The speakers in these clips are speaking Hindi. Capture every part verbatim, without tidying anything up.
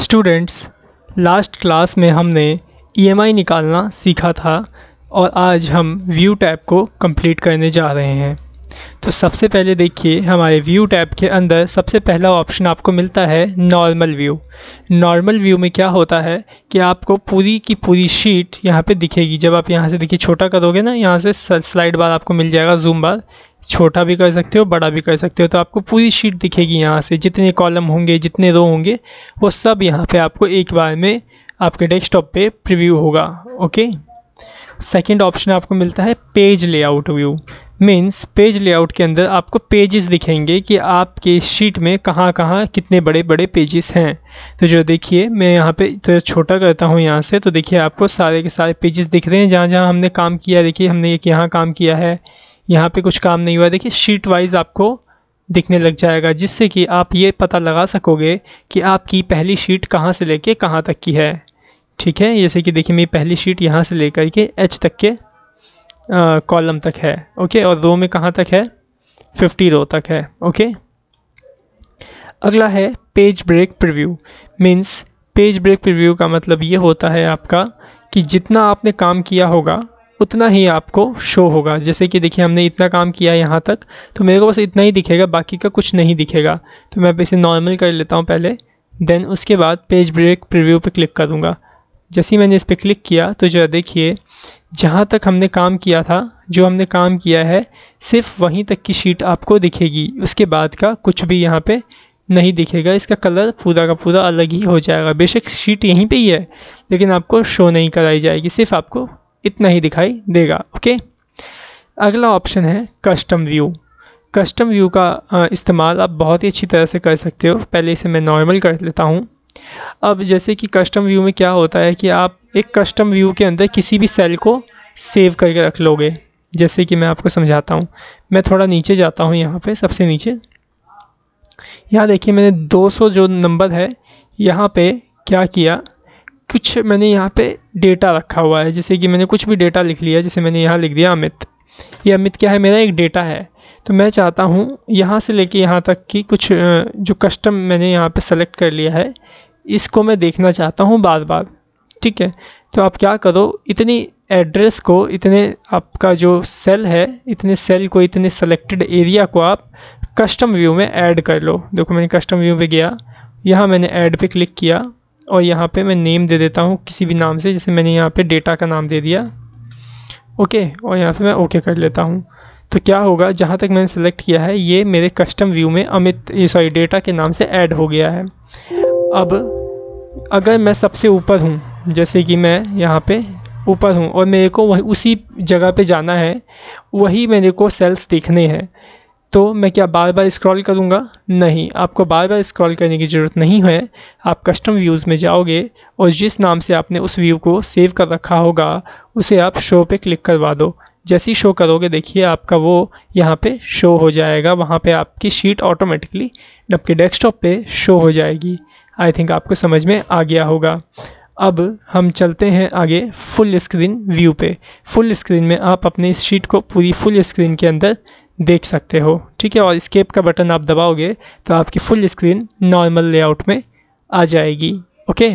स्टूडेंट्स, लास्ट क्लास में हमने ई एम आई निकालना सीखा था और आज हम व्यू टैब को कंप्लीट करने जा रहे हैं। तो सबसे पहले देखिए, हमारे व्यू टैब के अंदर सबसे पहला ऑप्शन आपको मिलता है नॉर्मल व्यू। नॉर्मल व्यू में क्या होता है कि आपको पूरी की पूरी शीट यहाँ पे दिखेगी। जब आप यहाँ से देखिए छोटा करोगे ना, यहाँ से स्लाइड बार आपको मिल जाएगा, जूम बार, छोटा भी कर सकते हो बड़ा भी कर सकते हो। तो आपको पूरी शीट दिखेगी, यहाँ से जितने कॉलम होंगे जितने रो होंगे वो सब यहाँ पे आपको एक बार में आपके डेस्कटॉप पे प्रीव्यू होगा। ओके, सेकंड ऑप्शन आपको मिलता है page layout view. Means page layout के अंदर आपको पेजेस दिखेंगे कि आपके शीट में कहाँ कहाँ कितने बड़े बड़े पेजेस हैं। तो जो देखिए, मैं यहाँ पे तो छोटा करता हूँ यहाँ से, तो देखिए आपको सारे के सारे पेजेस दिख रहे हैं जहाँ जहाँ हमने काम किया। देखिए हमने एक यहाँ काम किया है, यहाँ पे कुछ काम नहीं हुआ। देखिए शीट वाइज आपको दिखने लग जाएगा, जिससे कि आप ये पता लगा सकोगे कि आपकी पहली शीट कहाँ से लेके कहाँ तक की है। ठीक है, जैसे कि देखिए मेरी पहली शीट यहाँ से लेकर के एच तक के कॉलम तक है। ओके, और रो में कहाँ तक है, फिफ्टी रो तक है। ओके, अगला है page break preview. Means page break preview का मतलब ये होता है आपका कि जितना आपने काम किया होगा उतना ही आपको शो होगा। जैसे कि देखिए हमने इतना काम किया यहाँ तक, तो मेरे को बस इतना ही दिखेगा, बाकी का कुछ नहीं दिखेगा। तो मैं इसे नॉर्मल कर लेता हूँ पहले, देन उसके बाद पेज ब्रेक प्रीव्यू पे क्लिक करूँगा। जैसे ही मैंने इस पर क्लिक किया तो जो देखिए जहाँ तक हमने काम किया था, जो हमने काम किया है सिर्फ वहीं तक की शीट आपको दिखेगी, उसके बाद का कुछ भी यहाँ पे नहीं दिखेगा। इसका कलर पूरा का पूरा अलग ही हो जाएगा। बेशक शीट यहीं पे ही है लेकिन आपको शो नहीं कराई जाएगी, सिर्फ आपको इतना ही दिखाई देगा। ओके, अगला ऑप्शन है कस्टम व्यू। कस्टम व्यू का इस्तेमाल आप बहुत ही अच्छी तरह से कर सकते हो। पहले इसे मैं नॉर्मल कर लेता हूँ। अब जैसे कि कस्टम व्यू में क्या होता है कि आप एक कस्टम व्यू के अंदर किसी भी सेल को सेव करके रख लोगे। जैसे कि मैं आपको समझाता हूँ, मैं थोड़ा नीचे जाता हूँ, यहाँ पे सबसे नीचे, यहाँ देखिए मैंने दो सौ जो नंबर है यहाँ पे क्या किया, कुछ मैंने यहाँ पे डेटा रखा हुआ है। जैसे कि मैंने कुछ भी डेटा लिख लिया, जैसे मैंने यहाँ लिख दिया अमित। ये अमित क्या है, मेरा एक डेटा है। तो मैं चाहता हूँ यहाँ से लेके यहाँ तक की कुछ जो कस्टम मैंने यहाँ पे सेलेक्ट कर लिया है, इसको मैं देखना चाहता हूँ बार बार। ठीक है, तो आप क्या करो, इतनी एड्रेस को, इतने आपका जो सेल है, इतने सेल को, इतने सेलेक्टेड एरिया को आप कस्टम व्यू में ऐड कर लो। देखो मैंने कस्टम व्यू पे गया, यहाँ मैंने ऐड पे क्लिक किया और यहाँ पे मैं नेम दे देता हूँ किसी भी नाम से। जैसे मैंने यहाँ पे डेटा का नाम दे दिया। ओके, और यहाँ पे मैं ओके कर लेता हूँ। तो क्या होगा, जहाँ तक मैंने सेलेक्ट किया है ये मेरे कस्टम व्यू में अमित सॉरी डेटा के नाम से ऐड हो गया है। अब अगर मैं सबसे ऊपर हूँ, जैसे कि मैं यहाँ पे ऊपर हूँ और मेरे को वही उसी जगह पे जाना है, वही मेरे को सेल्स देखने हैं, तो मैं क्या बार बार स्क्रॉल करूँगा? नहीं, आपको बार बार स्क्रॉल करने की ज़रूरत नहीं है। आप कस्टम व्यूज़ में जाओगे और जिस नाम से आपने उस व्यू को सेव कर रखा होगा उसे आप शो पे क्लिक करवा दो। जैसे ही शो करोगे देखिए आपका वो यहाँ पे शो हो जाएगा, वहाँ पे आपकी शीट ऑटोमेटिकली आपके डेस्कटॉप पे शो हो जाएगी। आई थिंक आपको समझ में आ गया होगा। अब हम चलते हैं आगे फुल स्क्रीन व्यू पे। फुल स्क्रीन में आप अपने इस शीट को पूरी फुल स्क्रीन के अंदर देख सकते हो। ठीक है, और एस्केप का बटन आप दबाओगे तो आपकी फुल स्क्रीन नॉर्मल लेआउट में आ जाएगी। ओके,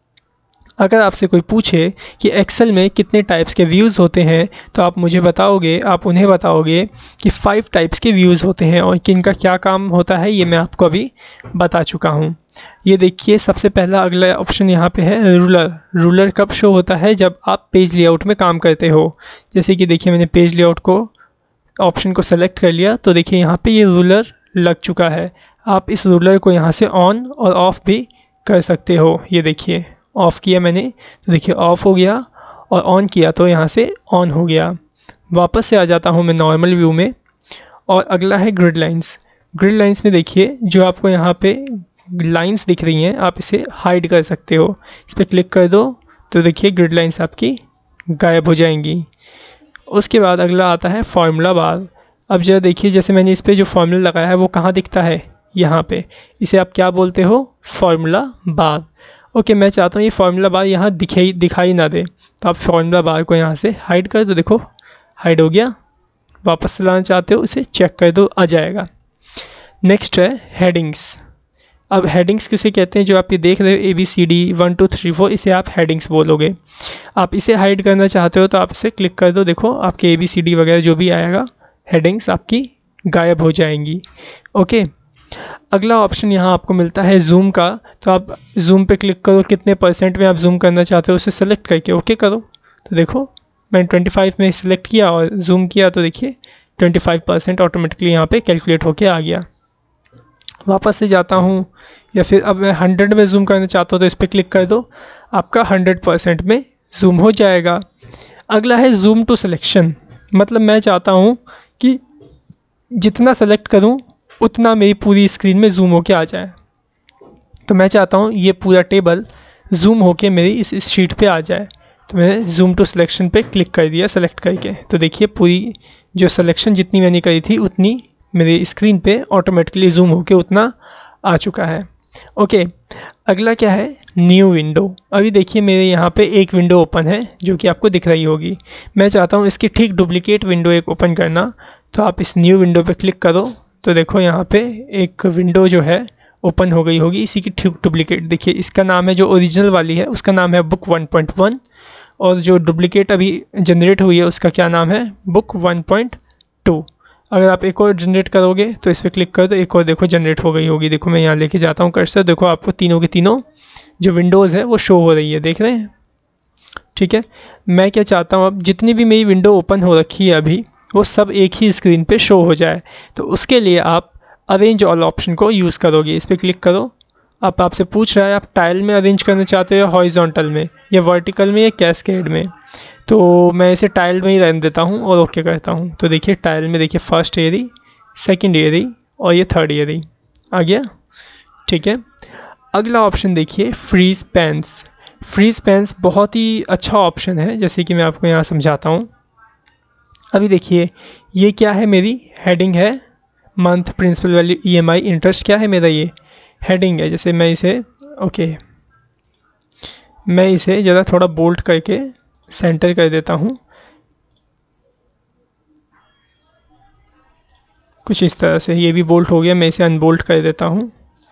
अगर आपसे कोई पूछे कि एक्सेल में कितने टाइप्स के व्यूज़ होते हैं तो आप मुझे बताओगे, आप उन्हें बताओगे कि फाइव टाइप्स के व्यूज़ होते हैं और किनका क्या काम होता है ये मैं आपको अभी बता चुका हूँ। ये देखिए सबसे पहला अगला ऑप्शन यहाँ पे है रूलर। रूलर कब शो होता है? जब आप पेज लेआउट में काम करते हो। जैसे कि देखिए मैंने पेज लेआउट को ऑप्शन को सेलेक्ट कर लिया, तो देखिए यहाँ पे ये रूलर लग चुका है। आप इस रूलर को यहाँ से ऑन और ऑफ भी कर सकते हो। ये देखिए ऑफ़ किया मैंने तो देखिए ऑफ़ हो गया, और ऑन किया तो यहाँ से ऑन हो गया। वापस से आ जाता हूँ मैं नॉर्मल व्यू में, और अगला है ग्रिड लाइंस। ग्रिड लाइंस में देखिए जो आपको यहाँ पे लाइंस दिख रही हैं, आप इसे हाइड कर सकते हो। इस पर क्लिक कर दो तो देखिए ग्रिड लाइंस आपकी गायब हो जाएंगी। उसके बाद अगला आता है फार्मूला बार। अब जरा देखिए, जैसे मैंने इस पर जो फार्मूला लगाया है वो कहाँ दिखता है, यहाँ पे। इसे आप क्या बोलते हो? फार्मूला बार। ओके, मैं चाहता हूँ ये फार्मूला बार यहाँ दिखाई दिखाई ना दे, तो आप फार्मूला बार को यहाँ से हाइड कर दो। देखो हाइड हो गया। वापस चलाना चाहते हो उसे चेक कर दो, आ जाएगा। नेक्स्ट है हेडिंग्स। अब हेडिंग्स किसे कहते हैं? जो आप ये देख रहे हो A B C D one two three four, इसे आप हेडिंग्स बोलोगे। आप इसे हाइड करना चाहते हो तो आप इसे क्लिक कर दो, देखो आपके ए बी सी डी वगैरह जो भी आएगा हेडिंग्स आपकी गायब हो जाएंगी। ओके, अगला ऑप्शन यहाँ आपको मिलता है जूम का। तो आप जूम पे क्लिक करो, कितने परसेंट में आप जूम करना चाहते हो उसे सेलेक्ट करके ओके करो। तो देखो मैंने ट्वेंटी फाइव में सिलेक्ट किया और जूम किया तो देखिए ट्वेंटी फाइव परसेंट ऑटोमेटिकली यहाँ पे कैलकुलेट होके आ गया। वापस से जाता हूँ, या फिर अब मैं हंड्रेड में जूम करना चाहता हूँ तो इस पर क्लिक कर दो, आपका हंड्रेड परसेंट में जूम हो जाएगा। अगला है जूम टू सिलेक्शन, मतलब मैं चाहता हूँ कि जितना सेलेक्ट करूँ उतना मेरी पूरी स्क्रीन में जूम होके आ जाए। तो मैं चाहता हूँ ये पूरा टेबल जूम होके मेरी इस, इस शीट पे आ जाए। तो मैंने जूम टू सिलेक्शन पे क्लिक कर दिया सेलेक्ट करके, तो देखिए पूरी जो सिलेक्शन जितनी मैंने करी थी उतनी मेरे स्क्रीन पे ऑटोमेटिकली जूम होके उतना आ चुका है। ओके, अगला क्या है? New window. अभी देखिए मेरे यहाँ पे एक विंडो ओपन है जो कि आपको दिख रही होगी। मैं चाहता हूँ इसकी ठीक डुप्लीकेट विंडो एक ओपन करना, तो आप इस न्यू विंडो पे क्लिक करो तो देखो यहाँ पे एक विंडो जो है ओपन हो गई होगी, इसी की ठीक डुप्लीकेट। देखिए इसका नाम है, जो ओरिजिनल वाली है उसका नाम है बुक वन पॉइंट वन, और जो डुप्लीकेट अभी जनरेट हुई है उसका क्या नाम है? Book one point two. अगर आप एक और जनरेट करोगे तो इस पर क्लिक कर दो, एक और देखो जनरेट हो गई होगी। देखो मैं यहाँ लेके जाता हूँ कर्सर, देखो आपको तीनों के तीनों जो विंडोज़ है वो शो हो रही है, देख रहे हैं? ठीक है, मैं क्या चाहता हूँ अब जितनी भी मेरी विंडो ओपन हो रखी है अभी वो सब एक ही स्क्रीन पे शो हो जाए। तो उसके लिए आप अरेंज ऑल ऑप्शन को यूज़ करोगे। इस पर क्लिक करो, अब आपसे पूछ रहा है आप टाइल में अरेंज करना चाहते हो या हॉरिजॉन्टल में या वर्टिकल में या कैस्केड में। तो मैं इसे टाइल में ही रहने देता हूँ और ओके करता हूँ। तो देखिए टाइल में देखिए फर्स्ट एरी, सेकंड एरी और ये थर्ड एरी आ गया। ठीक है, अगला ऑप्शन देखिए फ्रीज पेन्स। फ्रीज पेन्स बहुत ही अच्छा ऑप्शन है, जैसे कि मैं आपको यहाँ समझाता हूँ। अभी देखिए ये क्या है? मेरी हेडिंग है month, principal value, E M I, interest. क्या है मेरा? ये हेडिंग है। जैसे मैं इसे ओके मैं इसे ज़रा थोड़ा बोल्ड करके सेंटर कर देता हूँ, कुछ इस तरह से। ये भी बोल्ट हो गया, मैं इसे अनबोल्ट कर देता हूँ।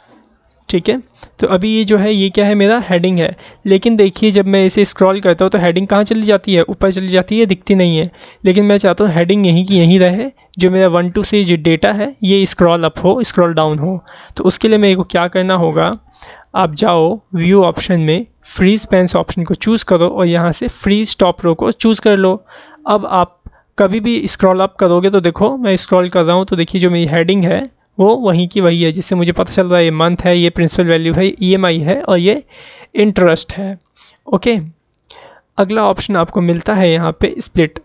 ठीक है, तो अभी ये जो है ये क्या है? मेरा हेडिंग है। लेकिन देखिए जब मैं इसे स्क्रॉल करता हूँ तो हेडिंग कहाँ चली जाती है? ऊपर चली जाती है, दिखती नहीं है। लेकिन मैं चाहता हूँ हेडिंग यहीं की यहीं रहे, जो मेरा वन टू से जो डेटा है ये स्क्रॉल अप हो, स्क्रॉल डाउन हो। तो उसके लिए मेरे को क्या करना होगा? आप जाओ व्यू ऑप्शन में, फ्रीज पेन्स ऑप्शन को चूज़ करो और यहाँ से फ्रीज टॉप रो को चूज़ कर लो। अब आप कभी भी स्क्रॉल अप करोगे तो देखो मैं स्क्रॉल कर रहा हूँ तो देखिए जो मेरी हेडिंग है वो वहीं की वही है, जिससे मुझे पता चल रहा है ये मंथ है, ये प्रिंसिपल वैल्यू है, ई एम आई है और ये इंटरेस्ट है। ओके, अगला ऑप्शन आपको मिलता है यहाँ पे स्प्लिट।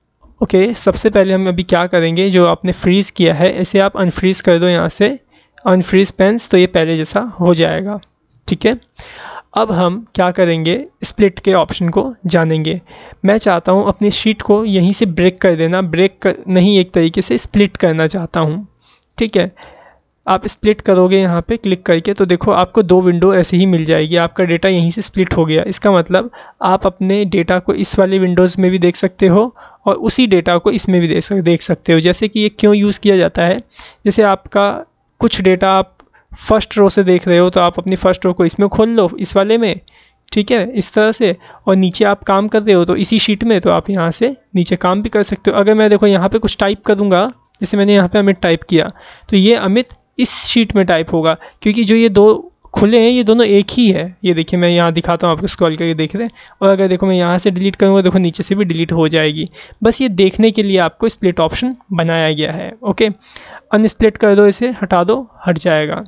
ओके, सबसे पहले हम अभी क्या करेंगे? जो आपने फ्रीज़ किया है इसे आप अनफ्रीज़ कर दो यहाँ से, अनफ्रीज़ पेन्स, तो ये पहले जैसा हो जाएगा। ठीक है, अब हम क्या करेंगे? स्प्लिट के ऑप्शन को जानेंगे। मैं चाहता हूँ अपनी शीट को यहीं से ब्रेक कर देना, ब्रेक कर नहीं, एक तरीके से स्प्लिट करना चाहता हूँ। ठीक है, आप स्प्लिट करोगे यहाँ पे क्लिक करके तो देखो आपको दो विंडो ऐसे ही मिल जाएगी। आपका डेटा यहीं से स्प्लिट हो गया। इसका मतलब आप अपने डेटा को इस वाले विंडोज़ में भी देख सकते हो और उसी डेटा को इसमें भी देख सक देख सकते हो। जैसे कि ये क्यों यूज़ किया जाता है? जैसे आपका कुछ डेटा आप फर्स्ट रो से देख रहे हो तो आप अपनी फर्स्ट रो को इसमें खोल लो, इस वाले में। ठीक है, इस तरह से। और नीचे आप काम कर रहे हो तो इसी शीट में, तो आप यहाँ से नीचे काम भी कर सकते हो। अगर मैं देखो यहाँ पे कुछ टाइप करूँगा, जैसे मैंने यहाँ पे अमित टाइप किया तो ये अमित इस शीट में टाइप होगा, क्योंकि जो ये दो खुले हैं ये दोनों एक ही है। ये देखिए मैं यहाँ दिखाता हूँ आपको, स्क्रॉल करके देख रहे हैं। और अगर देखो मैं यहाँ से डिलीट करूँगा, देखो नीचे से भी डिलीट हो जाएगी। बस ये देखने के लिए आपको स्प्लिट ऑप्शन बनाया गया है। ओके, अनस्प्लिट कर दो, इसे हटा दो, हट जाएगा।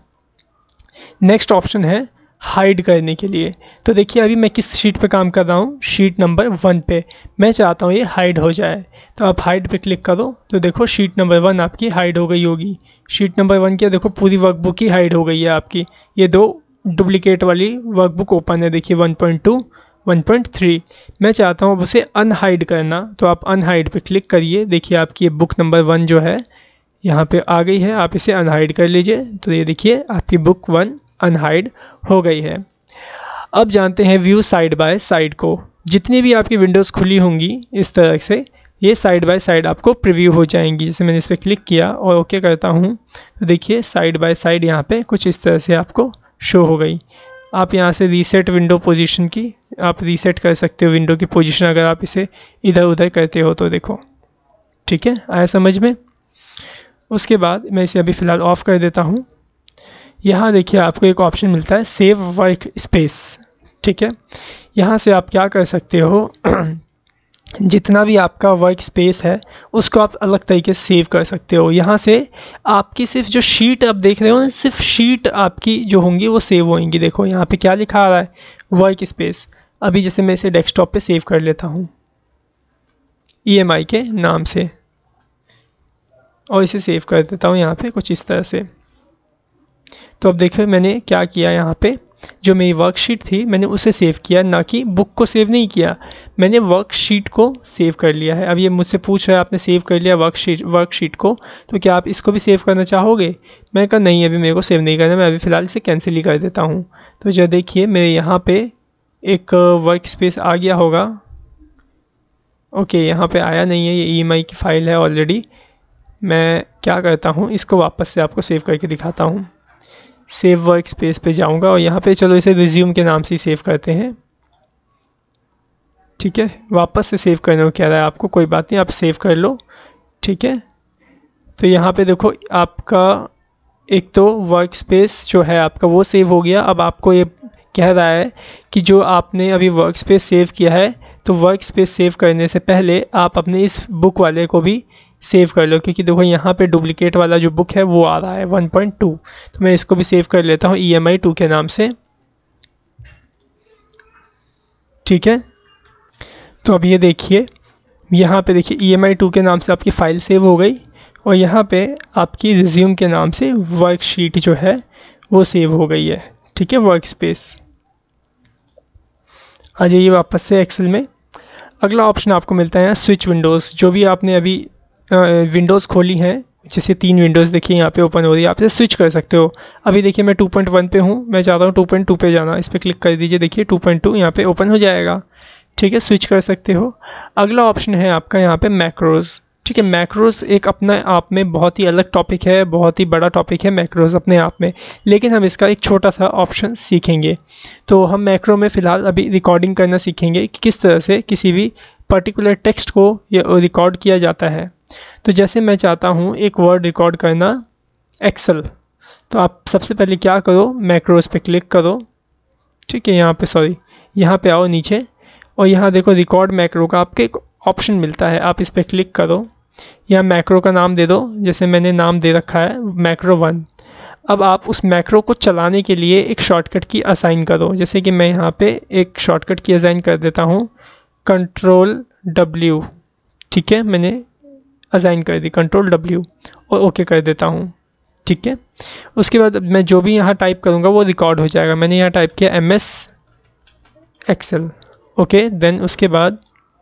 नेक्स्ट ऑप्शन है हाइड करने के लिए। तो देखिए अभी मैं किस शीट पे काम कर रहा हूँ? शीट नंबर वन पे। मैं चाहता हूँ ये हाइड हो जाए, तो आप हाइड पे क्लिक करो तो देखो शीट नंबर वन आपकी हाइड हो गई होगी। शीट नंबर वन की देखो पूरी वर्कबुक ही हाइड हो गई है आपकी। ये दो डुप्लीकेट वाली वर्कबुक ओपन है, देखिए one point two, one point three. मैं चाहता हूँ अब उसे अनहाइड करना, तो आप अनहाइड पे क्लिक करिए। देखिए आपकी ये बुक नंबर वन जो है यहाँ पे आ गई है, आप इसे अनहाइड कर लीजिए। तो ये देखिए आपकी बुक वन अनहाइड हो गई है। अब जानते हैं व्यू साइड बाय साइड को। जितनी भी आपकी विंडोज़ खुली होंगी इस तरह से, ये साइड बाय साइड आपको प्रीव्यू हो जाएंगी। जैसे मैंने इस पर क्लिक किया और ओके करता हूँ तो देखिए साइड बाय साइड यहाँ पे कुछ इस तरह से आपको शो हो गई। आप यहाँ से रीसेट विंडो पोजीशन की आप रीसेट कर सकते हो विंडो की पोजीशन, अगर आप इसे इधर उधर करते हो तो देखो। ठीक है, आया समझ में। उसके बाद मैं इसे अभी फ़िलहाल ऑफ कर देता हूँ। यहाँ देखिए आपको एक ऑप्शन मिलता है सेव वर्क स्पेस। ठीक है, यहाँ से आप क्या कर सकते हो जितना भी आपका वर्क स्पेस है उसको आप अलग तरीके से सेव कर सकते हो। यहाँ से आपकी सिर्फ जो शीट आप देख रहे हो सिर्फ शीट आपकी जो होंगी वो सेव होंगी। देखो यहाँ पे क्या लिखा आ रहा है, वर्क स्पेस। अभी जैसे मैं इसे डेस्कटॉप पे सेव कर लेता हूँ ई एम आई के नाम से और इसे सेव कर देता हूँ यहाँ पे कुछ इस तरह से। तो अब देखो मैंने क्या किया, यहाँ पे जो मेरी वर्कशीट थी मैंने उसे सेव किया, ना कि बुक को सेव नहीं किया, मैंने वर्कशीट को सेव कर लिया है। अब ये मुझसे पूछ रहा है आपने सेव कर लिया वर्कशीट वर्कशीट को, तो क्या आप इसको भी सेव करना चाहोगे? मैं कहा नहीं, अभी मेरे को सेव नहीं करना, मैं अभी फ़िलहाल इसे कैंसिल ही कर देता हूँ। तो जो देखिए मेरे यहाँ पे एक वर्क स्पेस आ गया होगा। ओके, यहाँ पे आया नहीं है, ये ई एम आई की फ़ाइल है ऑलरेडी। मैं क्या करता हूँ, इसको वापस से आपको सेव करके दिखाता हूँ। सेव वर्क स्पेस पे जाऊँगा और यहाँ पे चलो इसे रिज्यूम के नाम से सेव करते हैं। ठीक है, वापस से सेव करने को कह रहा है आपको, कोई बात नहीं, आप सेव कर लो। ठीक है, तो यहाँ पे देखो आपका एक तो वर्क स्पेस जो है आपका वो सेव हो गया। अब आपको ये कह रहा है कि जो आपने अभी वर्क स्पेस सेव किया है तो वर्क स्पेस सेव करने से पहले आप अपने इस बुक वाले को भी सेव कर लो, क्योंकि देखो यहाँ पे डुप्लीकेट वाला जो बुक है वो आ रहा है वन पॉइंट टू। तो मैं इसको भी सेव कर लेता हूँ ई एम आई टू के नाम से। ठीक है, तो अब ये देखिए यहाँ पे देखिए ई एम आई टू के नाम से आपकी फ़ाइल सेव हो गई और यहाँ पे आपकी रिज्यूम के नाम से वर्कशीट जो है वो सेव हो गई है। ठीक है, वर्क स्पेस। आ जाइए वापस से एक्सेल में। अगला ऑप्शन आपको मिलता है स्विच विंडोज़। जो भी आपने अभी विंडोज़ खोली हैं, जैसे तीन विंडोज़ देखिए यहाँ पे ओपन हो रही है, आप इसे स्विच कर सकते हो। अभी देखिए मैं टू पॉइंट वन पे हूँ, मैं चाहता हूँ टू पॉइंट टू पे जाना, इस पर क्लिक कर दीजिए, देखिए टू पॉइंट टू यहाँ पे ओपन हो जाएगा। ठीक है, स्विच कर सकते हो। अगला ऑप्शन है आपका यहाँ पे मैक्रोज़। ठीक है, मैक्रोज़ एक अपने आप में बहुत ही अलग टॉपिक है, बहुत ही बड़ा टॉपिक है मैक्रोज़ अपने आप में, लेकिन हम इसका एक छोटा सा ऑप्शन सीखेंगे। तो हम मैक्रो में फ़िलहाल अभी रिकॉर्डिंग करना सीखेंगे कि किस तरह से किसी भी पर्टिकुलर टेक्स्ट को रिकॉर्ड किया जाता है। तो जैसे मैं चाहता हूँ एक वर्ड रिकॉर्ड करना एक्सेल, तो आप सबसे पहले क्या करो, मैक्रोज़ पे क्लिक करो। ठीक है, यहाँ पे सॉरी यहाँ पे आओ नीचे और यहाँ देखो रिकॉर्ड मैक्रो का आपके एक ऑप्शन मिलता है, आप इस पर क्लिक करो। यहाँ मैक्रो का नाम दे दो, जैसे मैंने नाम दे रखा है मैक्रो वन। अब आप उस मैक्रो को चलाने के लिए एक शॉर्टकट की असाइन करो, जैसे कि मैं यहाँ पे एक शॉर्टकट की असाइन कर देता हूँ कंट्रोल डब्ल्यू। ठीक है, मैंने असाइन कर दी कंट्रोल डब्ल्यू और ओके कर देता हूँ। ठीक है, उसके बाद मैं जो भी यहाँ टाइप करूँगा वो रिकॉर्ड हो जाएगा। मैंने यहाँ टाइप किया M S Excel. Okay, then उसके बाद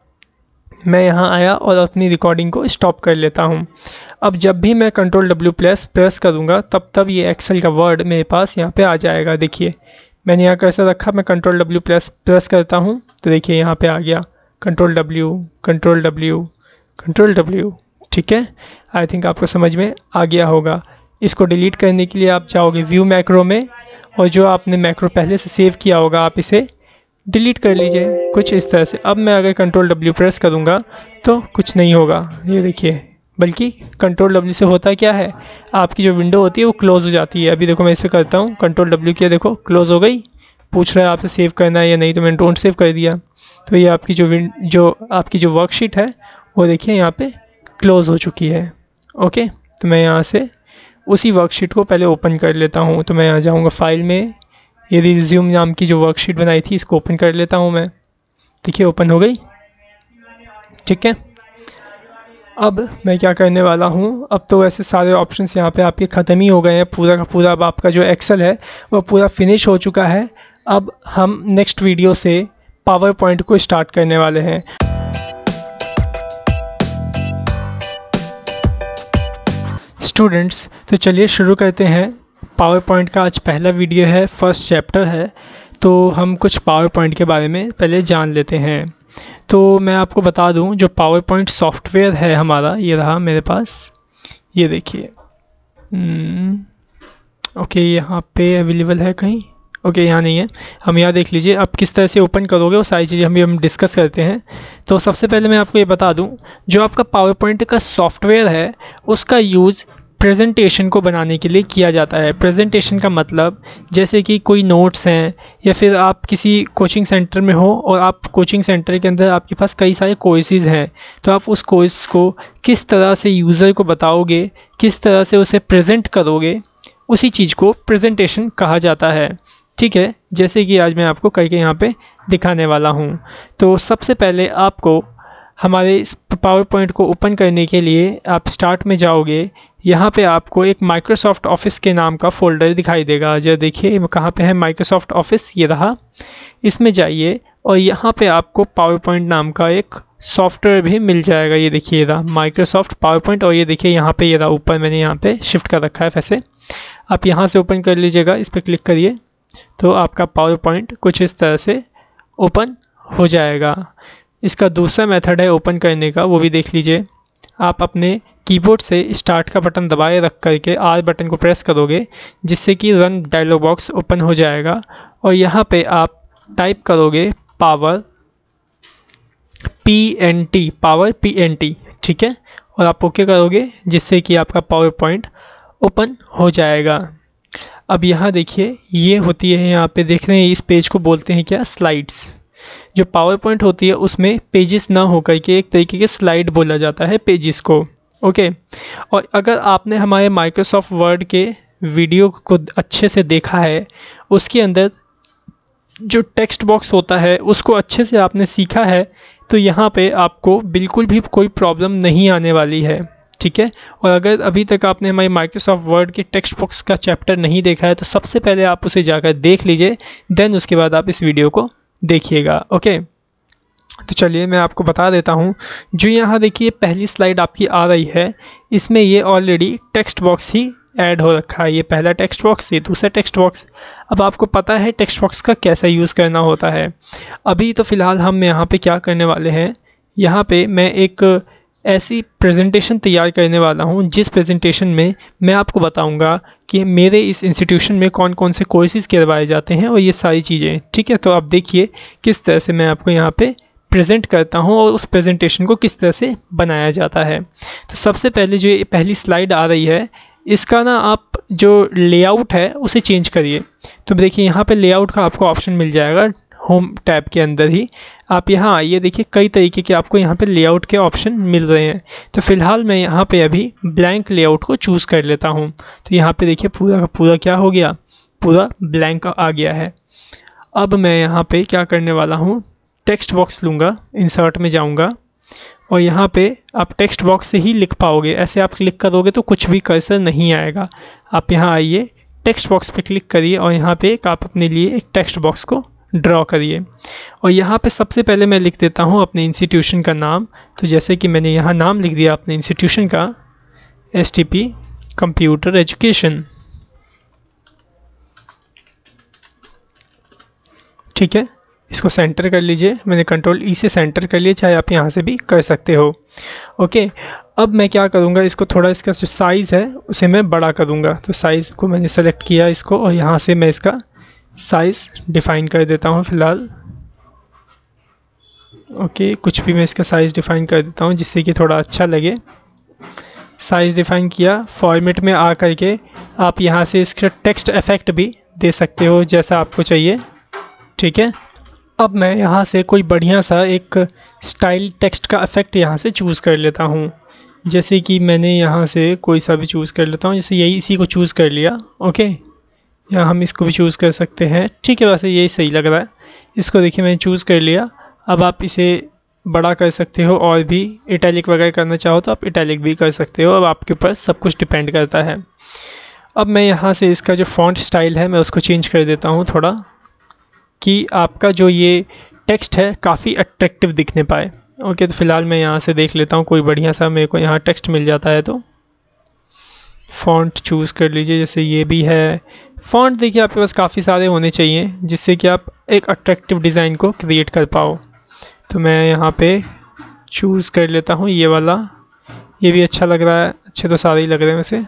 मैं यहाँ आया और अपनी रिकॉर्डिंग को स्टॉप कर लेता हूँ। अब जब भी मैं कंट्रोल डब्ल्यू प्लस प्रेस करूँगा तब तब ये एक्सेल का वर्ड मेरे पास यहाँ पे आ जाएगा। देखिए मैंने यहाँ कैसा रखा, मैं कंट्रोल डब्ल्यू प्लस प्रेस करता हूँ तो देखिए यहाँ पे आ गया control W control W control W. ठीक है, आई थिंक आपको समझ में आ गया होगा। इसको डिलीट करने के लिए आप जाओगे व्यू मैक्रो में और जो आपने मैक्रो पहले से सेव किया होगा आप इसे डिलीट कर लीजिए कुछ इस तरह से। अब मैं अगर कंट्रोल डब्ल्यू प्रेस करूँगा तो कुछ नहीं होगा, ये देखिए, बल्कि कंट्रोल डब्ल्यू से होता क्या है, आपकी जो विंडो होती है वो क्लोज़ हो जाती है। अभी देखो मैं इस पर करता हूँ कंट्रोल डब्ल्यू किया, देखो क्लोज़ हो गई। पूछ रहा है आपसे सेव करना है या नहीं, तो मैंने डोंट सेव कर दिया। तो ये आपकी जो विंड जो आपकी जो वर्कशीट है वो देखिए यहाँ पे क्लोज़ हो चुकी है। ओके, तो मैं यहाँ से उसी वर्कशीट को पहले ओपन कर लेता हूँ। तो मैं यहाँ जाऊँगा फाइल में, ये रिज्यूम नाम की जो वर्कशीट बनाई थी इसको ओपन कर लेता हूँ मैं। देखिए ओपन हो गई। ठीक है, अब मैं क्या करने वाला हूँ, अब तो वैसे सारे ऑप्शंस यहाँ पे आपके ख़त्म ही हो गए हैं पूरा का पूरा। अब आपका जो एक्सेल है वो पूरा फिनिश हो चुका है। अब हम नेक्स्ट वीडियो से पावर पॉइंट को स्टार्ट करने वाले हैं। स्टूडेंट्स, तो चलिए शुरू करते हैं। पावर पॉइंट का आज पहला वीडियो है, फर्स्ट चैप्टर है, तो हम कुछ पावर पॉइंट के बारे में पहले जान लेते हैं। तो मैं आपको बता दूं, जो पावर पॉइंट सॉफ्टवेयर है हमारा, ये रहा मेरे पास, ये देखिए। ओके, यहाँ पे अवेलेबल है कहीं? ओके, यहाँ नहीं है। हम यहाँ देख लीजिए, आप किस तरह से ओपन करोगे वो सारी चीज़ें हम हम डिस्कस करते हैं। तो सबसे पहले मैं आपको ये बता दूं, जो आपका पावर पॉइंट का सॉफ्टवेयर है उसका यूज़ प्रेजेंटेशन को बनाने के लिए किया जाता है। प्रेजेंटेशन का मतलब जैसे कि कोई नोट्स हैं, या फिर आप किसी कोचिंग सेंटर में हो और आप कोचिंग सेंटर के अंदर आपके पास कई सारे कोर्सेज़ हैं, तो आप उस कोर्स को किस तरह से यूज़र को बताओगे, किस तरह से उसे प्रेजेंट करोगे, उसी चीज़ को प्रेजेंटेशन कहा जाता है। ठीक है, जैसे कि आज मैं आपको करके यहाँ पे दिखाने वाला हूँ। तो सबसे पहले आपको हमारे इस पावर पॉइंट को ओपन करने के लिए आप स्टार्ट में जाओगे। यहाँ पे आपको एक माइक्रोसॉफ्ट ऑफिस के नाम का फोल्डर दिखाई देगा। जो देखिए कहाँ पे है माइक्रोसॉफ्ट ऑफिस, ये रहा। इसमें जाइए और यहाँ पे आपको पावर पॉइंट नाम का एक सॉफ्टवेयर भी मिल जाएगा। ये देखिए, ये रहा माइक्रोसॉफ्ट पावर पॉइंट। और ये देखिए यहाँ पे, ये रहा ऊपर, मैंने यहाँ पे शिफ्ट कर रखा है वैसे। आप यहाँ से ओपन कर लीजिएगा, इस पर क्लिक करिए तो आपका पावर पॉइंट कुछ इस तरह से ओपन हो जाएगा। इसका दूसरा मेथड है ओपन करने का, वो भी देख लीजिए। आप अपने कीबोर्ड से स्टार्ट का बटन दबाए रख करके आर बटन को प्रेस करोगे, जिससे कि रन डायलॉग बॉक्स ओपन हो जाएगा। और यहाँ पे आप टाइप करोगे power P N T, power P N T, ठीक है। और आप ओके करोगे, जिससे कि आपका पावर पॉइंट ओपन हो जाएगा। अब यहाँ देखिए, ये होती है, यहाँ पे देख रहे हैं, इस पेज को बोलते हैं क्या, स्लाइड्स। जो पावर पॉइंट होती है उसमें पेजेस ना होकर के एक तरीके के स्लाइड बोला जाता है पेजेस को। ओके, और अगर आपने हमारे माइक्रोसॉफ्ट वर्ड के वीडियो को अच्छे से देखा है, उसके अंदर जो टेक्स्ट बॉक्स होता है उसको अच्छे से आपने सीखा है, तो यहाँ पे आपको बिल्कुल भी कोई प्रॉब्लम नहीं आने वाली है। ठीक है, और अगर अभी तक आपने हमारी माइक्रोसॉफ्ट वर्ड के टेक्स्ट बॉक्स का चैप्टर नहीं देखा है, तो सबसे पहले आप उसे जाकर देख लीजिए, देन उसके बाद आप इस वीडियो को देखिएगा। ओके, तो चलिए मैं आपको बता देता हूँ। जो यहाँ देखिए पहली स्लाइड आपकी आ रही है, इसमें ये ऑलरेडी टेक्स्ट बॉक्स ही ऐड हो रखा है। ये पहला टेक्स्ट बॉक्स, ये दूसरा टेक्स्ट बॉक्स। अब आपको पता है टेक्स्ट बॉक्स का कैसे यूज़ करना होता है। अभी तो फ़िलहाल हम यहाँ पे क्या करने वाले हैं, यहाँ पे मैं एक ऐसी प्रेजेंटेशन तैयार करने वाला हूँ जिस प्रेजेंटेशन में मैं आपको बताऊंगा कि मेरे इस इंस्टीट्यूशन में कौन कौन से कोर्सेज़ करवाए जाते हैं और ये सारी चीज़ें। ठीक है, तो आप देखिए किस तरह से मैं आपको यहाँ पे प्रेजेंट करता हूँ और उस प्रेजेंटेशन को किस तरह से बनाया जाता है। तो सबसे पहले जो ये पहली स्लाइड आ रही है, इसका ना आप जो लेआउट है उसे चेंज करिए। तो देखिए यहाँ पे लेआउट का आपको ऑप्शन मिल जाएगा होम टैब के अंदर ही। आप यहाँ आइए, देखिए कई तरीके के आपको यहाँ पे लेआउट के ऑप्शन मिल रहे हैं। तो फिलहाल मैं यहाँ पे अभी ब्लैंक लेआउट को चूज़ कर लेता हूँ। तो यहाँ पे देखिए पूरा का पूरा क्या हो गया, पूरा ब्लैंक आ गया है। अब मैं यहाँ पे क्या करने वाला हूँ, टेक्स्ट बॉक्स लूँगा, इंसर्ट में जाऊँगा और यहाँ पे आप टेक्स्ट बॉक्स से ही लिख पाओगे। ऐसे आप क्लिक करोगे तो कुछ भी कर्सर नहीं आएगा। आप यहाँ आइए, टेक्स्ट बॉक्स पे क्लिक करिए और यहाँ पे एक आप अपने लिए एक टेक्स्ट बॉक्स को ड्रॉ करिए। और यहाँ पे सबसे पहले मैं लिख देता हूँ अपने इंस्टीट्यूशन का नाम। तो जैसे कि मैंने यहाँ नाम लिख दिया अपने इंस्टीट्यूशन का, S T P computer education. ठीक है, इसको सेंटर कर लीजिए। मैंने कंट्रोल ई से सेंटर कर लिया, चाहे आप यहाँ से भी कर सकते हो। ओके, अब मैं क्या करूँगा, इसको थोड़ा इसका जो साइज़ है उसे मैं बड़ा करूँगा। तो साइज़ को मैंने सेलेक्ट किया इसको, और यहाँ से मैं इसका साइज़ डिफ़ाइन कर देता हूँ फ़िलहाल। ओके, कुछ भी मैं इसका साइज़ डिफ़ाइन कर देता हूँ जिससे कि थोड़ा अच्छा लगे। साइज़ डिफ़ाइन किया, फॉर्मेट में आ करके आप यहाँ से इसका टेक्स्ट इफेक्ट भी दे सकते हो जैसा आपको चाहिए। ठीक है, अब मैं यहाँ से कोई बढ़िया सा एक स्टाइल टेक्स्ट का इफेक्ट यहाँ से चूज़ कर लेता हूँ। जैसे कि मैंने यहाँ से कोई सा भी चूज़ कर लेता हूँ, जैसे यही इसी को चूज़ कर लिया। ओके, या हम इसको भी चूज़ कर सकते हैं। ठीक है, वैसे यही सही लग रहा है। इसको देखिए मैंने चूज़ कर लिया। अब आप इसे बड़ा कर सकते हो, और भी इटैलिक वगैरह करना चाहो तो आप इटैलिक भी कर सकते हो। अब आपके ऊपर सब कुछ डिपेंड करता है। अब मैं यहाँ से इसका जो फॉन्ट स्टाइल है मैं उसको चेंज कर देता हूँ थोड़ा, कि आपका जो ये टेक्स्ट है काफ़ी अट्रैक्टिव दिखने पाए। ओके, तो फिलहाल मैं यहाँ से देख लेता हूँ कोई बढ़िया सा मेरे को यहाँ टेक्स्ट मिल जाता है। तो फ़ॉन्ट चूज़ कर लीजिए, जैसे ये भी है। फ़ॉन्ट देखिए आपके पास काफ़ी सारे होने चाहिए जिससे कि आप एक अट्रैक्टिव डिज़ाइन को क्रिएट कर पाओ। तो मैं यहाँ पे चूज़ कर लेता हूँ ये वाला। ये भी अच्छा लग रहा है, अच्छे तो सारे ही लग रहे हैं वैसे।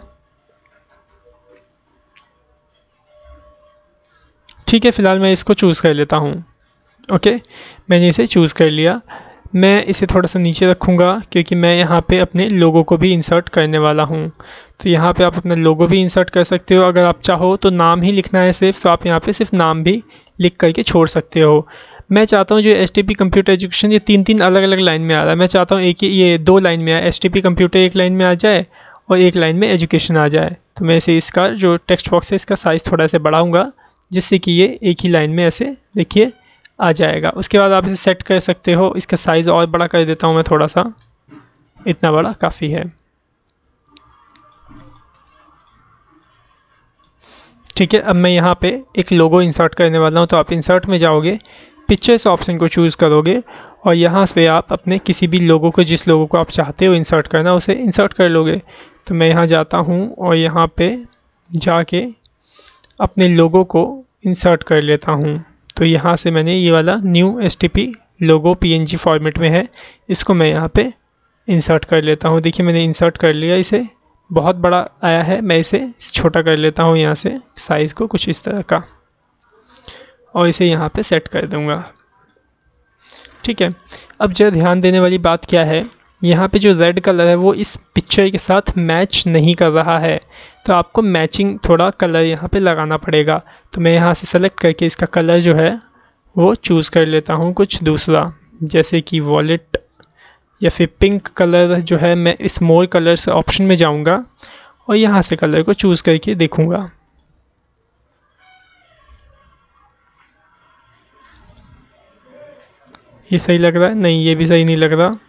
ठीक है, फ़िलहाल मैं इसको चूज़ कर लेता हूँ। ओके, मैंने इसे चूज़ कर लिया। मैं इसे थोड़ा सा नीचे रखूँगा क्योंकि मैं यहाँ पे अपने लोगो को भी इंसर्ट करने वाला हूँ। तो यहाँ पे आप अपना लोगो भी इंसर्ट कर सकते हो। अगर आप चाहो तो नाम ही लिखना है सिर्फ, तो आप यहाँ पे सिर्फ नाम भी लिख करके छोड़ सकते हो। मैं चाहता हूँ जो S T P computer education ये तीन तीन अलग अलग लाइन में आ रहा है, मैं चाहता हूँ एक ही ये दो लाइन में आए। एस टी पी कंप्यूटर एक लाइन में आ जाए और एक लाइन में एजुकेशन आ जाए। तो मैं इसे इसका जो टेक्स्ट बॉक्स है इसका साइज़ थोड़ा सा बढ़ाऊँगा जिससे कि ये एक ही लाइन में ऐसे देखिए आ जाएगा। उसके बाद आप इसे सेट कर सकते हो। इसका साइज़ और बड़ा कर देता हूँ मैं थोड़ा सा, इतना बड़ा काफ़ी है। ठीक है, अब मैं यहाँ पे एक लोगो इंसर्ट करने वाला हूँ। तो आप इंसर्ट में जाओगे, पिक्चर्स ऑप्शन को चूज़ करोगे और यहाँ से आप अपने किसी भी लोगो को, जिस लोगो को आप चाहते हो इंसर्ट करना, उसे इंसर्ट कर लोगे। तो मैं यहाँ जाता हूँ और यहाँ पे जाके अपने लोगो को इंसर्ट कर लेता हूँ। तो यहाँ से मैंने ये वाला new S T P logo P N G format में है, इसको मैं यहाँ पे इंसर्ट कर लेता हूँ। देखिए मैंने इंसर्ट कर लिया। इसे बहुत बड़ा आया है, मैं इसे छोटा कर लेता हूँ यहाँ से साइज़ को कुछ इस तरह का, और इसे यहाँ पे सेट कर दूँगा। ठीक है, अब जो ध्यान देने वाली बात क्या है, यहाँ पे जो रेड कलर है वो इस पिक्चर के साथ मैच नहीं कर रहा है। तो आपको मैचिंग थोड़ा कलर यहाँ पे लगाना पड़ेगा। तो मैं यहाँ से सेलेक्ट करके इसका कलर जो है वो चूज़ कर लेता हूँ कुछ दूसरा, जैसे कि वॉलेट या फिर पिंक कलर जो है। मैं इस मोर कलर से ऑप्शन में जाऊँगा और यहाँ से कलर को चूज़ करके देखूँगा। ये सही लग रहा है? नहीं, ये भी सही नहीं लग रहा।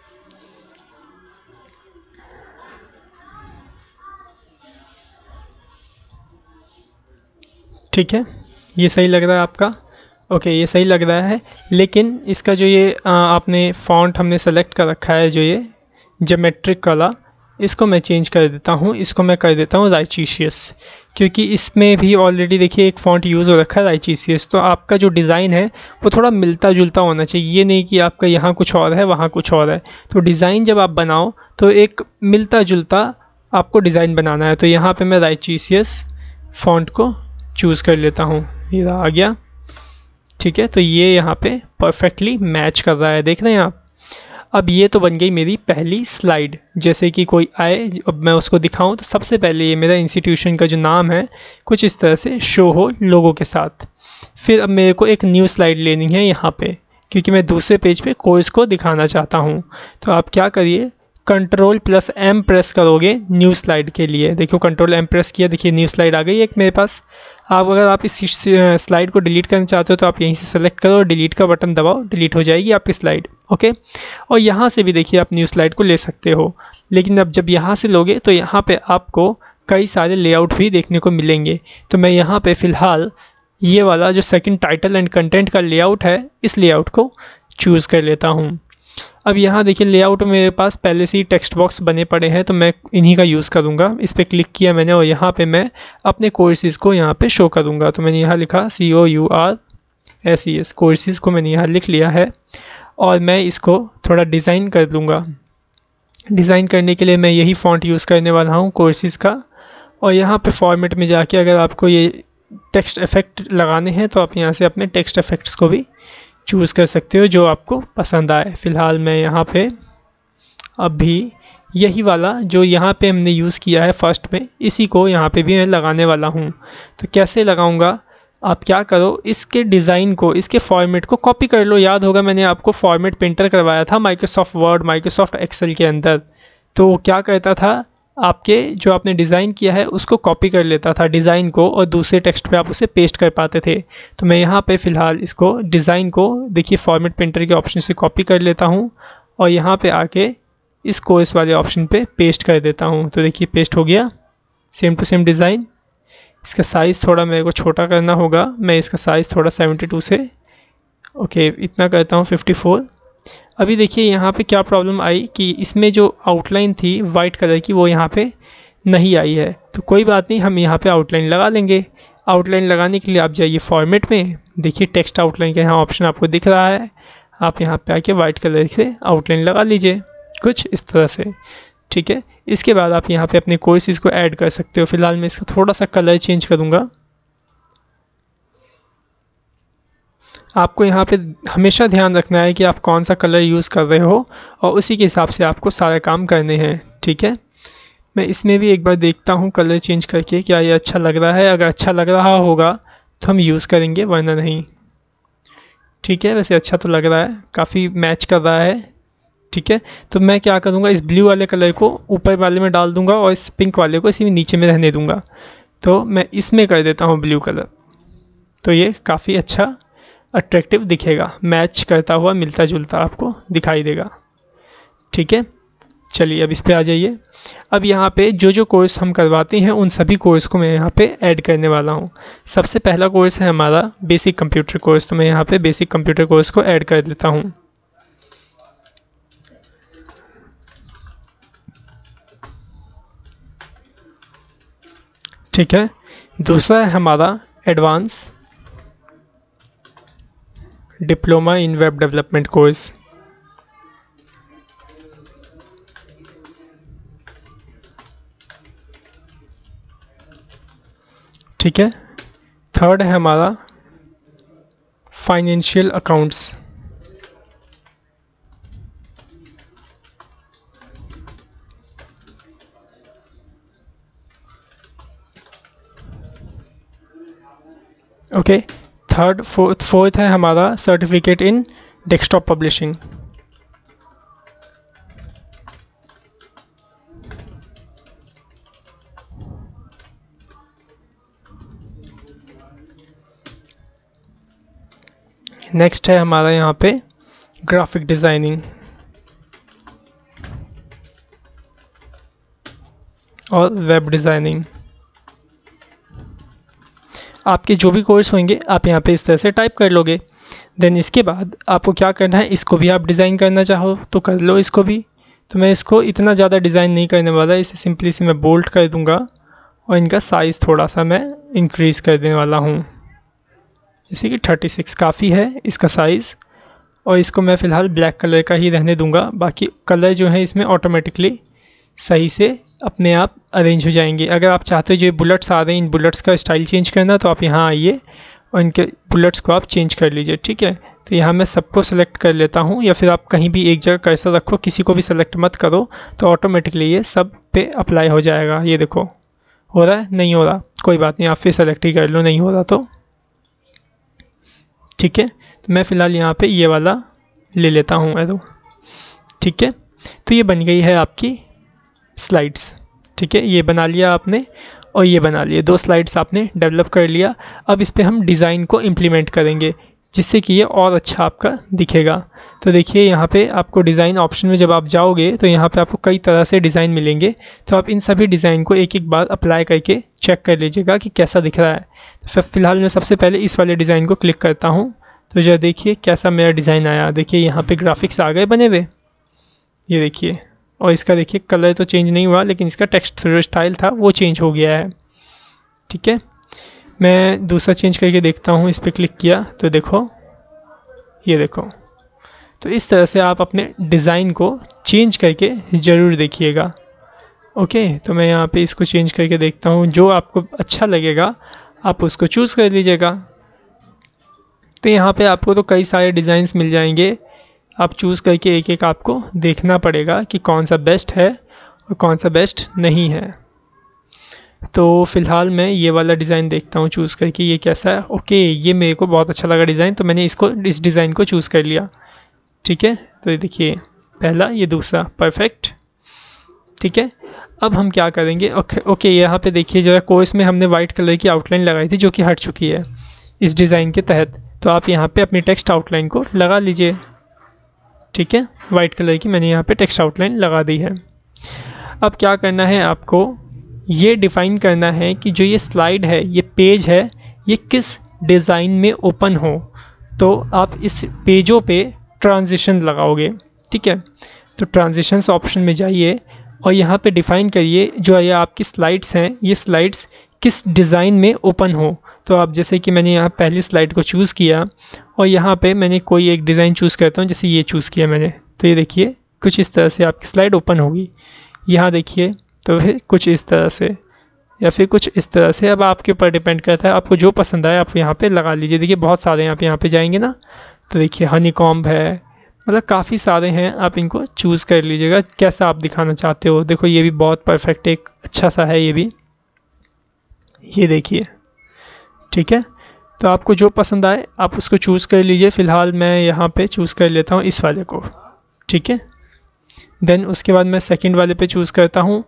ठीक है, ये सही लग रहा है आपका। ओके, ये सही लग रहा है, लेकिन इसका जो ये आ, आपने फॉन्ट हमने सेलेक्ट कर रखा है जो ये ज्योमेट्रिक वाला, इसको मैं चेंज कर देता हूँ। इसको मैं कर देता हूँ राइचिशियस, क्योंकि इसमें भी ऑलरेडी देखिए एक फ़ॉन्ट यूज़ हो रखा है राइचिशियस। तो आपका जो डिज़ाइन है वो थोड़ा मिलता जुलता होना चाहिए, ये नहीं कि आपका यहाँ कुछ और है वहाँ कुछ और है। तो डिज़ाइन जब आप बनाओ तो एक मिलता जुलता आपको डिज़ाइन बनाना है। तो यहाँ पर मैं राइचिशियस फ़ॉन्ट को चूज़ कर लेता हूँ, ये आ गया। ठीक है, तो ये यहाँ पे परफेक्टली मैच कर रहा है, देख रहे हैं आप। अब ये तो बन गई मेरी पहली स्लाइड। जैसे कि कोई आए, अब मैं उसको दिखाऊं तो सबसे पहले ये मेरा इंस्टीट्यूशन का जो नाम है कुछ इस तरह से शो हो लोगों के साथ। फिर अब मेरे को एक न्यू स्लाइड लेनी है यहाँ पे, क्योंकि मैं दूसरे पेज पे कोर्स को दिखाना चाहता हूँ। तो आप क्या करिए, कंट्रोल प्लस एम प्रेस करोगे न्यू स्लाइड के लिए। देखो कंट्रोल एम प्रेस किया, देखिए न्यू स्लाइड आ गई एक मेरे पास। आप अगर आप इस स्लाइड को डिलीट करना चाहते हो तो आप यहीं से सेलेक्ट करो, डिलीट का बटन दबाओ, डिलीट हो जाएगी आपकी स्लाइड। ओके, और यहाँ से भी देखिए आप न्यू स्लाइड को ले सकते हो। लेकिन अब जब यहाँ से लोगे तो यहाँ पे आपको कई सारे लेआउट भी देखने को मिलेंगे। तो मैं यहाँ पे फ़िलहाल ये वाला जो सेकंड टाइटल एंड कंटेंट का लेआउट है, इस लेआउट को चूज़ कर लेता हूँ। अब यहाँ देखिए लेआउट मेरे पास पहले से ही टेक्स्ट बॉक्स बने पड़े हैं, तो मैं इन्हीं का यूज़ करूँगा। इस पर क्लिक किया मैंने और यहाँ पे मैं अपने कोर्सेज़ को यहाँ पे शो करूँगा। तो मैंने यहाँ लिखा C O U R S E S, courses को मैंने यहाँ लिख लिया है और मैं इसको थोड़ा डिज़ाइन कर दूँगा। डिज़ाइन करने के लिए मैं यही फ़ॉन्ट यूज़ करने वाला हूँ कोर्सेज़ का। और यहाँ पे फॉर्मेट में जाके अगर आपको ये टेक्स्ट इफेक्ट लगाने हैं तो आप यहाँ से अपने टेक्स्ट इफेक्ट्स को भी चूज़ कर सकते हो जो आपको पसंद आए। फ़िलहाल मैं यहाँ पे अभी यही वाला जो यहाँ पे हमने यूज़ किया है फर्स्ट में, इसी को यहाँ पे भी मैं लगाने वाला हूँ। तो कैसे लगाऊंगा, आप क्या करो, इसके डिज़ाइन को, इसके फॉर्मेट को कॉपी कर लो। याद होगा मैंने आपको फॉर्मेट पेंटर करवाया था माइक्रोसॉफ्ट वर्ड, माइक्रोसॉफ्ट एक्सेल के अंदर। तो क्या कहता था, आपके जो आपने डिज़ाइन किया है उसको कॉपी कर लेता था डिज़ाइन को, और दूसरे टेक्स्ट पे आप उसे पेस्ट कर पाते थे। तो मैं यहाँ पे फ़िलहाल इसको डिज़ाइन को देखिए फॉर्मेट पेंटर के ऑप्शन से कॉपी कर लेता हूँ और यहाँ पे आके इसको इस वाले ऑप्शन पे पेस्ट कर देता हूँ। तो देखिए पेस्ट हो गया, सेम टू सेम डिज़ाइन। इसका साइज़ थोड़ा मेरे को छोटा करना होगा, मैं इसका साइज़ थोड़ा सेवेंटी टू से ओके इतना करता हूँ फिफ्टी फोर। अभी देखिए यहाँ पे क्या प्रॉब्लम आई कि इसमें जो आउटलाइन थी वाइट कलर की वो यहाँ पे नहीं आई है। तो कोई बात नहीं, हम यहाँ पे आउटलाइन लगा लेंगे। आउटलाइन लगाने के लिए आप जाइए फॉर्मेट में, देखिए टेक्स्ट आउटलाइन का यहाँ ऑप्शन आपको दिख रहा है। आप यहाँ पे आके वाइट कलर से आउटलाइन लगा लीजिए कुछ इस तरह से, ठीक है। इसके बाद आप यहाँ पे अपने कोर्सेज को ऐड कर सकते हो। फिलहाल मैं इसका थोड़ा सा कलर चेंज करूँगा। आपको यहाँ पे हमेशा ध्यान रखना है कि आप कौन सा कलर यूज़ कर रहे हो और उसी के हिसाब से आपको सारे काम करने हैं, ठीक है। मैं इसमें भी एक बार देखता हूँ कलर चेंज करके क्या ये अच्छा लग रहा है। अगर अच्छा लग रहा होगा तो हम यूज़ करेंगे, वरना नहीं, ठीक है। वैसे अच्छा तो लग रहा है, काफ़ी मैच कर रहा है, ठीक है। तो मैं क्या करूँगा, इस ब्लू वाले कलर को ऊपर वाले में डाल दूँगा और इस पिंक वाले को इसी नीचे में रहने दूँगा। तो मैं इसमें कर देता हूँ ब्लू कलर, तो ये काफ़ी अच्छा अट्रैक्टिव दिखेगा, मैच करता हुआ मिलता जुलता आपको दिखाई देगा, ठीक है। चलिए अब इस पे आ जाइए। अब यहाँ पे जो जो कोर्स हम करवाते हैं उन सभी कोर्स को मैं यहाँ पे ऐड करने वाला हूँ। सबसे पहला कोर्स है हमारा बेसिक कंप्यूटर कोर्स, तो मैं यहाँ पे बेसिक कंप्यूटर कोर्स को ऐड कर देता हूँ, ठीक है। दूसरा है हमारा advance diploma in web development course, ठीक है। थर्ड है हमारा financial accounts, okay. Third fourth fourth है हमारा certificate in desktop publishing, next है हमारा यहाँ पे ग्राफिक डिज़ाइनिंग और वेब डिज़ाइनिंग। आपके जो भी कोर्स होंगे आप यहाँ पे इस तरह से टाइप कर लोगे। देन इसके बाद आपको क्या करना है, इसको भी आप डिज़ाइन करना चाहो तो कर लो इसको भी। तो मैं इसको इतना ज़्यादा डिज़ाइन नहीं करने वाला, इसे सिंपली से मैं बोल्ड कर दूँगा और इनका साइज़ थोड़ा सा मैं इंक्रीज़ कर देने वाला हूँ, जैसे कि थर्टी सिक्स काफ़ी है इसका साइज़। और इसको मैं फ़िलहाल ब्लैक कलर का ही रहने दूंगा, बाकी कलर जो है इसमें ऑटोमेटिकली सही से अपने आप अरेंज हो जाएंगे। अगर आप चाहते हो जो बुलेट्स आ रहे हैं इन बुलेट्स का स्टाइल चेंज करना, तो आप यहाँ आइए और इनके बुलेट्स को आप चेंज कर लीजिए, ठीक है। तो यहाँ मैं सबको सेलेक्ट कर लेता हूँ, या फिर आप कहीं भी एक जगह कर्सर रखो, किसी को भी सेलेक्ट मत करो, तो ऑटोमेटिकली ये सब पे अप्लाई हो जाएगा। ये देखो हो रहा है, नहीं हो रहा कोई बात नहीं, आप फिर सेलेक्ट ही कर लो, नहीं हो रहा तो, ठीक है। तो मैं फ़िलहाल यहाँ पे ये वाला ले लेता हूँ एरो, ठीक है। तो ये बन गई है आपकी स्लाइड्स, ठीक है। ये बना लिया आपने और ये बना लिए, दो स्लाइड्स आपने डेवलप कर लिया। अब इस पे हम डिज़ाइन को इम्प्लीमेंट करेंगे जिससे कि ये और अच्छा आपका दिखेगा। तो देखिए यहाँ पे आपको डिज़ाइन ऑप्शन में जब आप जाओगे तो यहाँ पे आपको कई तरह से डिज़ाइन मिलेंगे, तो आप इन सभी डिज़ाइन को एक एक बार अप्लाई करके चेक कर लीजिएगा कि कैसा दिख रहा है। तो फिर फ़िलहाल मैं सबसे पहले इस वाले डिज़ाइन को क्लिक करता हूँ, तो जो देखिए कैसा मेरा डिज़ाइन आया। देखिए यहाँ पे ग्राफिक्स आ गए बने हुए, ये देखिए। और इसका देखिए कलर तो चेंज नहीं हुआ, लेकिन इसका टेक्स्ट स्टाइल था वो चेंज हो गया है, ठीक है। मैं दूसरा चेंज करके देखता हूँ, इस पर क्लिक किया तो देखो, ये देखो। तो इस तरह से आप अपने डिज़ाइन को चेंज करके ज़रूर देखिएगा, ओके। तो मैं यहाँ पे इसको चेंज करके देखता हूँ, जो आपको अच्छा लगेगा आप उसको चूज़ कर लीजिएगा। तो यहाँ पे आपको तो कई सारे डिज़ाइंस मिल जाएंगे, आप चूज़ करके एक एक आपको देखना पड़ेगा कि कौन सा बेस्ट है और कौन सा बेस्ट नहीं है। तो फ़िलहाल मैं ये वाला डिज़ाइन देखता हूँ चूज़ करके, ये कैसा है। ओके, ये मेरे को बहुत अच्छा लगा डिज़ाइन, तो मैंने इसको इस डिज़ाइन को चूज़ कर लिया, ठीक है। तो ये देखिए पहला, ये दूसरा, परफेक्ट, ठीक है। अब हम क्या करेंगे, ओके ओके यहाँ पे देखिए जरा, कोर्स में हमने वाइट कलर की आउटलाइन लगाई थी जो कि हट चुकी है इस डिज़ाइन के तहत। तो आप यहाँ पे अपनी टेक्स्ट आउटलाइन को लगा लीजिए, ठीक है। वाइट कलर की मैंने यहाँ पे टेक्स्ट आउटलाइन लगा दी है। अब क्या करना है, आपको ये डिफ़ाइन करना है कि जो ये स्लाइड है, ये पेज है, ये किस डिज़ाइन में ओपन हो। तो आप इस पेजों पे ट्रांजिशन लगाओगे, ठीक है। तो ट्रांजिशंस ऑप्शन में जाइए और यहाँ पे डिफ़ाइन करिए जो ये आपकी स्लाइड्स हैं, ये स्लाइड्स किस डिज़ाइन में ओपन हो। तो आप जैसे कि मैंने यहाँ पहली स्लाइड को चूज़ किया और यहाँ पे मैंने कोई एक डिज़ाइन चूज़ करता हूँ, जैसे ये चूज़ किया मैंने, तो ये देखिए कुछ इस तरह से आपकी स्लाइड ओपन होगी। यहाँ देखिए तो फिर कुछ इस तरह से या फिर कुछ इस तरह से। अब आपके ऊपर डिपेंड करता है, आपको जो पसंद आए आप यहाँ पे लगा लीजिए। देखिए बहुत सारे यहाँ पे यहाँ पे जाएंगे ना, तो देखिए हनी कॉम्ब है, मतलब काफ़ी सारे हैं, आप इनको चूज़ कर लीजिएगा कैसा आप दिखाना चाहते हो। देखो ये भी बहुत परफेक्ट एक अच्छा सा है, ये भी ये देखिए, ठीक है। तो आपको जो पसंद आए आप उसको चूज़ कर लीजिए। फ़िलहाल मैं यहाँ पे चूज़ कर लेता हूँ इस वाले को, ठीक है। देन उसके बाद मैं सेकंड वाले पे चूज़ करता हूँ।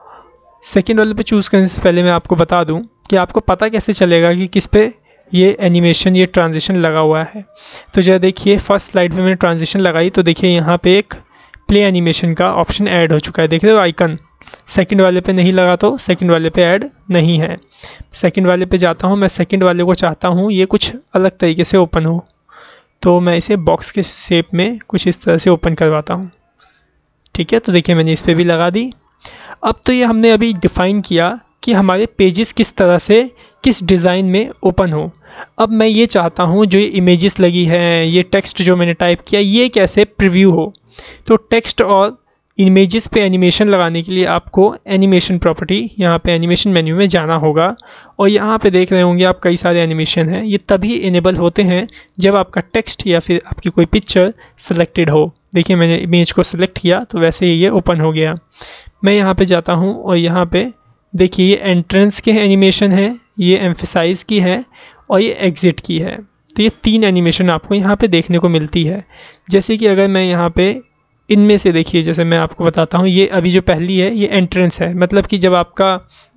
सेकंड वाले पे चूज़ करने से पहले मैं आपको बता दूँ कि आपको पता कैसे चलेगा कि किस पे ये एनिमेशन, ये ट्रांजिशन लगा हुआ है। तो जरा देखिए फर्स्ट स्लाइड में मैंने ट्रांजिशन लगाई तो देखिए यहाँ पे एक प्ले एनिमेशन का ऑप्शन ऐड हो चुका है, देख रहे हो आइकन। सेकंड वाले पे नहीं लगा तो सेकंड वाले पे ऐड नहीं है। सेकंड वाले पे जाता हूँ, मैं सेकंड वाले को चाहता हूँ ये कुछ अलग तरीके से ओपन हो, तो मैं इसे बॉक्स के शेप में कुछ इस तरह से ओपन करवाता हूँ, ठीक है। तो देखिए मैंने इस पर भी लगा दी। अब तो ये हमने अभी डिफ़ाइन किया कि हमारे पेजेस किस तरह से किस डिज़ाइन में ओपन हो। अब मैं ये चाहता हूँ जो ये इमेजेस लगी हैं, ये टेक्स्ट जो मैंने टाइप किया, ये कैसे प्रीव्यू हो। तो टेक्स्ट और इमेजेस पे एनिमेशन लगाने के लिए आपको एनिमेशन प्रॉपर्टी, यहाँ पे एनिमेशन मेन्यू में जाना होगा और यहाँ पे देख रहे होंगे आप कई सारे एनिमेशन हैं। ये तभी इनेबल होते हैं जब आपका टेक्स्ट या फिर आपकी कोई पिक्चर सेलेक्टेड हो। देखिए मैंने इमेज को सिलेक्ट किया तो वैसे ही ये ओपन हो गया। मैं यहाँ पे जाता हूँ और यहाँ पे देखिए ये एंट्रेंस के एनिमेशन है, ये एम्फेसाइज की है और ये एग्जिट की है। तो ये तीन एनिमेशन आपको यहाँ पे देखने को मिलती है। जैसे कि अगर मैं यहाँ पे इनमें से देखिए, जैसे मैं आपको बताता हूँ, ये अभी जो पहली है ये एंट्रेंस है, मतलब कि जब आपका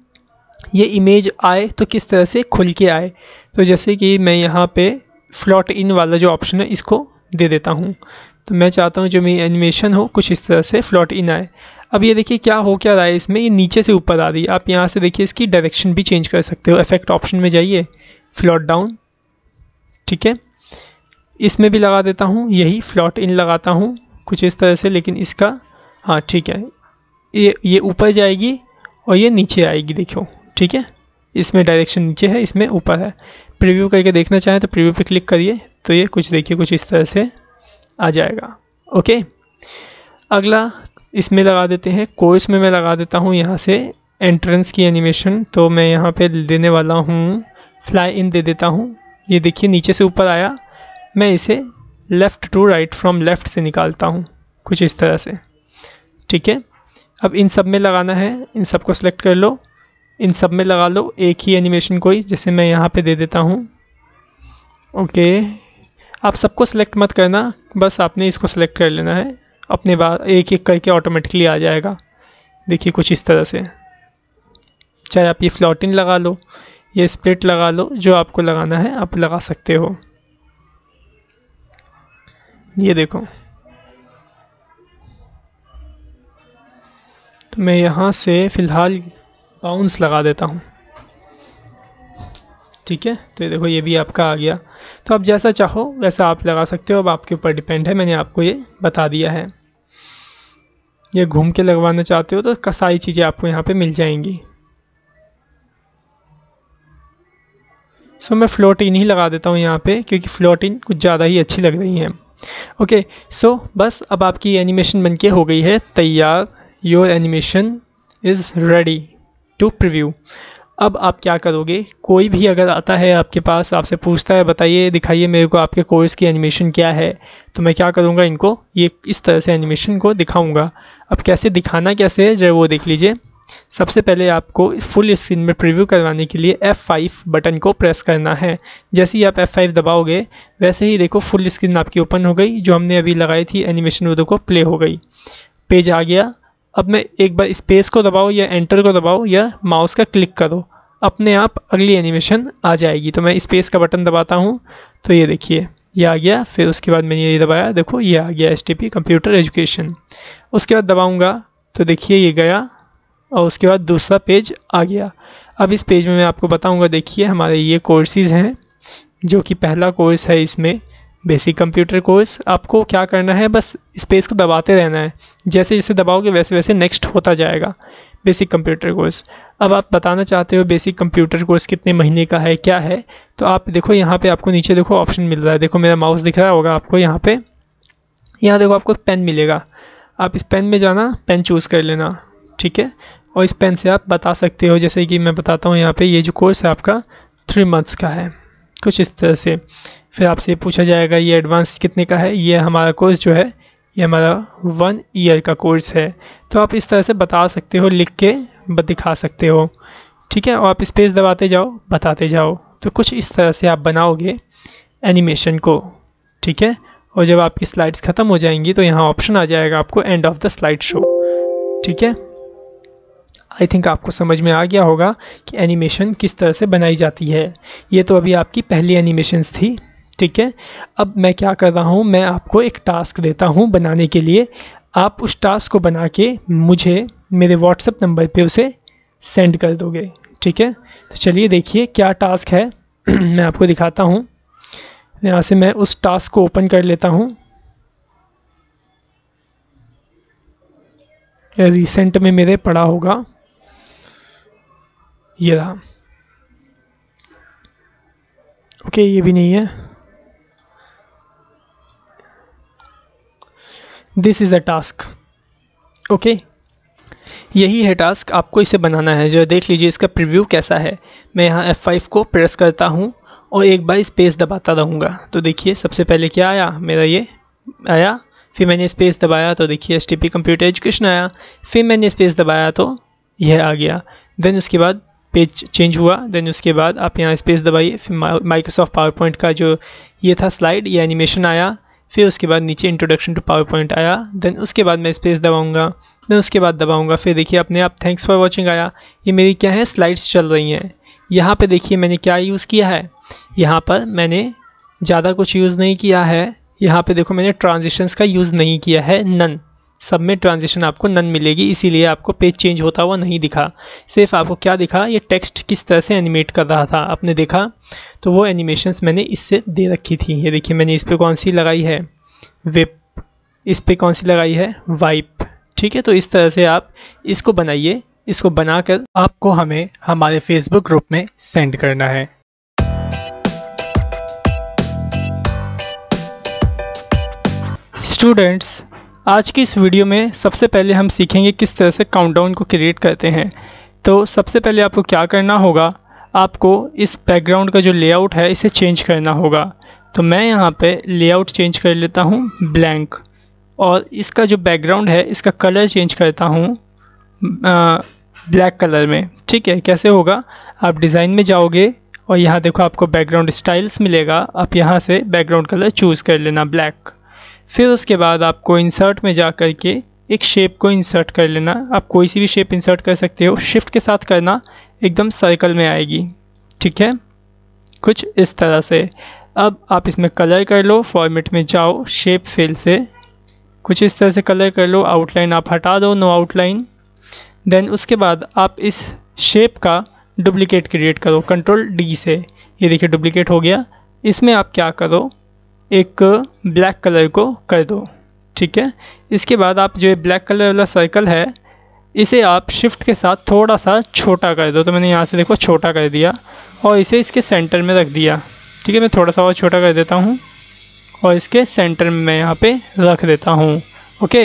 ये इमेज आए तो किस तरह से खुल के आए। तो जैसे कि मैं यहाँ पे फ्लॉट इन वाला जो ऑप्शन है इसको दे देता हूँ, तो मैं चाहता हूँ जो मेरी एनिमेशन हो कुछ इस तरह से फ्लॉट इन आए। अब ये देखिए क्या हो क्या रहा है इसमें, ये नीचे से ऊपर आ रही है। आप यहाँ से देखिए इसकी डायरेक्शन भी चेंज कर सकते हो। इफेक्ट ऑप्शन में जाइए, फ्लॉट डाउन, ठीक है। इसमें भी लगा देता हूँ, यही फ्लॉट इन लगाता हूँ कुछ इस तरह से, लेकिन इसका हाँ ठीक है, ये ये ऊपर जाएगी और ये नीचे आएगी, देखो ठीक है। इसमें डायरेक्शन नीचे है, इसमें ऊपर है। प्रीव्यू करके देखना चाहें तो प्रीव्यू पे क्लिक करिए, तो ये कुछ देखिए कुछ इस तरह से आ जाएगा। ओके, अगला इसमें लगा देते हैं, कोर्स में मैं लगा देता हूँ यहाँ से एंट्रेंस की एनिमेशन। तो मैं यहाँ पे देने वाला हूँ फ्लाई इन दे देता हूँ। ये देखिए नीचे से ऊपर आया, मैं इसे left to right, from left से निकालता हूँ कुछ इस तरह से, ठीक है। अब इन सब में लगाना है, इन सब को सिलेक्ट कर लो, इन सब में लगा लो एक ही एनिमेशन कोई, जैसे मैं यहाँ पे दे देता हूँ। ओके, आप सबको सिलेक्ट मत करना, बस आपने इसको सिलेक्ट कर लेना है, अपने बाद एक एक करके ऑटोमेटिकली आ जाएगा। देखिए कुछ इस तरह से, चाहे आप ये फ्लॉट इन लगा लो, ये स्प्लिट लगा लो, जो आपको लगाना है आप लगा सकते हो। ये देखो, तो मैं यहाँ से फ़िलहाल बाउंस लगा देता हूँ, ठीक है। तो ये देखो ये भी आपका आ गया। तो आप जैसा चाहो वैसा आप लगा सकते हो, अब आपके ऊपर डिपेंड है, मैंने आपको ये बता दिया है। ये घूम के लगवाना चाहते हो तो सारी चीज़ें आपको यहाँ पे मिल जाएंगी। सो मैं फ्लोट इन ही लगा देता हूँ यहाँ पे, क्योंकि फ्लोट इन कुछ ज़्यादा ही अच्छी लग रही हैं। ओके, सो बस अब आपकी एनिमेशन बनके हो गई है तैयार। Your animation is ready to preview. अब आप क्या करोगे, कोई भी अगर आता है आपके पास, आपसे पूछता है बताइए दिखाइए मेरे को आपके कोर्स की एनिमेशन क्या है, तो मैं क्या करूँगा, इनको ये इस तरह से एनिमेशन को दिखाऊंगा। अब कैसे दिखाना कैसे है जरा वो देख लीजिए। सबसे पहले आपको इस फुल स्क्रीन में प्रीव्यू करवाने के लिए एफ फाइव बटन को प्रेस करना है। जैसे ही आप एफ फाइव दबाओगे वैसे ही देखो फुल स्क्रीन आपकी ओपन हो गई, जो हमने अभी लगाई थी एनिमेशन वो देखो प्ले हो गई, पेज आ गया। अब मैं एक बार स्पेस को दबाओ या एंटर को दबाओ या माउस का क्लिक करो, अपने आप अगली एनिमेशन आ जाएगी। तो मैं स्पेस का बटन दबाता हूँ तो ये देखिए ये आ गया। फिर उसके बाद मैंने ये दबाया, देखो ये आ गया H T P computer education. उसके बाद दबाऊँगा तो देखिए ये गया और उसके बाद दूसरा पेज आ गया। अब इस पेज में मैं आपको बताऊँगा, देखिए हमारे ये कोर्सेज़ हैं, जो कि पहला कोर्स है इसमें बेसिक कंप्यूटर कोर्स। आपको क्या करना है, बस स्पेस को दबाते रहना है, जैसे जैसे दबाओगे वैसे वैसे नेक्स्ट होता जाएगा। Basic computer course. अब आप बताना चाहते हो बेसिक कंप्यूटर कोर्स कितने महीने का है, क्या है, तो आप देखो यहाँ पे आपको नीचे देखो ऑप्शन मिल रहा है, देखो मेरा माउस दिख रहा होगा आपको यहाँ पे, यहाँ देखो आपको पेन मिलेगा, आप इस पेन में जाना, पेन चूज़ कर लेना, ठीक है। और इस पेन से आप बता सकते हो, जैसे कि मैं बताता हूँ यहाँ पे, ये जो कोर्स है आपका थ्री मंथ्स का है, कुछ इस तरह से। फिर आपसे पूछा जाएगा ये एडवांस कितने का है, ये हमारा कोर्स जो है ये हमारा वन ईयर का कोर्स है। तो आप इस तरह से बता सकते हो, लिख के दिखा सकते हो, ठीक है। और आप स्पेस दबाते जाओ, बताते जाओ, तो कुछ इस तरह से आप बनाओगे एनिमेशन को, ठीक है। और जब आपकी स्लाइड्स ख़त्म हो जाएंगी तो यहाँ ऑप्शन आ जाएगा आपको end of the slide show, ठीक है। आई थिंक आपको समझ में आ गया होगा कि एनिमेशन किस तरह से बनाई जाती है। ये तो अभी आपकी पहली एनिमेशंस थी, ठीक है। अब मैं क्या कर रहा हूँ, मैं आपको एक टास्क देता हूँ बनाने के लिए, आप उस टास्क को बना के मुझे मेरे व्हाट्सएप नंबर पे उसे सेंड कर दोगे, ठीक है। तो चलिए देखिए क्या टास्क है मैं आपको दिखाता हूँ। यहाँ से मैं उस टास्क को ओपन कर लेता हूँ, रिसेंट में मेरे पड़ा होगा, ये रहा, ओके ये भी नहीं है, this is a task, okay यही है टास्क, आपको इसे बनाना है। जरा देख लीजिए इसका प्रीव्यू कैसा है। मैं यहाँ एफ फाइव को प्रेस करता हूँ और एक बार स्पेस दबाता रहूँगा, तो देखिए सबसे पहले क्या आया, मेरा ये आया, फिर मैंने स्पेस दबाया तो देखिए H T P computer education आया, फिर मैंने स्पेस दबाया तो यह आ गया। देन उसके बाद पेज चेंज हुआ, देन उसके बाद आप यहाँ स्पेस दबाइए, फिर माइक्रोसॉफ्ट पावर पॉइंट का जो ये था स्लाइड, ये एनिमेशन आया, फिर उसके बाद नीचे इंट्रोडक्शन टू पावर पॉइंट आया, देन उसके बाद मैं स्पेस दबाऊंगा, देन उसके बाद दबाऊंगा, फिर देखिए अपने आप थैंक्स फॉर वॉचिंग आया। ये मेरी क्या है, स्लाइड्स चल रही हैं। यहाँ पे देखिए मैंने क्या यूज़ किया है, यहाँ पर मैंने ज़्यादा कुछ यूज़ नहीं किया है, यहाँ पे देखो मैंने ट्रांजिशंस का यूज़ नहीं किया है, नन, सब में ट्रांजिशन आपको नन मिलेगी, इसीलिए आपको पेज चेंज होता हुआ नहीं दिखा। सिर्फ आपको क्या दिखा, ये टेक्स्ट किस तरह से एनिमेट कर रहा था आपने देखा, तो वो एनिमेशंस मैंने इससे दे रखी थी। ये देखिए मैंने इस पर कौन सी लगाई है, विप, इस पर कौन सी लगाई है, वाइप, ठीक है। तो इस तरह से आप इसको बनाइए, इसको बनाकर आपको हमें हमारे फेसबुक ग्रुप में सेंड करना है। स्टूडेंट्स, आज की इस वीडियो में सबसे पहले हम सीखेंगे किस तरह से काउंटडाउन को क्रिएट करते हैं। तो सबसे पहले आपको क्या करना होगा, आपको इस बैकग्राउंड का जो लेआउट है इसे चेंज करना होगा। तो मैं यहाँ पे लेआउट चेंज कर लेता हूँ ब्लैंक, और इसका जो बैकग्राउंड है इसका कलर चेंज करता हूँ ब्लैक कलर में, ठीक है। कैसे होगा, आप डिज़ाइन में जाओगे और यहाँ देखो आपको बैकग्राउंड स्टाइल्स मिलेगा, आप यहाँ से बैकग्राउंड कलर चूज़ कर लेना ब्लैक। फिर उसके बाद आपको इंसर्ट में जा कर के एक शेप को इंसर्ट कर लेना, आप कोई सी भी शेप इंसर्ट कर सकते हो, शिफ्ट के साथ करना, एकदम सर्कल में आएगी, ठीक है, कुछ इस तरह से। अब आप इसमें कलर कर लो, फॉर्मेट में जाओ, शेप फिल से कुछ इस तरह से कलर कर लो, आउटलाइन आप हटा दो, नो आउटलाइन। देन उसके बाद आप इस शेप का डुप्लीकेट क्रिएट करो कंट्रोल डी से, ये देखिए डुप्लीकेट हो गया। इसमें आप क्या करो, एक ब्लैक कलर को कर दो, ठीक है। इसके बाद आप जो ये ब्लैक कलर वाला सर्कल है इसे आप शिफ्ट के साथ थोड़ा सा छोटा कर दो, तो मैंने यहाँ से देखो छोटा कर दिया और इसे इसके सेंटर में रख दिया, ठीक है। मैं थोड़ा सा और छोटा कर देता हूँ और इसके सेंटर में मैं यहाँ पे रख देता हूँ, ओके।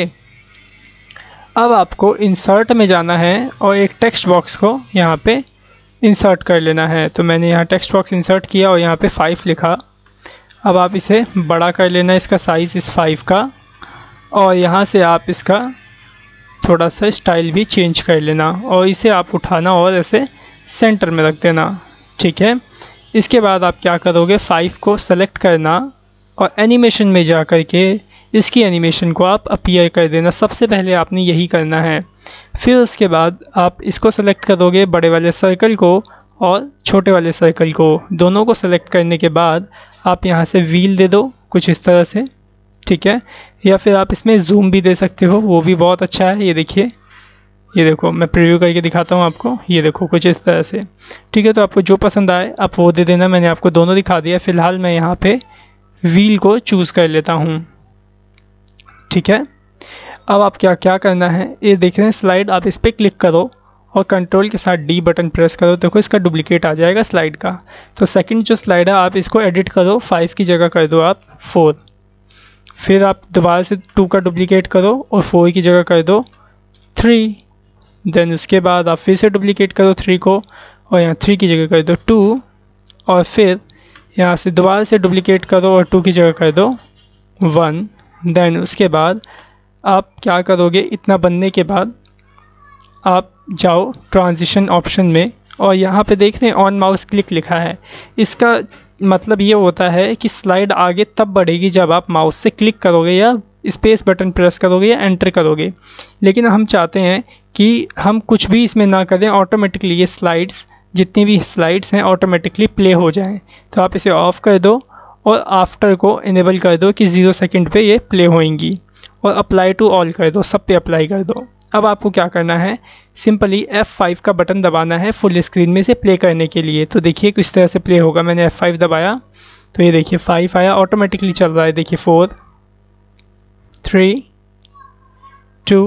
अब आपको इंसर्ट में जाना है और एक टेक्स्ट बॉक्स को यहाँ पे इंसर्ट कर लेना है। तो मैंने यहाँ टेक्स्ट बॉक्स इंसर्ट किया और यहाँ पे फाइव लिखा। अब आप इसे बड़ा कर लेना, इसका साइज़ इस फाइव का, और यहाँ से आप इसका थोड़ा सा स्टाइल भी चेंज कर लेना और इसे आप उठाना और ऐसे सेंटर में रख देना, ठीक है। इसके बाद आप क्या करोगे, फाइव को सेलेक्ट करना और एनिमेशन में जा कर के इसकी एनिमेशन को आप अपीयर कर देना। सबसे पहले आपने यही करना है। फिर उसके बाद आप इसको सेलेक्ट करोगे, बड़े वाले सर्कल को और छोटे वाले सर्कल को, दोनों को सेलेक्ट करने के बाद आप यहाँ से व्हील दे दो कुछ इस तरह से, ठीक है। या फिर आप इसमें जूम भी दे सकते हो, वो भी बहुत अच्छा है। ये देखिए, ये देखो मैं प्रीव्यू करके दिखाता हूँ आपको, ये देखो कुछ इस तरह से, ठीक है। तो आपको जो पसंद आए आप वो दे देना, मैंने आपको दोनों दिखा दिया। फ़िलहाल मैं यहाँ पे व्हील को चूज़ कर लेता हूँ, ठीक है। अब आप क्या क्या करना है, ये देख रहे हैं स्लाइड, आप इस पर क्लिक करो और कंट्रोल के साथ डी बटन प्रेस करो, देखो इसका डुप्लीकेट आ जाएगा स्लाइड का। तो सेकंड जो स्लाइड है आप इसको एडिट करो, फाइव की जगह कर दो आप फोर। फिर आप दोबारा से टू का डुप्लीकेट करो और फोर की जगह कर दो थ्री। देन उसके बाद आप फिर से डुप्लीकेट करो थ्री को और यहाँ थ्री की जगह कर दो टू, और फिर यहाँ से दोबारा से डुप्लीकेट करो और टू की जगह कर दो वन। देन उसके बाद आप क्या करोगे, इतना बनने के बाद आप जाओ ट्रांजिशन ऑप्शन में और यहाँ पे देख रहे हैं ऑन माउस क्लिक लिखा है। इसका मतलब ये होता है कि स्लाइड आगे तब बढ़ेगी जब आप माउस से क्लिक करोगे या स्पेस बटन प्रेस करोगे या एंटर करोगे। लेकिन हम चाहते हैं कि हम कुछ भी इसमें ना करें, ऑटोमेटिकली ये स्लाइड्स जितनी भी स्लाइड्स हैं ऑटोमेटिकली प्ले हो जाएं। तो आप इसे ऑफ़ कर दो और आफ्टर को इनेबल कर दो कि ज़ीरो सेकंड पे ये प्ले होएंगी, और अप्लाई टू ऑल कर दो, सब पे अप्लाई कर दो। अब आपको क्या करना है, सिंपली एफ फाइव का बटन दबाना है फुल स्क्रीन में से प्ले करने के लिए। तो देखिए किस तरह से प्ले होगा। मैंने एफ फाइव दबाया तो ये देखिए फाइव आया, ऑटोमेटिकली चल रहा है। देखिए four three two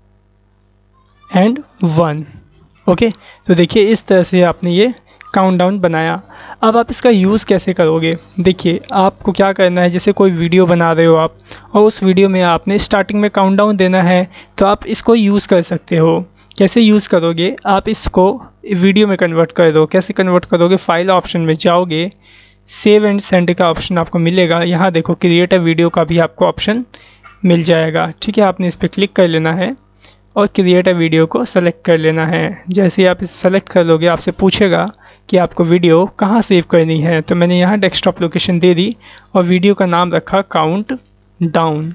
and one. Okay, तो देखिए इस तरह से आपने ये काउंटडाउन बनाया। अब आप इसका यूज़ कैसे करोगे, देखिए आपको क्या करना है, जैसे कोई वीडियो बना रहे हो आप और उस वीडियो में आपने स्टार्टिंग में काउंटडाउन देना है, तो आप इसको यूज़ कर सकते हो। कैसे यूज़ करोगे, आप इसको वीडियो में कन्वर्ट कर दो। कैसे कन्वर्ट करोगे, फाइल ऑप्शन में जाओगे, सेव एंड सेंड का ऑप्शन आपको मिलेगा। यहाँ देखो क्रिएट अ वीडियो का भी आपको ऑप्शन मिल जाएगा। ठीक है, आपने इस पर क्लिक कर लेना है और क्रिएट अ वीडियो को सेलेक्ट कर लेना है। जैसे ही आप इसे सेलेक्ट कर लोगे आपसे पूछेगा कि आपको वीडियो कहाँ सेव करनी है। तो मैंने यहाँ डेस्कटॉप लोकेशन दे दी और वीडियो का नाम रखा काउंट डाउन,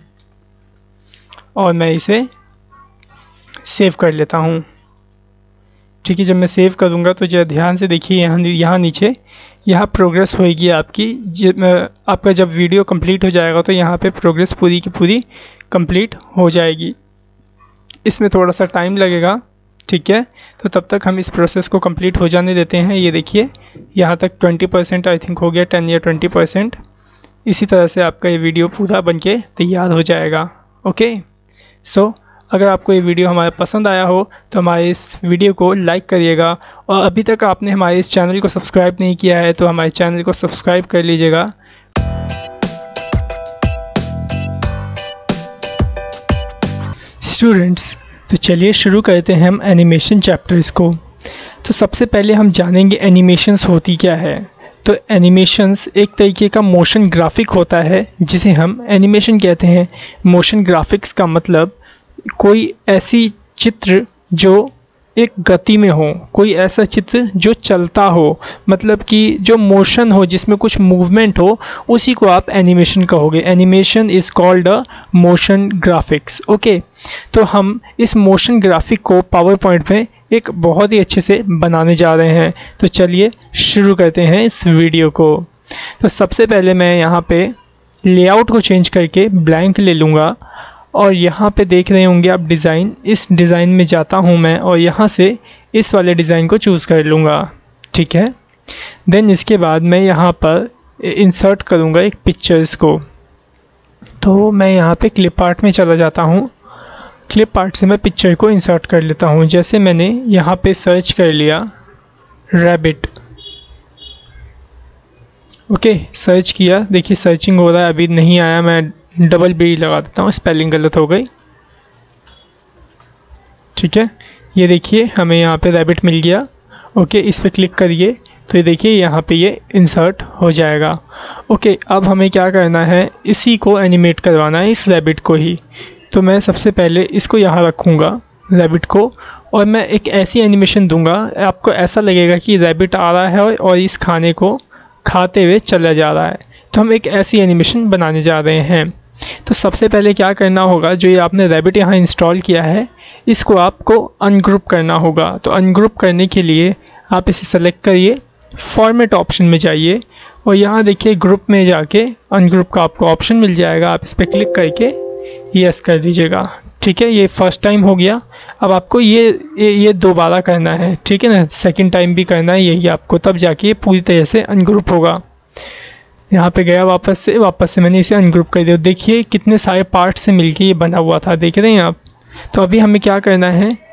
और मैं इसे सेव कर लेता हूँ। ठीक है, जब मैं सेव करूँगा तो जरा ध्यान से देखिए, यहाँ यहाँ नीचे यहाँ प्रोग्रेस होएगी आपकी। जब आपका जब वीडियो कंप्लीट हो जाएगा तो यहाँ पे प्रोग्रेस पूरी की पूरी कंप्लीट हो जाएगी। इसमें थोड़ा सा टाइम लगेगा, ठीक है, तो तब तक हम इस प्रोसेस को कंप्लीट हो जाने देते हैं। ये देखिए यहाँ तक ट्वेंटी परसेंट आई थिंक हो गया, टेन या ट्वेंटी परसेंट। इसी तरह से आपका ये वीडियो पूरा बनके तैयार हो जाएगा। ओके, सो so, अगर आपको ये वीडियो हमारा पसंद आया हो तो हमारे इस वीडियो को लाइक करिएगा, और अभी तक आपने हमारे इस चैनल को सब्सक्राइब नहीं किया है तो हमारे चैनल को सब्सक्राइब कर लीजिएगा। स्टूडेंट्स, तो चलिए शुरू करते हैं हम एनिमेशन चैप्टर्स को। तो सबसे पहले हम जानेंगे एनिमेशंस होती क्या है। तो एनिमेशंस एक तरीके का मोशन ग्राफिक होता है जिसे हम एनिमेशन कहते हैं। मोशन ग्राफिक्स का मतलब कोई ऐसी चित्र जो एक गति में हो, कोई ऐसा चित्र जो चलता हो, मतलब कि जो मोशन हो, जिसमें कुछ मूवमेंट हो, उसी को आप एनिमेशन कहोगे। Animation is called a motion graphics. Okay, तो हम इस मोशन ग्राफिक को पावर पॉइंट में एक बहुत ही अच्छे से बनाने जा रहे हैं। तो चलिए शुरू करते हैं इस वीडियो को। तो सबसे पहले मैं यहाँ पे लेआउट को चेंज करके ब्लैंक ले लूँगा, और यहाँ पे देख रहे होंगे आप डिज़ाइन, इस डिज़ाइन में जाता हूँ मैं और यहाँ से इस वाले डिज़ाइन को चूज़ कर लूँगा। ठीक है, देन इसके बाद मैं यहाँ पर इंसर्ट करूँगा एक पिक्चर्स को। तो मैं यहाँ पे क्लिप आर्ट में चला जाता हूँ। क्लिप आर्ट से मैं पिक्चर को इंसर्ट कर लेता हूँ। जैसे मैंने यहाँ पे सर्च कर लिया रैबिट। ओके, सर्च किया, देखिए सर्चिंग हो रहा है, अभी नहीं आया। मैं डबल बी लगा देता हूँ, स्पेलिंग गलत हो गई। ठीक है, ये देखिए हमें यहाँ पे रैबिट मिल गया। ओके, इस पर क्लिक करिए तो ये देखिए यहाँ पे ये इंसर्ट हो जाएगा। ओके, अब हमें क्या करना है, इसी को एनिमेट करवाना है, इस रैबिट को ही। तो मैं सबसे पहले इसको यहाँ रखूँगा रैबिट को, और मैं एक ऐसी एनिमेशन दूंगा आपको ऐसा लगेगा कि रैबिट आ रहा है और इस खाने को खाते हुए चला जा रहा है। तो हम एक ऐसी एनिमेशन बनाने जा रहे हैं। तो सबसे पहले क्या करना होगा, जो ये आपने रैबिट यहाँ इंस्टॉल किया है इसको आपको अनग्रुप करना होगा। तो अनग्रुप करने के लिए आप इसे सेलेक्ट करिए, फॉर्मेट ऑप्शन में जाइए और यहाँ देखिए ग्रुप में जाके अनग्रुप का आपको ऑप्शन मिल जाएगा। आप इस पर क्लिक करके यस कर दीजिएगा। ठीक है, ये फर्स्ट टाइम हो गया। अब आपको ये ये, ये दोबारा करना है, ठीक है ना, सेकंड टाइम भी करना है यही आपको, तब जाके ये पूरी तरह से अनग्रुप होगा। यहाँ पे गया वापस से, वापस से मैंने इसे अनग्रुप कर दिया। देखिए कितने सारे पार्ट से मिलके ये बना हुआ था, देख रहे हैं आप। तो अभी हमें क्या करना है,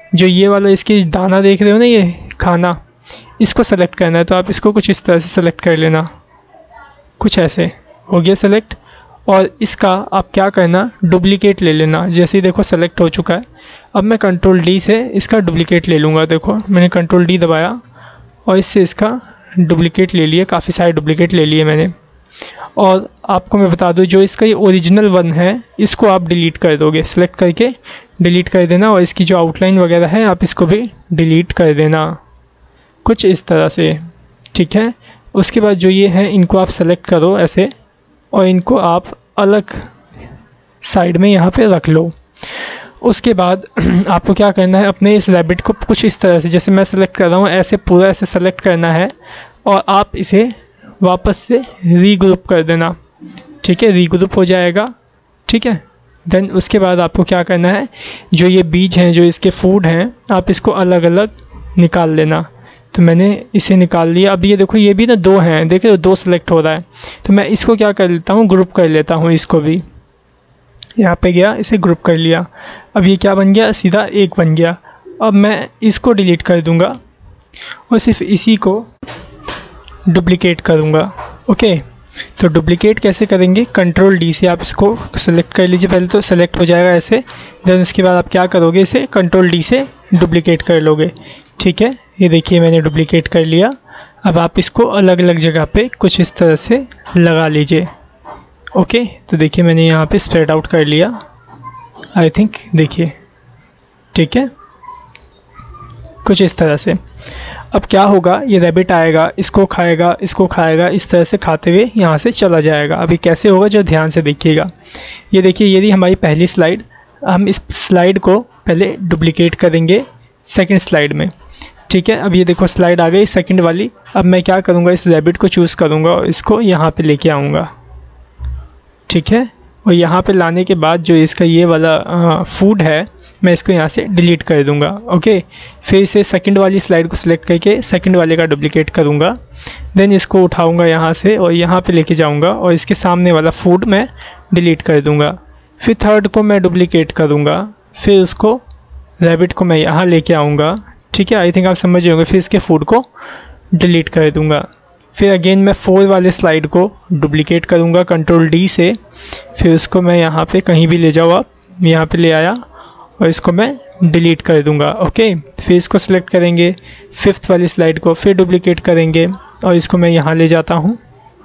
जो ये वाला इसकी दाना देख रहे हो ना, ये खाना, इसको सेलेक्ट करना है। तो आप इसको कुछ इस तरह से सेलेक्ट कर लेना, कुछ ऐसे हो गया सेलेक्ट। और इसका आप क्या करना, डुप्लीकेट ले लेना। जैसे ही देखो सेलेक्ट हो चुका है, अब मैं कंट्रोल डी से इसका डुप्लीकेट ले लूँगा। देखो मैंने कंट्रोल डी दबाया और इससे इसका डुप्लीकेट ले लिया, काफ़ी सारे डुप्लीकेट ले लिए मैंने। और आपको मैं बता दूं, जो इसका ये ओरिजिनल वन है इसको आप डिलीट कर दोगे, सेलेक्ट करके डिलीट कर देना। और इसकी जो आउटलाइन वगैरह है आप इसको भी डिलीट कर देना, कुछ इस तरह से, ठीक है। उसके बाद जो ये है इनको आप सेलेक्ट करो ऐसे, और इनको आप अलग साइड में यहाँ पे रख लो। उसके बाद आपको क्या करना है, अपने इस रैबिट को कुछ इस तरह से, जैसे मैं सेलेक्ट कर रहा हूँ ऐसे पूरा ऐसे सेलेक्ट करना है, और आप इसे वापस से रीग्रुप कर देना, ठीक है। रीग्रुप हो जाएगा, ठीक है। देन उसके बाद आपको क्या करना है, जो ये बीज हैं, जो इसके फूड हैं, आप इसको अलग अलग निकाल लेना। तो मैंने इसे निकाल लिया। अब ये देखो ये भी ना दो हैं, देख रहे हो, दो सेलेक्ट हो रहा है। तो मैं इसको क्या कर लेता हूँ, ग्रुप कर लेता हूँ। इसको भी यहाँ पे गया, इसे ग्रुप कर लिया। अब ये क्या बन गया, सीधा एक बन गया। अब मैं इसको डिलीट कर दूँगा और सिर्फ इसी को डुप्लिकेट करूँगा। ओके, तो डुप्लिकेट कैसे करेंगे, कंट्रोल डी से आप इसको सेलेक्ट कर लीजिए। पहले तो सेलेक्ट हो जाएगा ऐसे, देन उसके बाद आप क्या करोगे, इसे कंट्रोल डी से डुप्लिकेट कर लोगे, ठीक है। ये देखिए मैंने डुप्लिकेट कर लिया। अब आप इसको अलग अलग जगह पे कुछ इस तरह से लगा लीजिए। ओके, तो देखिए मैंने यहाँ पे स्प्रेड आउट कर लिया, आई थिंक, देखिए, ठीक है, कुछ इस तरह से। अब क्या होगा, ये रैबिट आएगा, इसको खाएगा, इसको खाएगा, इस तरह से खाते हुए यहाँ से चला जाएगा। अभी कैसे होगा जो ध्यान से देखिएगा। ये देखिए ये रही हमारी पहली स्लाइड। हम इस स्लाइड को पहले डुप्लिकेट करेंगे सेकंड स्लाइड में, ठीक है। अब ये देखो स्लाइड आ गई सेकंड वाली। अब मैं क्या करूँगा, इस रैबिट को चूज़ करूँगा और इसको यहाँ पे लेके आऊँगा, ठीक है। और यहाँ पे लाने के बाद जो इसका ये वाला फूड है, मैं इसको यहाँ से डिलीट कर दूँगा। ओके, फिर इसे सेकंड वाली स्लाइड को सिलेक्ट करके सेकंड वाले का डुप्लिकेट करूँगा। देन इसको उठाऊँगा यहाँ से और यहाँ पे लेके जाऊँगा और इसके सामने वाला फूड मैं डिलीट कर दूँगा। फिर थर्ड को मैं डुप्लिकेट करूँगा, फिर उसको रैबिट को मैं यहाँ लेके आऊँगा, ठीक है। आई थिंक आप समझ रहे होंगे। फिर इसके फूड को डिलीट कर दूँगा। फिर अगेन मैं फोर वाले स्लाइड को डुप्लिकेट करूँगा कंट्रोल डी से। फिर उसको मैं यहाँ पे कहीं भी ले जाओ, आप यहाँ पे ले आया और इसको मैं डिलीट कर दूँगा। ओके, फिर इसको सिलेक्ट करेंगे फिफ्थ वाली स्लाइड को, फिर डुप्लिकेट करेंगे और इसको मैं यहाँ ले जाता हूँ,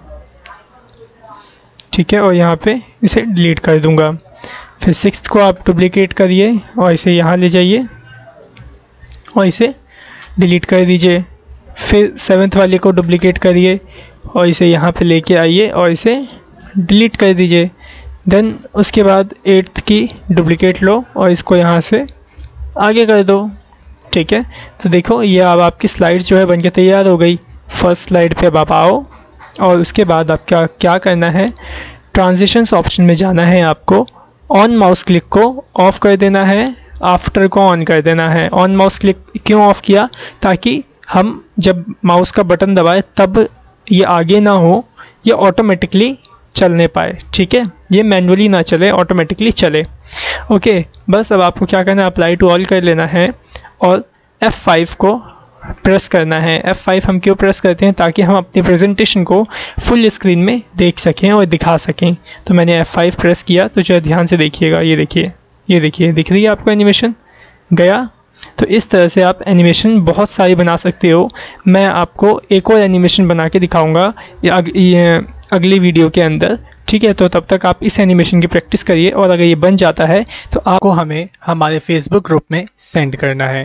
ठीक है, और यहाँ पे इसे डिलीट कर दूँगा। फिर सिक्स्थ को आप डुप्लिकेट करिए और इसे यहाँ ले जाइए और इसे डिलीट कर दीजिए। फिर सेवन्थ वाले को डुप्लिकेट करिए और इसे यहाँ पे लेके आइए और इसे डिलीट कर दीजिए। देन उसके बाद एट्थ की डुप्लिकेट लो और इसको यहाँ से आगे कर दो, ठीक है। तो देखो ये अब आपकी स्लाइड जो है बनके तैयार हो गई। फर्स्ट स्लाइड पे अब आप आओ और उसके बाद आप क्या क्या करना है, ट्रांजिशंस ऑप्शन में जाना है आपको। ऑन माउस क्लिक को ऑफ कर देना है, आफ्टर को ऑन कर देना है। ऑन माउस क्लिक क्यों ऑफ किया, ताकि हम जब माउस का बटन दबाए तब ये आगे ना हो, ये ऑटोमेटिकली चलने पाए, ठीक है। ये मैनुअली ना चले, ऑटोमेटिकली चले। ओके, बस अब आपको क्या करना है, अप्लाई टू ऑल कर लेना है और एफ फाइव को प्रेस करना है। एफ फाइव हम क्यों प्रेस करते हैं, ताकि हम अपनी प्रेजेंटेशन को फुल स्क्रीन में देख सकें और दिखा सकें। तो मैंने एफ फाइव प्रेस किया, तो जो ध्यान से देखिएगा, ये देखिए, ये देखिए, दिख रही है आपको एनिमेशन गया। तो इस तरह से आप एनिमेशन बहुत सारी बना सकते हो। मैं आपको एक और एनिमेशन बना के दिखाऊंगा ये, अग, ये अगली वीडियो के अंदर, ठीक है। तो तब तक आप इस एनिमेशन की प्रैक्टिस करिए और अगर ये बन जाता है तो आपको हमें हमारे फेसबुक ग्रुप में सेंड करना है।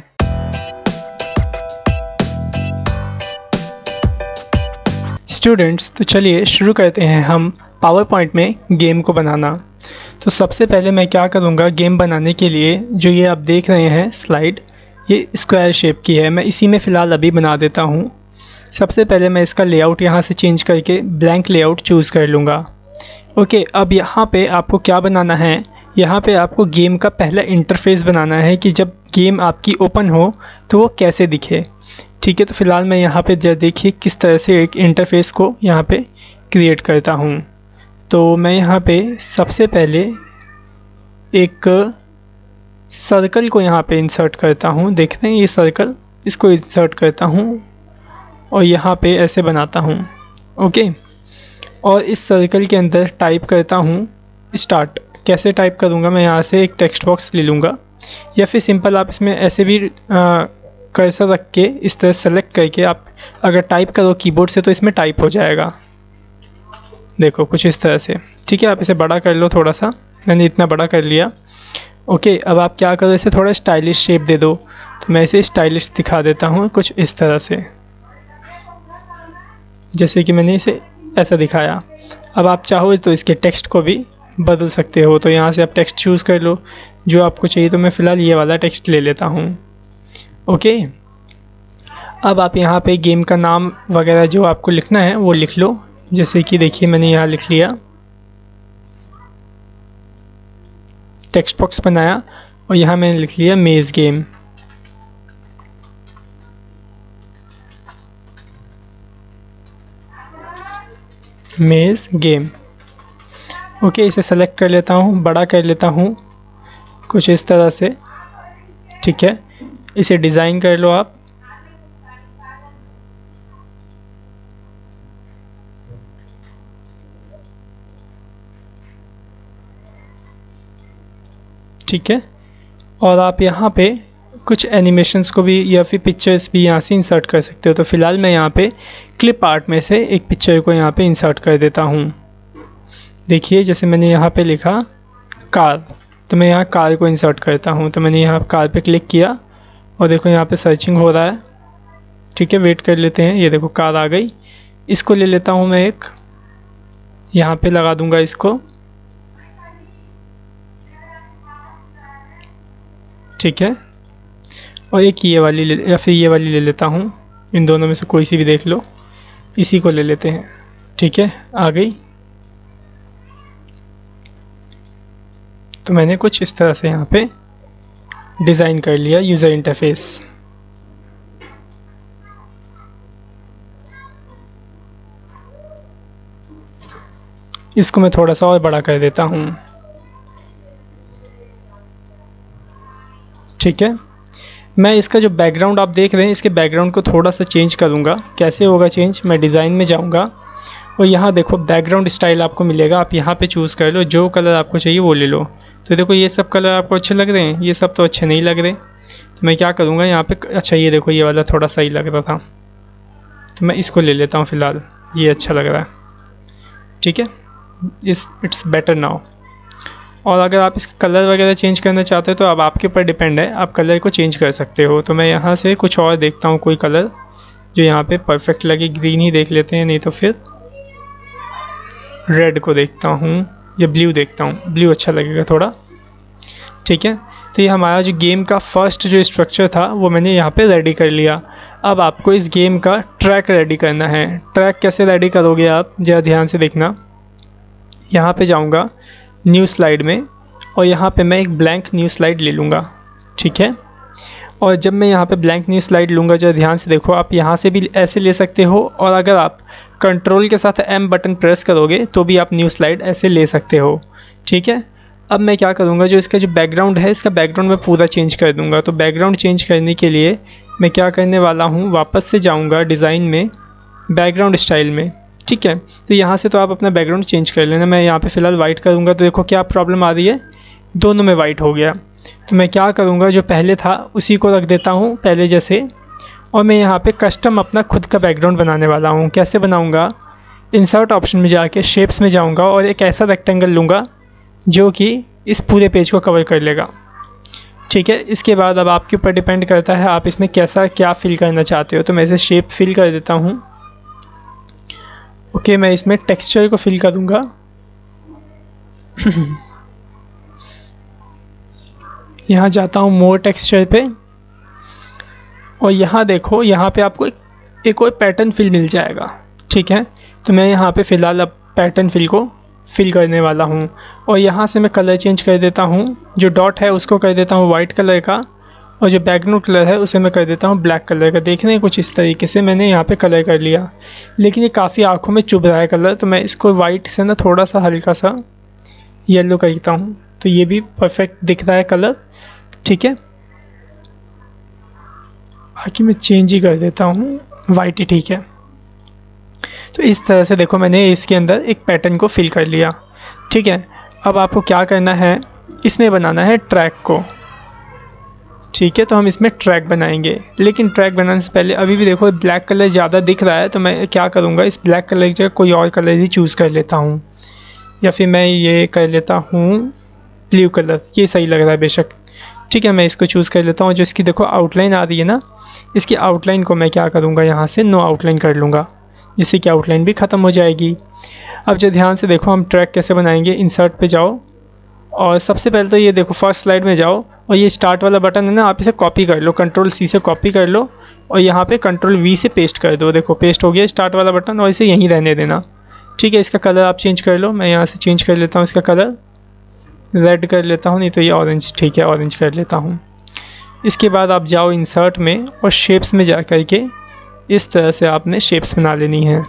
स्टूडेंट्स, तो चलिए शुरू करते हैं हम पावर पॉइंट में गेम को बनाना। तो सबसे पहले मैं क्या करूँगा, गेम बनाने के लिए जो ये आप देख रहे हैं स्लाइड, ये स्क्वायर शेप की है। मैं इसी में फ़िलहाल अभी बना देता हूँ। सबसे पहले मैं इसका लेआउट यहाँ से चेंज करके ब्लैंक लेआउट चूज़ कर लूँगा। ओके, अब यहाँ पे आपको क्या बनाना है, यहाँ पे आपको गेम का पहला इंटरफेस बनाना है कि जब गेम आपकी ओपन हो तो वो कैसे दिखे, ठीक है। तो फ़िलहाल मैं यहाँ पे देखिए किस तरह से एक इंटरफेस को यहाँ पे क्रिएट करता हूँ। तो मैं यहाँ पे सबसे पहले एक सर्कल को यहाँ पे इंसर्ट करता हूँ, देखते हैं ये सर्कल, इसको इंसर्ट करता हूँ और यहाँ पे ऐसे बनाता हूँ। ओके, और इस सर्कल के अंदर टाइप करता हूँ स्टार्ट। कैसे टाइप करूँगा, मैं यहाँ से एक टेक्स्ट बॉक्स ले लूँगा या फिर सिंपल आप इसमें ऐसे भी कर्सर रख के इस तरह सेलेक्ट करके आप अगर टाइप करो कीबोर्ड से तो इसमें टाइप हो जाएगा। देखो कुछ इस तरह से, ठीक है। आप इसे बड़ा कर लो थोड़ा सा, मैंने इतना बड़ा कर लिया। ओके, अब आप क्या करो, इसे थोड़ा स्टाइलिश शेप दे दो, तो मैं इसे स्टाइलिश दिखा देता हूँ कुछ इस तरह से, जैसे कि मैंने इसे ऐसा दिखाया। अब आप चाहो तो इसके टेक्स्ट को भी बदल सकते हो, तो यहाँ से आप टेक्स्ट चूज़ कर लो जो आपको चाहिए। तो मैं फ़िलहाल ये वाला टेक्स्ट ले लेता हूँ। ओके, अब आप यहाँ पे गेम का नाम वगैरह जो आपको लिखना है वो लिख लो, जैसे कि देखिए मैंने यहाँ लिख लिया, टेक्स्ट बॉक्स बनाया और यहाँ मैंने लिख लिया मेज़ गेम। मेज़ गेम। ओके, इसे सेलेक्ट कर लेता हूँ, बड़ा कर लेता हूँ कुछ इस तरह से, ठीक है। इसे डिज़ाइन कर लो आप। ठीक है, और आप यहाँ पे कुछ एनिमेशंस को भी या फिर पिक्चर्स भी यहाँ से इंसर्ट कर सकते हो। तो फ़िलहाल मैं यहाँ पे क्लिप आर्ट में से एक पिक्चर को यहाँ पे इंसर्ट कर देता हूँ। देखिए जैसे मैंने यहाँ पे लिखा कार, तो मैं यहाँ कार को इंसर्ट करता हूँ। तो मैंने यहाँ कार पे क्लिक किया और देखो यहाँ पे सर्चिंग हो रहा है, ठीक है। वेट कर लेते हैं, ये देखो कार आ गई। इसको ले लेता हूँ मैं, एक यहाँ पे लगा दूँगा इसको, ठीक है। और एक ये वाली ले, या फिर ये वाली ले लेता हूँ, इन दोनों में से कोई सी भी देख लो, इसी को ले लेते हैं, ठीक है। आ गई। तो मैंने कुछ इस तरह से यहाँ पे डिज़ाइन कर लिया यूज़र इंटरफेस। इसको मैं थोड़ा सा और बड़ा कर देता हूँ, ठीक है। मैं इसका जो बैकग्राउंड आप देख रहे हैं, इसके बैकग्राउंड को थोड़ा सा चेंज करूँगा। कैसे होगा चेंज, मैं डिज़ाइन में जाऊँगा और यहाँ देखो बैकग्राउंड स्टाइल आपको मिलेगा, आप यहाँ पे चूज़ कर लो, जो कलर आपको चाहिए वो ले लो। तो देखो ये सब कलर आपको अच्छे लग रहे हैं, ये सब तो अच्छे नहीं लग रहे। तो मैं क्या करूँगा यहाँ पे, अच्छा ये देखो ये वाला थोड़ा सही लग रहा था, तो मैं इसको ले लेता हूँ फ़िलहाल, ये अच्छा लग रहा है, ठीक है। इस इट्स बेटर नाउ। और अगर आप इसका कलर वगैरह चेंज करना चाहते हो तो अब आपके ऊपर डिपेंड है, आप कलर को चेंज कर सकते हो। तो मैं यहाँ से कुछ और देखता हूँ, कोई कलर जो यहाँ पे परफेक्ट लगे। ग्रीन ही देख लेते हैं, नहीं तो फिर रेड को देखता हूँ या ब्लू देखता हूँ, ब्लू अच्छा लगेगा थोड़ा, ठीक है। तो ये हमारा जो गेम का फर्स्ट जो स्ट्रक्चर था वो मैंने यहाँ पे रेडी कर लिया। अब आपको इस गेम का ट्रैक रेडी करना है। ट्रैक कैसे रेडी करोगे आप, ज़रा ध्यान से देखना। यहाँ पे जाऊँगा न्यू स्लाइड में और यहाँ पे मैं एक ब्लैंक न्यू स्लाइड ले लूँगा, ठीक है। और जब मैं यहाँ पे ब्लैंक न्यू स्लाइड लूँगा, जो ध्यान से देखो, आप यहाँ से भी ऐसे ले सकते हो और अगर आप कंट्रोल के साथ एम बटन प्रेस करोगे तो भी आप न्यू स्लाइड ऐसे ले सकते हो, ठीक है। अब मैं क्या करूँगा, जो इसका जो बैकग्राउंड है, इसका बैकग्राउंड मैं पूरा चेंज कर दूँगा। तो बैकग्राउंड चेंज करने के लिए मैं क्या करने वाला हूँ, वापस से जाऊँगा डिज़ाइन में, बैकग्राउंड स्टाइल में, ठीक है। तो यहाँ से तो आप अपना बैकग्राउंड चेंज कर लेना। मैं यहाँ पे फ़िलहाल वाइट करूँगा, तो देखो क्या प्रॉब्लम आ रही है, दोनों में वाइट हो गया। तो मैं क्या करूँगा, जो पहले था उसी को रख देता हूँ पहले जैसे, और मैं यहाँ पे कस्टम अपना खुद का बैकग्राउंड बनाने वाला हूँ। कैसे बनाऊँगा, इंसर्ट ऑप्शन में जाके शेप्स में जाऊँगा और एक ऐसा रेक्टेंगल लूँगा जो कि इस पूरे पेज को कवर कर लेगा, ठीक है। इसके बाद अब आपके ऊपर डिपेंड करता है आप इसमें कैसा क्या फिल करना चाहते हो। तो मैं इसे शेप फिल कर देता हूँ। ओके okay, मैं इसमें टेक्सचर को फिल करूँगा। यहाँ जाता हूँ मोर टेक्सचर पे और यहाँ देखो, यहाँ पे आपको एक, एक और पैटर्न फिल मिल जाएगा, ठीक है। तो मैं यहाँ पे फ़िलहाल अब पैटर्न फिल को फिल करने वाला हूँ और यहाँ से मैं कलर चेंज कर देता हूँ। जो डॉट है उसको कर देता हूँ वाइट कलर का और जो बैकग्राउंड कलर है उसे मैं कर देता हूँ ब्लैक कलर का। देखने हैं कुछ इस तरीके से मैंने यहाँ पे कलर कर लिया, लेकिन ये काफ़ी आँखों में चुभ रहा है कलर। तो मैं इसको वाइट से ना थोड़ा सा हल्का सा येलो करता हूँ, तो ये भी परफेक्ट दिख रहा है कलर, ठीक है, बाकी मैं चेंज ही कर देता हूँ, वाइट ही ठीक है। तो इस तरह से देखो मैंने इसके अंदर एक पैटर्न को फिल कर लिया। ठीक है, अब आपको क्या करना है, इसमें बनाना है ट्रैक को। ठीक है, तो हम इसमें ट्रैक बनाएंगे, लेकिन ट्रैक बनाने से पहले अभी भी देखो ब्लैक कलर ज़्यादा दिख रहा है, तो मैं क्या करूँगा, इस ब्लैक कलर की जगह कोई और कलर ही चूज़ कर लेता हूँ, या फिर मैं ये कर लेता हूँ ब्लू कलर, ये सही लग रहा है बेशक। ठीक है, मैं इसको चूज़ कर लेता हूँ। जो इसकी देखो आउटलाइन आ रही है ना, इसकी आउटलाइन को मैं क्या करूँगा, यहाँ से नो आउटलाइन कर लूँगा, जिससे कि आउटलाइन भी ख़त्म हो जाएगी। अब जो ध्यान से देखो हम ट्रैक कैसे बनाएंगे, इंसर्ट पे जाओ और सबसे पहले तो ये देखो फर्स्ट स्लाइड में जाओ और ये स्टार्ट वाला बटन है ना, आप इसे कॉपी कर लो, कंट्रोल सी से कॉपी कर लो और यहाँ पे कंट्रोल वी से पेस्ट कर दो। देखो पेस्ट हो गया स्टार्ट वाला बटन, और इसे यहीं रहने देना। ठीक है, इसका कलर आप चेंज कर लो, मैं यहाँ से चेंज कर लेता हूँ, इसका कलर रेड कर लेता हूँ, नहीं तो ये ऑरेंज, ठीक है ऑरेंज कर लेता हूँ। इसके बाद आप जाओ इंसर्ट में और शेप्स में जा कर के इस तरह से आपने शेप्स बना लेनी है।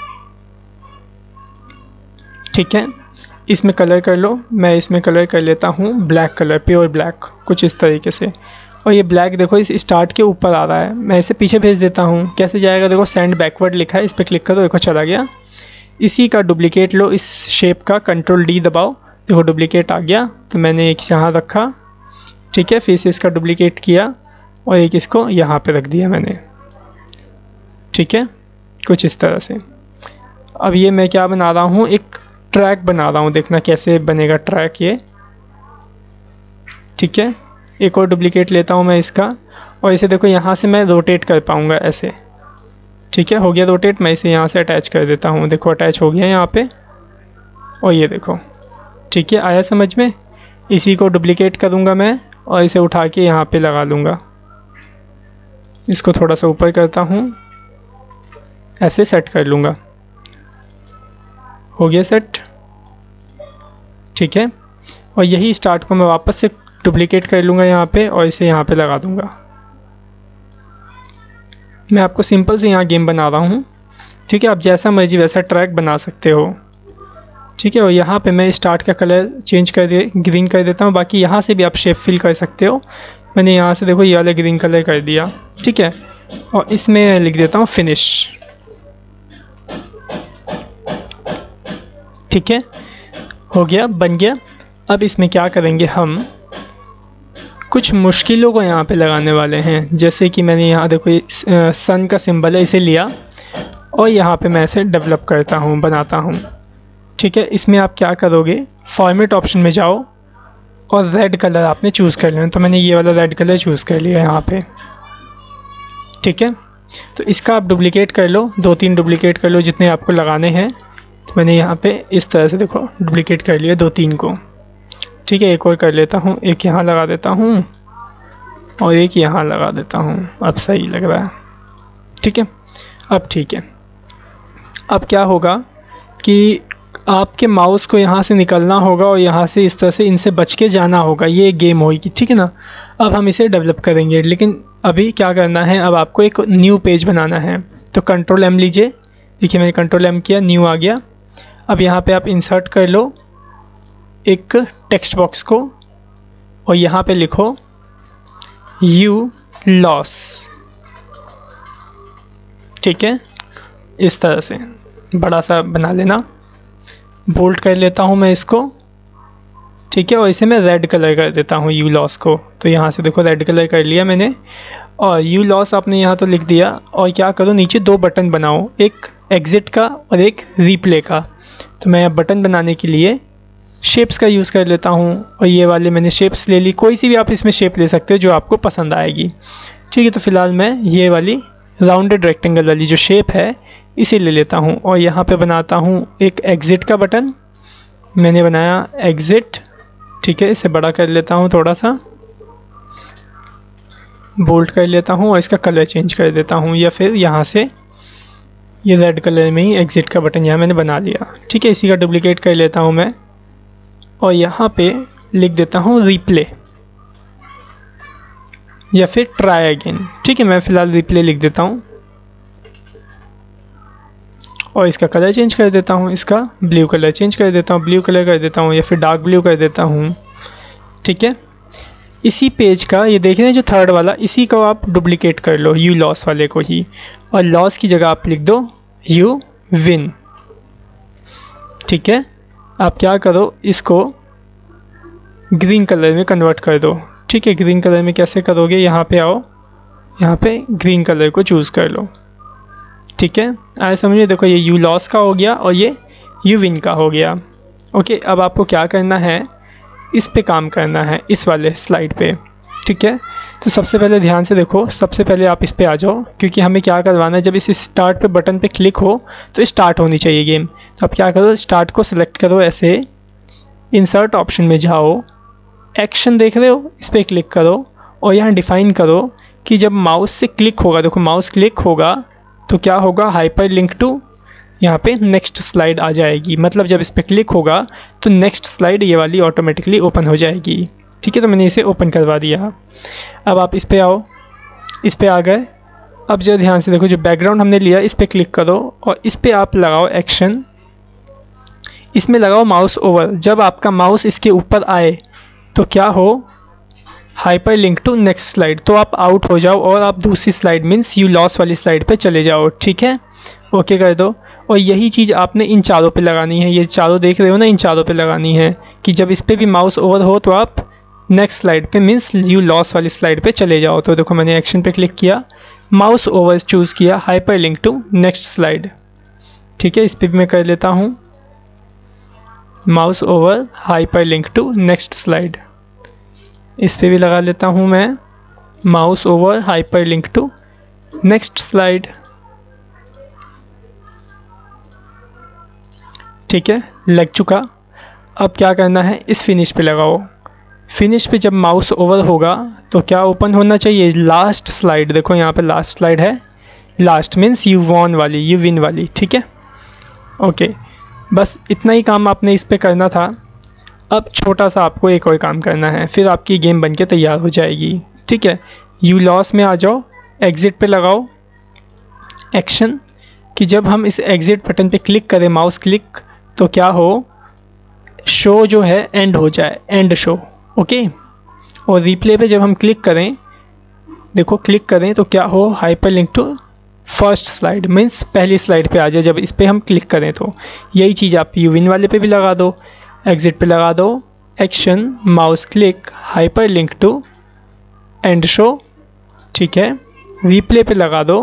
ठीक है, इसमें कलर कर लो, मैं इसमें कलर कर लेता हूँ ब्लैक कलर, प्योर ब्लैक, कुछ इस तरीके से। और ये ब्लैक देखो इस स्टार्ट के ऊपर आ रहा है, मैं इसे पीछे भेज देता हूँ। कैसे जाएगा, देखो सेंड बैकवर्ड लिखा है, इस पर क्लिक करो, देखो चला गया। इसी का डुप्लीकेट लो, इस शेप का कंट्रोल डी दबाओ, देखो डुप्लीकेट आ गया। तो मैंने एक यहाँ रखा, ठीक है, फिर से इसका डुप्लीकेट किया और एक इसको यहाँ पे रख दिया मैंने। ठीक है, कुछ इस तरह से। अब ये मैं क्या बना रहा हूँ, एक ट्रैक बना रहा हूँ, देखना कैसे बनेगा ट्रैक ये। ठीक है, एक और डुप्लीकेट लेता हूँ मैं इसका और इसे देखो यहाँ से मैं रोटेट कर पाऊँगा ऐसे। ठीक है, हो गया रोटेट, मैं इसे यहाँ से अटैच कर देता हूँ, देखो अटैच हो गया यहाँ पे। और ये देखो, ठीक है, आया समझ में। इसी को डुप्लीकेट करूँगा मैं और इसे उठा के यहाँ पे लगा लूँगा। इसको थोड़ा सा ऊपर करता हूँ, ऐसे सेट कर लूँगा, हो गया सेट। ठीक है, और यही स्टार्ट को मैं वापस से डुप्लीकेट कर लूँगा यहाँ पे और इसे यहाँ पे लगा दूँगा। मैं आपको सिंपल से यहाँ गेम बना रहा हूँ। ठीक है, आप जैसा मर्जी वैसा ट्रैक बना सकते हो। ठीक है, और यहाँ पे मैं स्टार्ट का कलर चेंज कर दे ग्रीन कर देता हूँ, बाकी यहाँ से भी आप शेप फिल कर सकते हो। मैंने यहाँ से देखो ये वाला ग्रीन कलर कर दिया। ठीक है, और इसमें लिख देता हूँ फिनिश। ठीक है, हो गया, बन गया। अब इसमें क्या करेंगे, हम कुछ मुश्किलों को यहाँ पे लगाने वाले हैं। जैसे कि मैंने यहाँ देखो ये सन का सिंबल है, इसे लिया और यहाँ पे मैं इसे डेवलप करता हूँ, बनाता हूँ। ठीक है, इसमें आप क्या करोगे, फॉर्मेट ऑप्शन में जाओ और रेड कलर आपने चूज़ कर लेना। तो मैंने ये वाला रेड कलर चूज़ कर लिया यहाँ पे। ठीक है, तो इसका आप डुप्लीकेट कर लो, दो तीन डुप्लीकेट कर लो जितने आपको लगाने हैं। तो मैंने यहाँ पे इस तरह से देखो डुप्लीकेट कर लिया दो तीन को। ठीक है, एक और कर लेता हूँ, एक यहाँ लगा देता हूँ और एक यहाँ लगा देता हूँ। अब सही लग रहा है। ठीक है, अब ठीक है। अब क्या होगा कि आपके माउस को यहाँ से निकलना होगा और यहाँ से इस तरह से इनसे बच के जाना होगा, ये गेम होगी। ठीक है ना, अब हम इसे डेवलप करेंगे, लेकिन अभी क्या करना है, अब आपको एक न्यू पेज बनाना है। तो कंट्रोल एम लीजिए, देखिए मैंने कंट्रोल एम किया, न्यू आ गया। अब यहाँ पे आप इंसर्ट कर लो एक टेक्स्ट बॉक्स को और यहाँ पे लिखो यू लॉस। ठीक है, इस तरह से बड़ा सा बना लेना, बोल्ड कर लेता हूँ मैं इसको। ठीक है, और इसे मैं रेड कलर कर देता हूँ यू लॉस को। तो यहाँ से देखो रेड कलर कर लिया मैंने और यू लॉस आपने यहाँ तो लिख दिया। और क्या करो, नीचे दो बटन बनाओ, एक एग्ज़िट का और एक रीप्ले का। तो मैं बटन बनाने के लिए शेप्स का यूज़ कर लेता हूँ और ये वाले मैंने शेप्स ले ली, कोई सी भी आप इसमें शेप ले सकते हो जो आपको पसंद आएगी। ठीक है, तो फ़िलहाल मैं ये वाली राउंडेड रेक्टेंगल वाली जो शेप है इसे ले लेता हूँ और यहाँ पे बनाता हूँ एक एग्ज़िट का बटन। मैंने बनाया एग्ज़िट। ठीक है, इसे बड़ा कर लेता हूँ, थोड़ा सा बोल्ड कर लेता हूँ और इसका कलर चेंज कर देता हूँ, या फिर यहाँ से ये रेड कलर में ही एग्ज़िट का बटन यहाँ मैंने बना लिया। ठीक है, इसी का डुप्लीकेट कर लेता हूँ मैं और यहाँ पे लिख देता हूँ रिप्ले या फिर ट्राई अगेन। ठीक है, मैं फ़िलहाल रिप्ले लिख देता हूँ और इसका कलर चेंज कर देता हूँ, इसका ब्लू कलर चेंज कर देता हूँ, ब्लू कलर कर देता हूँ या फिर डार्क ब्लू कर देता हूँ। ठीक है, इसी पेज का ये देख रहे हैं जो थर्ड वाला, इसी को आप डुप्लीकेट कर लो यू लॉस वाले को ही, और लॉस की जगह आप लिख दो यू विन। ठीक है, आप क्या करो, इसको ग्रीन कलर में कन्वर्ट कर दो। ठीक है, ग्रीन कलर में कैसे करोगे, यहाँ पे आओ, यहाँ पे ग्रीन कलर को चूज़ कर लो। ठीक है, आए समझिए, देखो ये यू लॉस का हो गया और ये यू विन का हो गया। ओके, अब आपको क्या करना है, इस पे काम करना है, इस वाले स्लाइड पे। ठीक है, तो सबसे पहले ध्यान से देखो, सबसे पहले आप इस पे आ जाओ, क्योंकि हमें क्या करवाना है, जब इस स्टार्ट पे बटन पे क्लिक हो तो स्टार्ट होनी चाहिए गेम। तो आप क्या करो, स्टार्ट को सिलेक्ट करो, ऐसे इंसर्ट ऑप्शन में जाओ, एक्शन देख रहे हो, इस पर क्लिक करो और यहाँ डिफाइन करो कि जब माउस से क्लिक होगा, देखो माउस क्लिक होगा तो क्या होगा, हाइपर लिंक टू, यहाँ पे नेक्स्ट स्लाइड आ जाएगी। मतलब जब इस पर क्लिक होगा तो नेक्स्ट स्लाइड ये वाली ऑटोमेटिकली ओपन हो जाएगी। ठीक है, तो मैंने इसे ओपन करवा दिया। अब आप इस पे आओ, इस पे आ गए। अब जो ध्यान से देखो, जो बैकग्राउंड हमने लिया इस पर क्लिक करो और इस पर आप लगाओ एक्शन, इसमें लगाओ माउस ओवर। जब आपका माउस इसके ऊपर आए तो क्या हो, hyperlink to next slide, तो आप आउट हो जाओ और आप दूसरी स्लाइड मीन्स यू लॉस वाली स्लाइड पे चले जाओ। ठीक है, ओके कर दो। और यही चीज़ आपने इन चारों पे लगानी है, ये चारों देख रहे हो ना, इन चारों पे लगानी है कि जब इस पर भी माउस ओवर हो तो आप नेक्स्ट स्लाइड पे मीन्स यू लॉस वाली स्लाइड पे चले जाओ। तो देखो मैंने एक्शन पे क्लिक किया, माउस ओवर चूज़ किया, hyperlink to next slide. ठीक है, इस पर भी मैं कर लेता हूँ, mouse over hyperlink to next slide. इस पे भी लगा लेता हूँ मैं, mouse over hyperlink to next slide. ठीक है, लग चुका। अब क्या करना है, इस फिनिश पे लगाओ। फिनिश पे जब माउस ओवर होगा तो क्या ओपन होना चाहिए, लास्ट स्लाइड। देखो यहाँ पे लास्ट स्लाइड है, लास्ट मीन्स यू वॉन वाली, यू विन वाली। ठीक है, ओके, बस इतना ही काम आपने इस पे करना था। अब छोटा सा आपको एक और काम करना है, फिर आपकी गेम बनके तैयार हो जाएगी। ठीक है, यू लॉस में आ जाओ, एग्ज़िट पे लगाओ एक्शन, कि जब हम इस एग्ज़िट बटन पे क्लिक करें, माउस क्लिक, तो क्या हो, शो जो है एंड हो जाए, एंड शो। ओके, और रिप्ले पे जब हम क्लिक करें, देखो क्लिक करें तो क्या हो, hyperlink to first slide means पहली स्लाइड पे आ जाए जब इस पर हम क्लिक करें। तो यही चीज़ आप यू विन वाले पे भी लगा दो, एग्ज़िट पे लगा दो action, mouse click, hyperlink to end show. ठीक है, रिप्ले पे लगा दो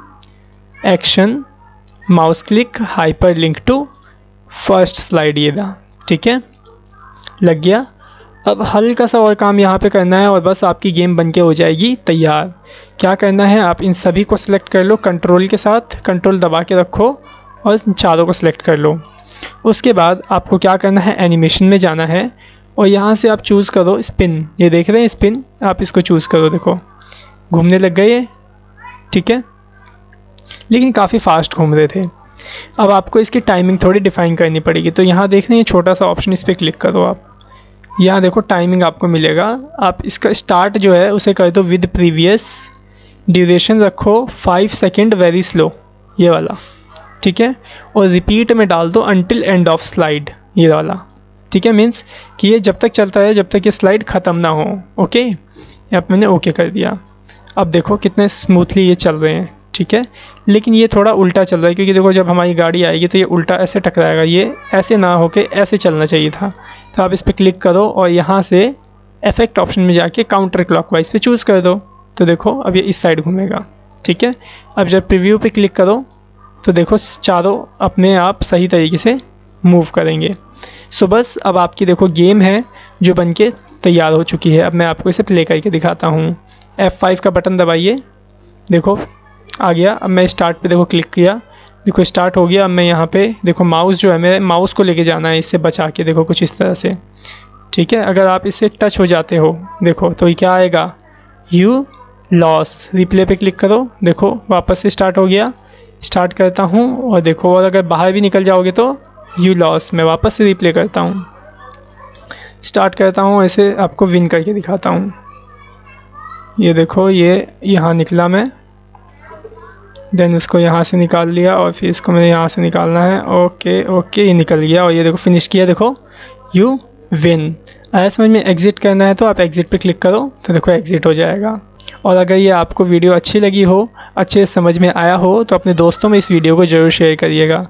action, mouse click, hyperlink to first slide, ये था। ठीक है, लग गया। अब हल्का सा और काम यहाँ पे करना है और बस आपकी गेम बनके हो जाएगी तैयार। क्या करना है, आप इन सभी को सिलेक्ट कर लो कंट्रोल के साथ, कंट्रोल दबा के रखो और चारों को सिलेक्ट कर लो। उसके बाद आपको क्या करना है, एनिमेशन में जाना है और यहाँ से आप चूज़ करो स्पिन। ये देख रहे हैं स्पिन, आप इसको चूज़ करो, देखो घूमने लग गए ये। ठीक है, लेकिन काफ़ी फास्ट घूम रहे थे। अब आपको इसकी टाइमिंग थोड़ी डिफाइन करनी पड़ेगी। तो यहाँ देख रहे हैं छोटा सा ऑप्शन, इस पर क्लिक करो आप, यहाँ देखो टाइमिंग आपको मिलेगा। आप इसका स्टार्ट जो है उसे कर दो विद प्रीवियस, ड्यूरेशन रखो फाइव सेकेंड वेरी स्लो, ये वाला। ठीक है, और रिपीट में डाल दो अंटिल एंड ऑफ स्लाइड, ये वाला। ठीक है, मीन्स कि ये जब तक चलता है जब तक ये स्लाइड ख़त्म ना हो। ओके, यहाँ पर मैंने ओके कर दिया। अब देखो कितने स्मूथली ये चल रहे हैं। ठीक है, लेकिन ये थोड़ा उल्टा चल रहा है, क्योंकि देखो जब हमारी गाड़ी आएगी तो ये उल्टा ऐसे टकराएगा, ये ऐसे ना होके ऐसे चलना चाहिए था। तो आप इस पर क्लिक करो और यहाँ से इफेक्ट ऑप्शन में जाके काउंटर क्लॉकवाइज पे चूज़ कर दो। तो देखो अब ये इस साइड घूमेगा। ठीक है, अब जब प्रीव्यू पे क्लिक करो तो देखो चारों अपने आप सही तरीके से मूव करेंगे। सो बस अब आपकी देखो गेम है जो बनके तैयार हो चुकी है। अब मैं आपको इसे प्ले करके दिखाता हूँ। एफ फाइव का बटन दबाइए, देखो आ गया। अब मैं स्टार्ट पे देखो क्लिक किया, देखो स्टार्ट हो गया। अब मैं यहाँ पे देखो माउस जो है, मेरे माउस को लेके जाना है इससे बचा के, देखो कुछ इस तरह से। ठीक है, अगर आप इससे टच हो जाते हो देखो तो ये क्या आएगा, यू लॉस। रिप्ले पे क्लिक करो, देखो वापस से स्टार्ट हो गया। स्टार्ट करता हूँ और देखो, और अगर बाहर भी निकल जाओगे तो यू लॉस। मैं वापस से रिप्ले करता हूँ, स्टार्ट करता हूँ, ऐसे आपको विन करके दिखाता हूँ। ये देखो ये यहाँ निकला मैं, देन इसको यहाँ से निकाल लिया और फिर इसको मैंने यहाँ से निकालना है। ओके ओके, ये निकल गया और ये देखो फिनिश किया, देखो यू विन। आया समझ में? एग्ज़िट करना है तो आप एग्ज़िट पे क्लिक करो तो देखो एग्ज़िट हो जाएगा। और अगर ये आपको वीडियो अच्छी लगी हो, अच्छे से समझ में आया हो, तो अपने दोस्तों में इस वीडियो को ज़रूर शेयर करिएगा।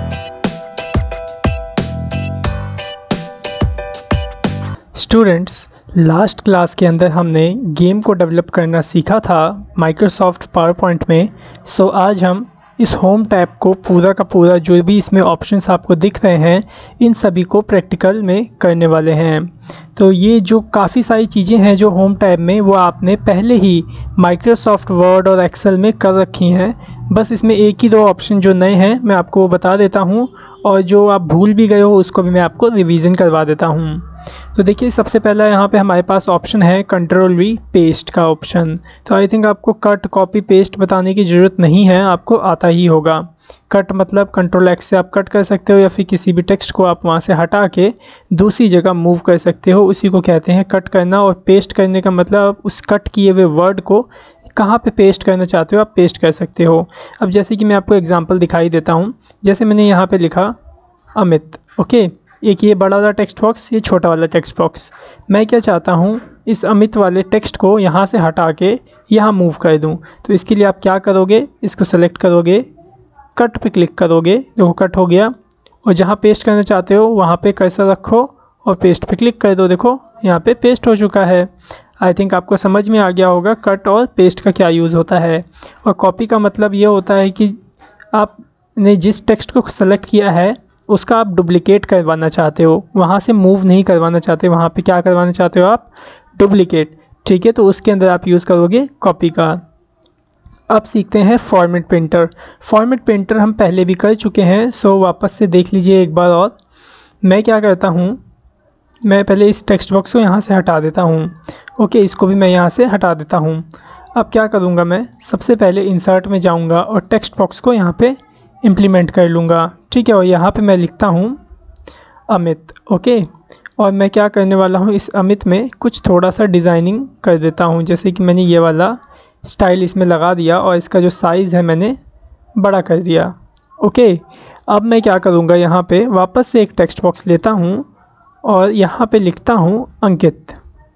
स्टूडेंट्स, लास्ट क्लास के अंदर हमने गेम को डेवलप करना सीखा था माइक्रोसॉफ्ट पावर पॉइंट में। सो आज हम इस होम टैब को पूरा का पूरा जो भी इसमें ऑप्शंस आपको दिख रहे हैं, इन सभी को प्रैक्टिकल में करने वाले हैं। तो ये जो काफ़ी सारी चीज़ें हैं जो होम टैब में, वो आपने पहले ही माइक्रोसॉफ्ट वर्ड और एक्सेल में कर रखी हैं। बस इसमें एक ही दो ऑप्शन जो नए हैं मैं आपको वो बता देता हूँ, और जो आप भूल भी गए हो उसको भी मैं आपको रिवीजन करवा देता हूँ। तो देखिए, सबसे पहला यहाँ पे हमारे पास ऑप्शन है कंट्रोल वी पेस्ट का ऑप्शन। तो आई थिंक आपको कट कॉपी पेस्ट बताने की ज़रूरत नहीं है, आपको आता ही होगा। कट मतलब कंट्रोल एक्स से आप कट कर सकते हो, या फिर किसी भी टेक्स्ट को आप वहाँ से हटा के दूसरी जगह मूव कर सकते हो, उसी को कहते हैं कट करना। और पेस्ट करने का मतलब उस कट किए हुए वर्ड को कहाँ पे पेस्ट करना चाहते हो आप पेस्ट कर सकते हो। अब जैसे कि मैं आपको एग्जांपल दिखाई देता हूँ, जैसे मैंने यहाँ पे लिखा अमित, ओके, एक ये बड़ा वाला टेक्स्ट बॉक्स, ये छोटा वाला टेक्स्ट बॉक्स। मैं क्या चाहता हूँ, इस अमित वाले टेक्स्ट को यहाँ से हटा के यहाँ मूव कर दूँ। तो इसके लिए आप क्या करोगे, इसको सेलेक्ट करोगे, कट पे क्लिक करोगे, देखो कट हो गया। और जहाँ पेस्ट करना चाहते हो वहाँ पे कर्सर रखो और पेस्ट पे क्लिक कर दो, देखो यहाँ पे पेस्ट हो चुका है। आई थिंक आपको समझ में आ गया होगा कट और पेस्ट का क्या यूज़ होता है। और कॉपी का मतलब ये होता है कि आपने जिस टेक्स्ट को सेलेक्ट किया है उसका आप डुप्लिकेट करवाना चाहते हो, वहाँ से मूव नहीं करवाना चाहते, वहाँ पे क्या करवाना चाहते हो आप, डुप्लिकेट। ठीक है, तो उसके अंदर आप यूज़ करोगे कॉपी का। अब सीखते हैं फॉर्मेट पेंटर। फॉर्मेट पेंटर हम पहले भी कर चुके हैं, सो वापस से देख लीजिए एक बार और। मैं क्या करता हूँ, मैं पहले इस टेक्स्ट बॉक्स को यहाँ से हटा देता हूँ, ओके, इसको भी मैं यहाँ से हटा देता हूँ। अब क्या करूँगा, मैं सबसे पहले इंसर्ट में जाऊँगा और टेक्स्ट बॉक्स को यहाँ पे इम्प्लीमेंट कर लूँगा, ठीक है। और यहाँ पे मैं लिखता हूँ अमित, ओके। और मैं क्या करने वाला हूँ, इस अमित में कुछ थोड़ा सा डिज़ाइनिंग कर देता हूँ, जैसे कि मैंने ये वाला स्टाइल इसमें लगा दिया और इसका जो साइज़ है मैंने बड़ा कर दिया, ओके। अब मैं क्या करूँगा, यहाँ पे वापस से एक टेक्स्ट बॉक्स लेता हूँ और यहाँ पे लिखता हूँ अंकित,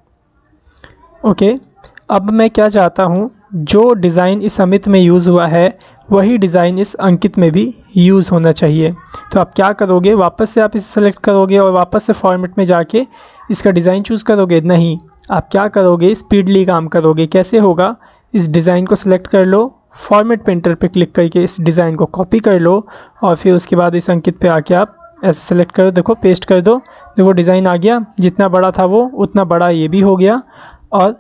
ओके। अब मैं क्या चाहता हूँ, जो डिज़ाइन इस अमित में यूज़ हुआ है वही डिज़ाइन इस अंकित में भी यूज़ होना चाहिए। तो आप क्या करोगे, वापस से आप इसे सेलेक्ट करोगे और वापस से फॉर्मेट में जाके इसका डिज़ाइन चूज़ करोगे? नहीं, आप क्या करोगे, स्पीडली काम करोगे। कैसे होगा, इस डिज़ाइन को सिलेक्ट कर लो, फॉर्मेट पेंटर पे क्लिक करके इस डिज़ाइन को कॉपी कर लो और फिर उसके बाद इस अंकित पे आके आप ऐसे सेलेक्ट करो, देखो पेस्ट कर दो, देखो डिज़ाइन आ गया। जितना बड़ा था वो उतना बड़ा ये भी हो गया, और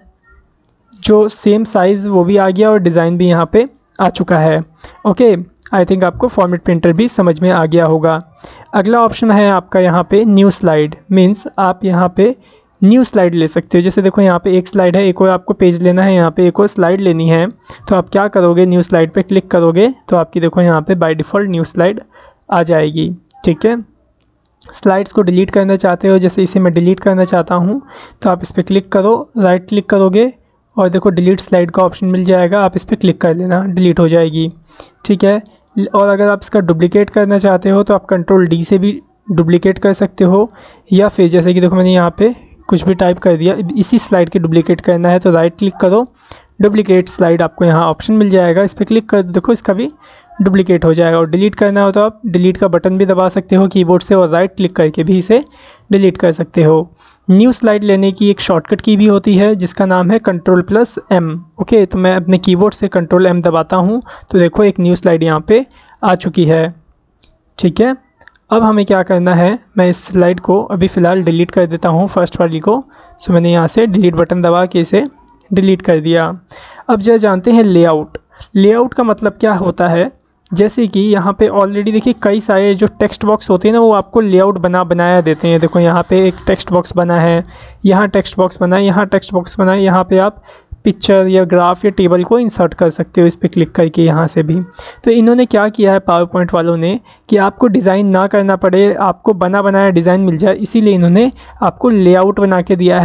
जो सेम साइज़ वो भी आ गया और डिज़ाइन भी यहाँ पे आ चुका है, ओके। आई थिंक आपको फॉर्मेट पेंटर भी समझ में आ गया होगा। अगला ऑप्शन है आपका यहाँ पे न्यू स्लाइड, मीन्स आप यहाँ पे न्यू स्लाइड ले सकते हो। जैसे देखो यहाँ पे एक स्लाइड है, एक और आपको पेज लेना है, यहाँ पे एक और स्लाइड लेनी है, तो आप क्या करोगे, न्यू स्लाइड पे क्लिक करोगे तो आपकी देखो यहाँ पे बाय डिफ़ॉल्ट न्यू स्लाइड आ जाएगी, ठीक है। स्लाइड्स को डिलीट करना चाहते हो, जैसे इसे मैं डिलीट करना चाहता हूँ, तो आप इस पर क्लिक करो, राइट क्लिक करोगे और देखो डिलीट स्लाइड का ऑप्शन मिल जाएगा, आप इस पर क्लिक कर लेना, डिलीट हो जाएगी, ठीक है। और अगर आप इसका डुप्लिकेट करना चाहते हो तो आप कंट्रोल डी से भी डुप्लिकेट कर सकते हो, या फिर जैसे कि देखो मैंने यहाँ पे कुछ भी टाइप कर दिया, इसी स्लाइड के डुप्लिकेट करना है तो राइट क्लिक करो, डुप्लिकेट स्लाइड आपको यहाँ ऑप्शन मिल जाएगा, इस पर क्लिक कर देखो इसका भी डुप्लिकेट हो जाएगा। और डिलीट करना हो तो आप डिलीट का बटन भी दबा सकते हो कीबोर्ड से और राइट क्लिक करके भी इसे डिलीट कर सकते हो। न्यू स्लाइड लेने की एक शॉर्टकट की भी होती है जिसका नाम है कंट्रोल प्लस एम, ओके। तो मैं अपने कीबोर्ड से कंट्रोल एम दबाता हूँ तो देखो एक न्यू स्लाइड यहाँ पे आ चुकी है, ठीक है। अब हमें क्या करना है, मैं इस स्लाइड को अभी फ़िलहाल डिलीट कर देता हूँ, फर्स्ट वाली को। सो मैंने यहाँ से डिलीट बटन दबा के इसे डिलीट कर दिया। अब जो जानते हैं लेआउट, लेआउट का मतलब क्या होता है, जैसे कि यहाँ पे ऑलरेडी देखिए कई सारे जो टेक्स्ट बॉक्स होते हैं ना, वो आपको लेआउट बना बनाया देते हैं। देखो यहाँ पे एक टेक्स्ट बॉक्स बना है, यहाँ टेक्स्ट बॉक्स बना है, यहाँ टेक्स्ट बॉक्स बना है, यहाँ पे आप पिक्चर या ग्राफ या टेबल को इंसर्ट कर सकते हो इस पर क्लिक करके यहाँ से भी। तो इन्होंने क्या किया है पावर पॉइंट वालों ने कि आपको डिज़ाइन ना करना पड़े, आपको बना बनाया डिज़ाइन मिल जाए, इसीलिए इन्होंने आपको लेआउट बना के दिया है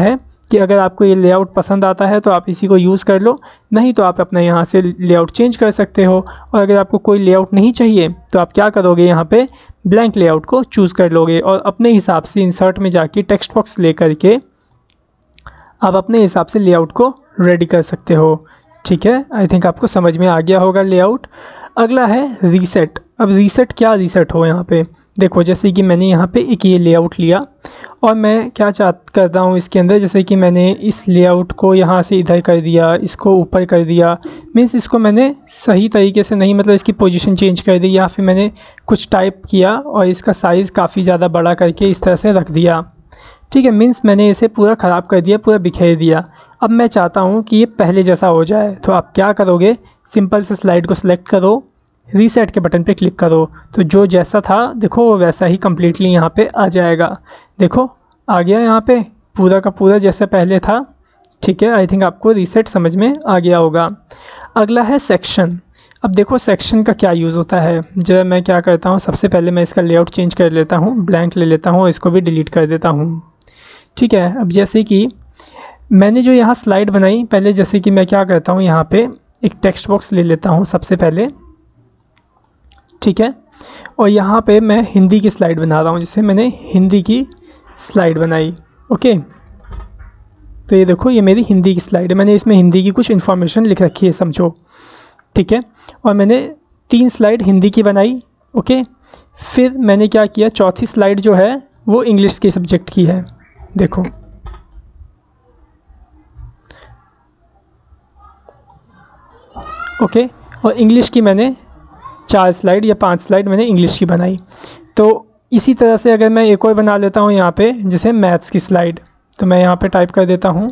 कि अगर आपको ये लेआउट पसंद आता है तो आप इसी को यूज़ कर लो, नहीं तो आप अपने यहाँ से लेआउट चेंज कर सकते हो। और अगर आपको कोई लेआउट नहीं चाहिए तो आप क्या करोगे, यहाँ पे ब्लैंक लेआउट को चूज़ कर लोगे और अपने हिसाब से इंसर्ट में जाके टेक्स्ट बॉक्स ले करके आप अपने हिसाब से लेआउट को रेडी कर सकते हो। ठीक है, आई थिंक आपको समझ में आ गया होगा लेआउट। अगला है रीसेट। अब रीसेट क्या रीसेट हो, यहाँ पे देखो जैसे कि मैंने यहाँ पे एक ये लेआउट लिया और मैं क्या चाह करता हूँ इसके अंदर, जैसे कि मैंने इस लेआउट को यहाँ से इधर कर दिया, इसको ऊपर कर दिया, मीन्स इसको मैंने सही तरीके से नहीं, मतलब इसकी पोजीशन चेंज कर दी या फिर मैंने कुछ टाइप किया और इसका साइज़ काफ़ी ज़्यादा बड़ा करके इस तरह से रख दिया। ठीक है, मीन्स मैंने इसे पूरा ख़राब कर दिया, पूरा बिखेर दिया। अब मैं चाहता हूँ कि ये पहले जैसा हो जाए, तो आप क्या करोगे, सिंपल से स्लाइड को सिलेक्ट करो, रीसेट के बटन पे क्लिक करो, तो जो जैसा था देखो वो वैसा ही कम्प्लीटली यहाँ पे आ जाएगा। देखो आ गया यहाँ पे पूरा का पूरा जैसा पहले था। ठीक है, आई थिंक आपको रीसेट समझ में आ गया होगा। अगला है सेक्शन। अब देखो सेक्शन का क्या यूज़ होता है, जब मैं क्या करता हूँ, सबसे पहले मैं इसका लेआउट चेंज कर लेता हूँ, ब्लैंक ले लेता हूँ, इसको भी डिलीट कर देता हूँ। ठीक है, अब जैसे कि मैंने जो यहाँ स्लाइड बनाई पहले, जैसे कि मैं क्या करता हूँ, यहाँ पे एक टेक्स्ट बॉक्स ले लेता हूँ सबसे पहले। ठीक है, और यहाँ पे मैं हिंदी की स्लाइड बना रहा हूँ, जैसे मैंने हिंदी की स्लाइड बनाई। ओके, तो ये देखो ये मेरी हिंदी की स्लाइड है, मैंने इसमें हिंदी की कुछ इन्फॉर्मेशन लिख रखी है समझो। ठीक है, और मैंने तीन स्लाइड हिंदी की बनाई। ओके, फिर मैंने क्या किया, चौथी स्लाइड जो है वो इंग्लिश के सब्जेक्ट की है। देखो ओके, और इंग्लिश की मैंने चार स्लाइड या पांच स्लाइड मैंने इंग्लिश की बनाई। तो इसी तरह से अगर मैं एक और बना लेता हूँ यहाँ पे, जैसे मैथ्स की स्लाइड, तो मैं यहाँ पे टाइप कर देता हूँ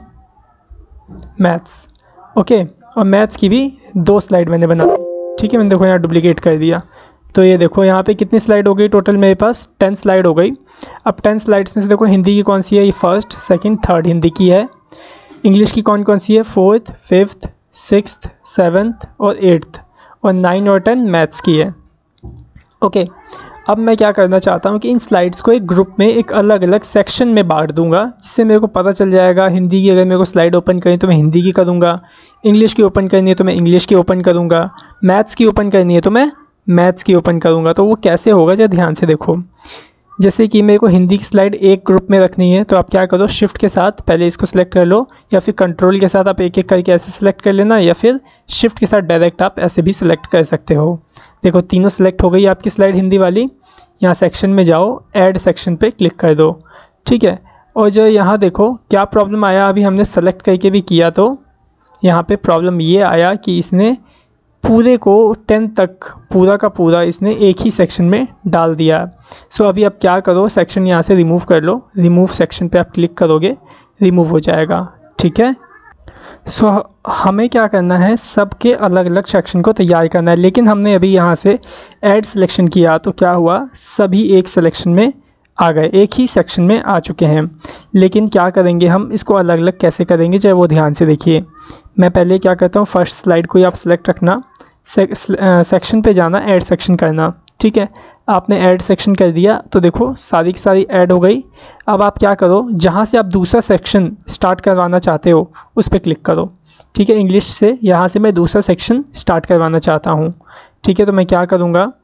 मैथ्स। ओके, और मैथ्स की भी दो स्लाइड मैंने बना ली। ठीक है, मैंने देखो यहाँ डुप्लीकेट कर दिया, तो ये देखो यहाँ पे कितनी स्लाइड हो गई, टोटल मेरे पास टेन स्लाइड हो गई। अब टेन स्लाइड्स में से देखो हिंदी की कौन सी है, ये फर्स्ट सेकंड थर्ड हिंदी की है। इंग्लिश की कौन कौन सी है, फोर्थ फिफ्थ सिक्स्थ सेवन्थ और एट्थ, और नाइन और टेन मैथ्स की है। ओके, अब मैं क्या करना चाहता हूँ कि इन स्लाइड्स को एक ग्रुप में एक अलग अलग सेक्शन में बांट दूंगा, जिससे मेरे को पता चल जाएगा हिंदी की अगर मेरे को स्लाइड ओपन करनी तो मैं हिंदी की करूँगा, इंग्लिश की ओपन करनी है तो मैं इंग्लिश की ओपन करूँगा, मैथ्स की ओपन करनी है तो मैं मैथ्स की ओपन करूँगा। तो वो कैसे होगा, जरा ध्यान से देखो। जैसे कि मेरे को हिंदी की स्लाइड एक ग्रुप में रखनी है, तो आप क्या करो, शिफ्ट के साथ पहले इसको सिलेक्ट कर लो, या फिर कंट्रोल के साथ आप एक एक करके ऐसे सिलेक्ट कर लेना, या फिर शिफ्ट के साथ डायरेक्ट आप ऐसे भी सिलेक्ट कर सकते हो। देखो तीनों सिलेक्ट हो गई आपकी स्लाइड हिंदी वाली। यहाँ सेक्शन में जाओ, ऐड सेक्शन पे क्लिक कर दो। ठीक है, और जो यहाँ देखो क्या प्रॉब्लम आया, अभी हमने सेलेक्ट करके भी किया तो यहाँ पे प्रॉब्लम ये आया कि इसने पूरे को टेन तक पूरा का पूरा इसने एक ही सेक्शन में डाल दिया। सो अभी आप क्या करो, सेक्शन यहाँ से रिमूव कर लो, रिमूव सेक्शन पे आप क्लिक करोगे, रिमूव हो जाएगा। ठीक है, सो हमें क्या करना है, सबके अलग अलग सेक्शन को तैयार करना है, लेकिन हमने अभी यहाँ से ऐड सिलेक्शन किया तो क्या हुआ, सभी एक सिलेक्शन में आ गए, एक ही सेक्शन में आ चुके हैं। लेकिन क्या करेंगे हम, इसको अलग अलग कैसे करेंगे, चाहे वो ध्यान से देखिए। मैं पहले क्या करता हूँ, फर्स्ट स्लाइड को ही आप सेलेक्ट रखना, सेक, सेक्शन पे जाना, ऐड सेक्शन करना। ठीक है, आपने ऐड सेक्शन कर दिया तो देखो सारी की सारी ऐड हो गई। अब आप क्या करो, जहाँ से आप दूसरा सेक्शन स्टार्ट करवाना चाहते हो उस पर क्लिक करो। ठीक है, इंग्लिश से यहाँ से मैं दूसरा सेक्शन स्टार्ट करवाना चाहता हूँ। ठीक है, तो मैं क्या करूँगा,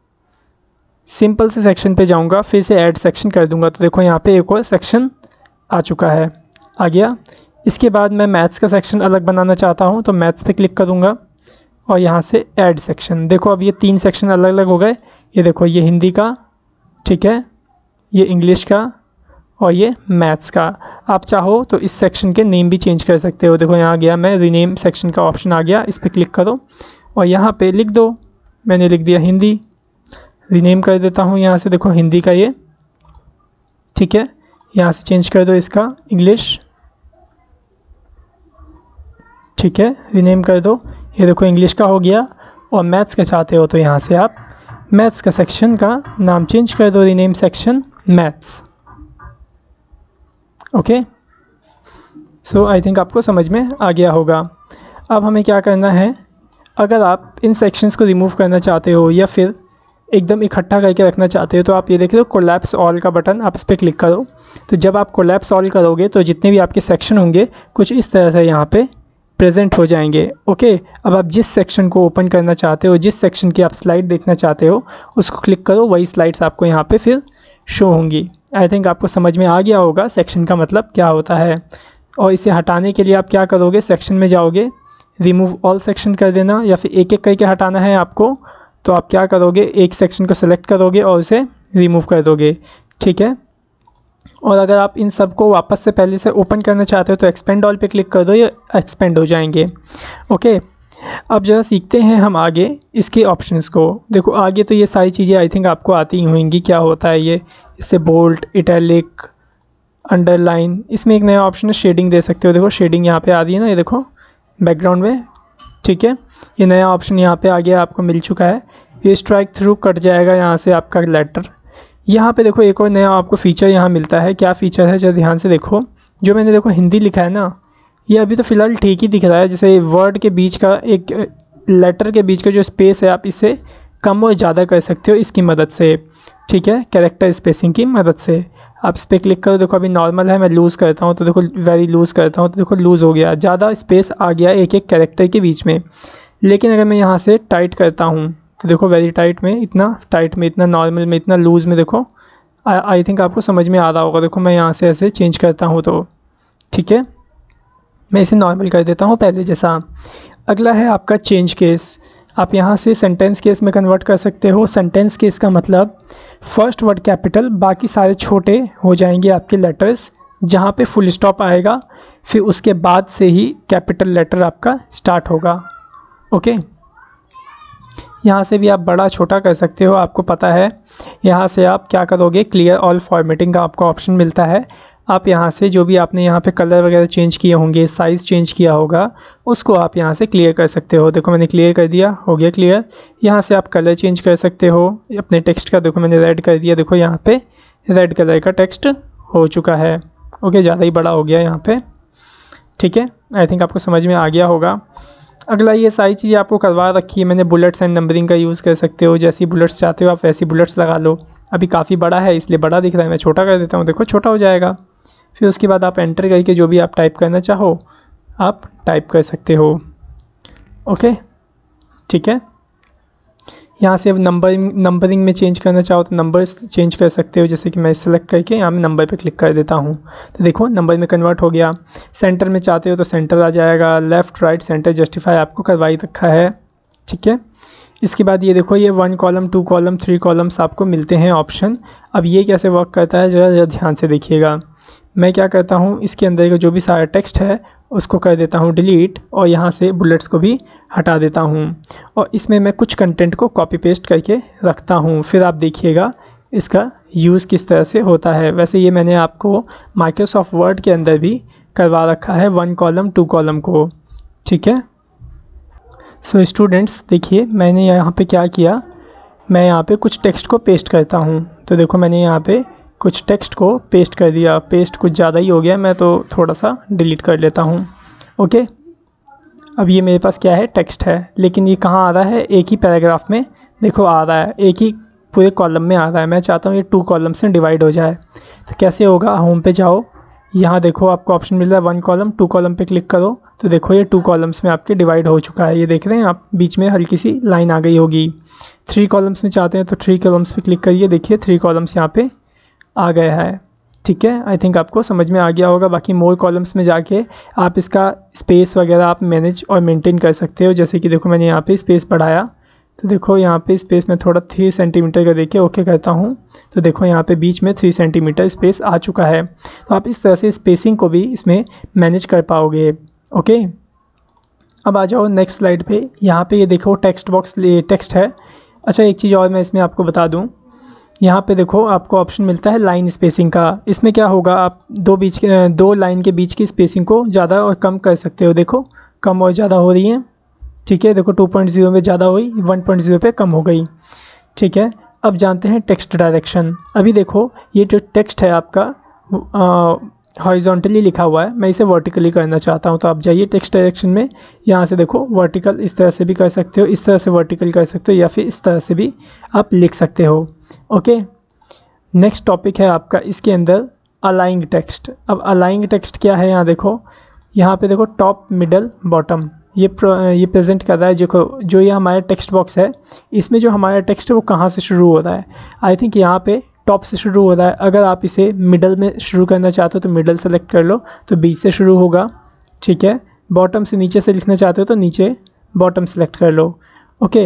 सिंपल से सेक्शन पे जाऊँगा, फिर से ऐड सेक्शन कर दूँगा, तो देखो यहाँ पे एक और सेक्शन आ चुका है, आ गया। इसके बाद मैं मैथ्स का सेक्शन अलग बनाना चाहता हूँ, तो मैथ्स पे क्लिक करूँगा और यहाँ से ऐड सेक्शन। देखो अब ये तीन सेक्शन अलग अलग हो गए, ये देखो ये हिंदी का, ठीक है, ये इंग्लिश का और ये मैथ्स का। आप चाहो तो इस सेक्शन के नेम भी चेंज कर सकते हो। देखो यहाँ गया मैं, रीनेम सेक्शन का ऑप्शन आ गया, इस पर क्लिक करो और यहाँ पे लिख दो, मैंने लिख दिया हिंदी, रीनेम कर देता हूँ यहाँ से, देखो हिंदी का ये, ठीक है। यहाँ से चेंज कर दो इसका इंग्लिश, ठीक है, रीनेम कर दो, ये देखो इंग्लिश का हो गया। और मैथ्स का चाहते हो तो यहाँ से आप मैथ्स का सेक्शन का नाम चेंज कर दो, rename section maths. Okay, so I think आपको समझ में आ गया होगा। अब हमें क्या करना है, अगर आप इन सेक्शंस को रिमूव करना चाहते हो या फिर एकदम इकट्ठा करके रखना चाहते हो तो आप ये देख लो कोलैप्स ऑल का बटन, आप इस पर क्लिक करो। तो जब आप कोलैप्स ऑल करोगे तो जितने भी आपके सेक्शन होंगे कुछ इस तरह से यहाँ पे प्रेजेंट हो जाएंगे। ओके, अब आप जिस सेक्शन को ओपन करना चाहते हो, जिस सेक्शन की आप स्लाइड देखना चाहते हो उसको क्लिक करो, वही स्लाइड्स आपको यहाँ पे फिर शो होंगी। आई थिंक आपको समझ में आ गया होगा सेक्शन का मतलब क्या होता है। और इसे हटाने के लिए आप क्या करोगे, सेक्शन में जाओगे, रिमूव ऑल सेक्शन कर देना, या फिर एक एक करके हटाना है आपको तो आप क्या करोगे, एक सेक्शन को सेलेक्ट करोगे और उसे रिमूव कर दोगे। ठीक है, और अगर आप इन सब को वापस से पहले से ओपन करना चाहते हो तो एक्सपेंड ऑल पे क्लिक कर दो, ये एक्सपेंड हो जाएंगे। ओके, अब जरा सीखते हैं हम आगे इसके ऑप्शंस को। देखो आगे तो ये सारी चीज़ें आई थिंक आपको आती ही होंगी, क्या होता है ये, इससे बोल्ड, इटैलिक, अंडरलाइन, इसमें एक नया ऑप्शन है शेडिंग दे सकते हो। देखो शेडिंग यहाँ पे आ रही है ना, ये देखो बैकग्राउंड में। ठीक है, ये नया ऑप्शन यहाँ पे आ गया, आपको मिल चुका है। ये स्ट्राइक थ्रू कट जाएगा यहाँ से आपका लेटर। यहाँ पे देखो एक और नया आपको फीचर यहाँ मिलता है। क्या फीचर है जरा ध्यान से देखो, जो मैंने देखो हिंदी लिखा है ना, ये अभी तो फ़िलहाल ठीक ही दिख रहा है। जैसे वर्ड के बीच का एक लेटर के बीच का जो स्पेस है आप इसे कम और ज़्यादा कर सकते हो इसकी मदद से। ठीक है, कैरेक्टर स्पेसिंग की मदद से आप इस पर क्लिक करो। देखो अभी नॉर्मल है, मैं लूज़ करता हूँ तो देखो वेरी लूज़ करता हूँ तो देखो लूज़ हो गया, ज़्यादा स्पेस आ गया एक एक कैरेक्टर के बीच में। लेकिन अगर मैं यहाँ से टाइट करता हूँ तो देखो वेरी टाइट में, इतना टाइट में, इतना नॉर्मल में, इतना लूज़ में, देखो आई थिंक आपको समझ में आ रहा होगा। देखो मैं यहाँ से ऐसे चेंज करता हूँ तो ठीक है, मैं इसे नॉर्मल कर देता हूँ पहले जैसा। अगला है आपका चेंज केस। आप यहाँ से सेंटेंस केस में कन्वर्ट कर सकते हो। सेंटेंस केस का मतलब फर्स्ट वर्ड कैपिटल, बाकी सारे छोटे हो जाएंगे आपके लेटर्स। जहाँ पे फुल स्टॉप आएगा फिर उसके बाद से ही कैपिटल लेटर आपका स्टार्ट होगा। ओके, यहाँ से भी आप बड़ा छोटा कर सकते हो, आपको पता है। यहाँ से आप क्या करोगे, क्लियर ऑल फॉर्मेटिंग का आपको ऑप्शन मिलता है। आप यहाँ से जो भी आपने यहाँ पे कलर वगैरह चेंज किए होंगे, साइज़ चेंज किया होगा, उसको आप यहाँ से क्लियर कर सकते हो। देखो मैंने क्लियर कर दिया, हो गया क्लियर। यहाँ से आप कलर चेंज कर सकते हो अपने टेक्स्ट का। देखो मैंने रेड कर दिया, देखो यहाँ पे रेड कलर का टेक्स्ट हो चुका है। ओके, ज़्यादा ही बड़ा हो गया यहाँ पे। ठीक है, आई थिंक आपको समझ में आ गया होगा। अगला ये सारी चीज़ें आपको करवा रखी है मैंने। बुलेट्स एंड नंबरिंग का यूज़ कर सकते हो, जैसी बुलेट्स चाहते हो आप वैसी बुलेट्स लगा लो। अभी काफ़ी बड़ा है इसलिए बड़ा दिख रहा है, मैं छोटा कर देता हूँ, देखो छोटा हो जाएगा। फिर उसके बाद आप एंटर करके जो भी आप टाइप करना चाहो आप टाइप कर सकते हो। ओके, ठीक है। यहाँ से अब नंबरिंग नंबरिंग में चेंज करना चाहो तो नंबर्स चेंज कर सकते हो, जैसे कि मैं सेलेक्ट करके यहाँ में नंबर पे क्लिक कर देता हूँ तो देखो नंबर में कन्वर्ट हो गया। सेंटर में चाहते हो तो सेंटर आ जाएगा। लेफ़्ट राइट सेंटर जस्टिफाई आपको करवा ही रखा है। ठीक है, इसके बाद ये देखो ये one column, two column, three columns आपको मिलते हैं ऑप्शन। अब ये कैसे वर्क करता है ज़रा ज़रा ध्यान से देखिएगा। मैं क्या करता हूँ, इसके अंदर का जो भी सारा टेक्स्ट है उसको कर देता हूँ डिलीट, और यहाँ से बुलेट्स को भी हटा देता हूँ, और इसमें मैं कुछ कंटेंट को कॉपी पेस्ट करके रखता हूँ। फिर आप देखिएगा इसका यूज़ किस तरह से होता है। वैसे ये मैंने आपको माइक्रोसॉफ्ट वर्ड के अंदर भी करवा रखा है वन कॉलम टू कॉलम को। ठीक है, सो स्टूडेंट्स देखिए मैंने यहाँ पे क्या किया, मैं यहाँ पे कुछ टेक्स्ट को पेस्ट करता हूँ। तो देखो मैंने यहाँ पे कुछ टेक्स्ट को पेस्ट कर दिया। पेस्ट कुछ ज़्यादा ही हो गया, मैं तो थोड़ा सा डिलीट कर लेता हूँ। ओके, अब ये मेरे पास क्या है, टेक्स्ट है, लेकिन ये कहाँ आ रहा है, एक ही पैराग्राफ में देखो आ रहा है, एक ही पूरे कॉलम में आ रहा है। मैं चाहता हूँ ये टू कॉलम से डिवाइड हो जाए। तो कैसे होगा, होम पे जाओ, यहाँ देखो आपको ऑप्शन मिल रहा है वन कॉलम, टू कॉलम पे क्लिक करो तो देखो ये टू कॉलम्स में आपके डिवाइड हो चुका है। ये देख रहे हैं आप, बीच में हल्की सी लाइन आ गई होगी। थ्री कॉलम्स में चाहते हैं तो थ्री कॉलम्स पे क्लिक करिए, देखिए थ्री कॉलम्स यहाँ पे आ गया है। ठीक है, आई थिंक आपको समझ में आ गया होगा। बाकी मोर कॉलम्स में जाके आप इसका स्पेस वगैरह आप मैनेज और मेंटेन कर सकते हो। जैसे कि देखो मैंने यहाँ पे स्पेस बढ़ाया तो देखो यहाँ पे स्पेस में थोड़ा थ्री सेंटीमीटर का देखिए ओके करता हूँ तो देखो यहाँ पे बीच में थ्री सेंटीमीटर स्पेस आ चुका है। तो आप इस तरह से स्पेसिंग को भी इसमें मैनेज कर पाओगे। ओके, अब आ जाओ नेक्स्ट स्लाइड पे। यहाँ पे ये देखो टेक्स्ट बॉक्स टेक्स्ट है। अच्छा, एक चीज़ और मैं इसमें आपको बता दूँ, यहाँ पे देखो आपको ऑप्शन मिलता है लाइन स्पेसिंग का। इसमें क्या होगा, आप दो बीच के दो लाइन के बीच की स्पेसिंग को ज़्यादा और कम कर सकते हो। देखो कम और ज़्यादा हो रही है। ठीक है, देखो टू पॉइंट ज़ीरो में ज़्यादा हुई, वन पॉइंट ज़ीरो पे कम हो गई। ठीक है, अब जानते हैं टेक्स्ट डायरेक्शन। अभी देखो ये जो टेक्स्ट है आपका हॉरिजॉन्टली लिखा हुआ है, मैं इसे वर्टिकली करना चाहता हूँ। तो आप जाइए टेक्स्ट डायरेक्शन में, यहाँ से देखो वर्टिकल इस तरह से भी कर सकते हो, इस तरह से वर्टिकल कर सकते हो, या फिर इस तरह से भी आप लिख सकते हो। ओके, नेक्स्ट टॉपिक है आपका इसके अंदर अलाइंग टेक्स्ट। अब अलाइंग टेक्स्ट क्या है, यहाँ देखो, यहाँ पे देखो टॉप मिडल बॉटम, ये ये प्रेजेंट कर रहा है। देखो जो ये हमारा टेक्स्ट बॉक्स है, इसमें जो हमारा टेक्स्ट है वो कहाँ से शुरू हो रहा है। आई थिंक यहाँ पे टॉप से शुरू हो रहा है। अगर आप इसे मिडल में शुरू करना चाहते हो तो मिडल सेलेक्ट कर लो, तो बीच से शुरू होगा। ठीक है, बॉटम से नीचे से लिखना चाहते हो तो नीचे बॉटम सेलेक्ट कर लो। ओके,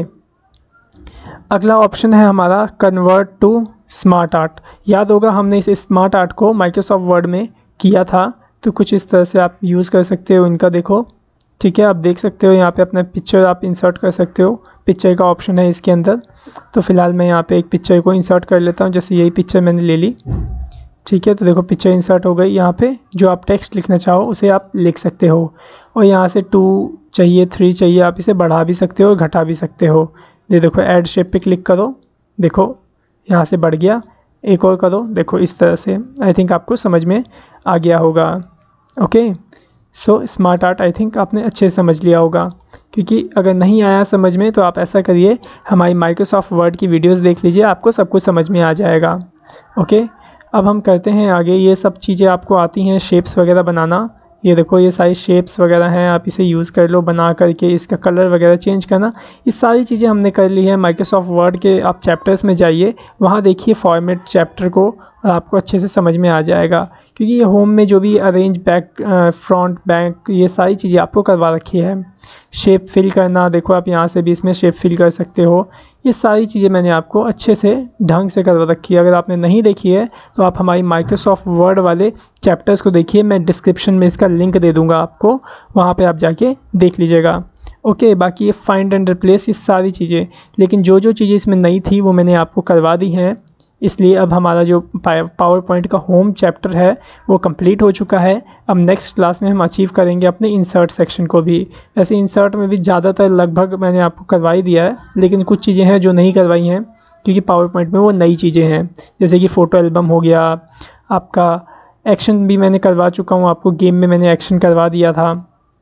अगला ऑप्शन है हमारा कन्वर्ट टू स्मार्ट आर्ट। याद होगा हमने इस स्मार्ट आर्ट को माइक्रोसॉफ्ट वर्ड में किया था, तो कुछ इस तरह से आप यूज़ कर सकते हो इनका। देखो ठीक है, आप देख सकते हो यहाँ पे अपना पिक्चर आप इंसर्ट कर सकते हो, पिक्चर का ऑप्शन है इसके अंदर। तो फिलहाल मैं यहाँ पे एक पिक्चर को इंसर्ट कर लेता हूँ, जैसे यही पिक्चर मैंने ले ली। ठीक है, तो देखो पिक्चर इंसर्ट हो गई। यहाँ पे जो आप टेक्स्ट लिखना चाहो उसे आप लिख सकते हो, और यहाँ से टू चाहिए, थ्री चाहिए, आप इसे बढ़ा भी सकते हो, घटा भी सकते हो। ये देखो ऐड शेप पे क्लिक करो, देखो यहाँ से बढ़ गया। एक और करो, देखो इस तरह से। आई थिंक आपको समझ में आ गया होगा। Okay, so smart art I think आपने अच्छे से समझ लिया होगा, क्योंकि अगर नहीं आया समझ में तो आप ऐसा करिए, हमारी माइक्रोसॉफ्ट वर्ड की वीडियोस देख लीजिए, आपको सब कुछ समझ में आ जाएगा। ओके, अब हम करते हैं आगे। ये सब चीज़ें आपको आती हैं, शेप्स वगैरह बनाना। ये देखो ये सारी शेप्स वगैरह हैं, आप इसे यूज़ कर लो बना करके, इसका कलर वगैरह चेंज करना, ये सारी चीज़ें हमने कर ली है। माइक्रोसॉफ्ट वर्ड के आप चैप्टर्स में जाइए, वहाँ देखिए फॉर्मेट चैप्टर को, और आपको अच्छे से समझ में आ जाएगा। क्योंकि ये होम में जो भी अरेंज बैक, फ्रंट बैक, ये सारी चीज़ें आपको करवा रखी है। शेप फिल करना, देखो आप यहाँ से भी इसमें शेप फिल कर सकते हो। ये सारी चीज़ें मैंने आपको अच्छे से ढंग से करवा रखी है। अगर आपने नहीं देखी है तो आप हमारी माइक्रोसॉफ्ट वर्ड वाले चैप्टर्स को देखिए, मैं डिस्क्रिप्शन में इसका लिंक दे दूँगा आपको, वहाँ पे आप जाके देख लीजिएगा। ओके, बाकी ये फाइंड एंड रिप्लेस, ये सारी चीज़ें, लेकिन जो जो चीज़ें इसमें नई थी वो मैंने आपको करवा दी हैं। इसलिए अब हमारा जो पावर पॉइंट का होम चैप्टर है वो कंप्लीट हो चुका है। अब नेक्स्ट क्लास में हम अचीव करेंगे अपने इंसर्ट सेक्शन को भी। वैसे इंसर्ट में भी ज़्यादातर लगभग मैंने आपको करवा ही दिया है, लेकिन कुछ चीज़ें हैं जो नहीं करवाई हैं, क्योंकि पावर पॉइंट में वो नई चीज़ें हैं। जैसे कि फ़ोटो एल्बम हो गया, आपका एक्शन भी मैंने करवा चुका हूँ, आपको गेम में मैंने एक्शन करवा दिया था।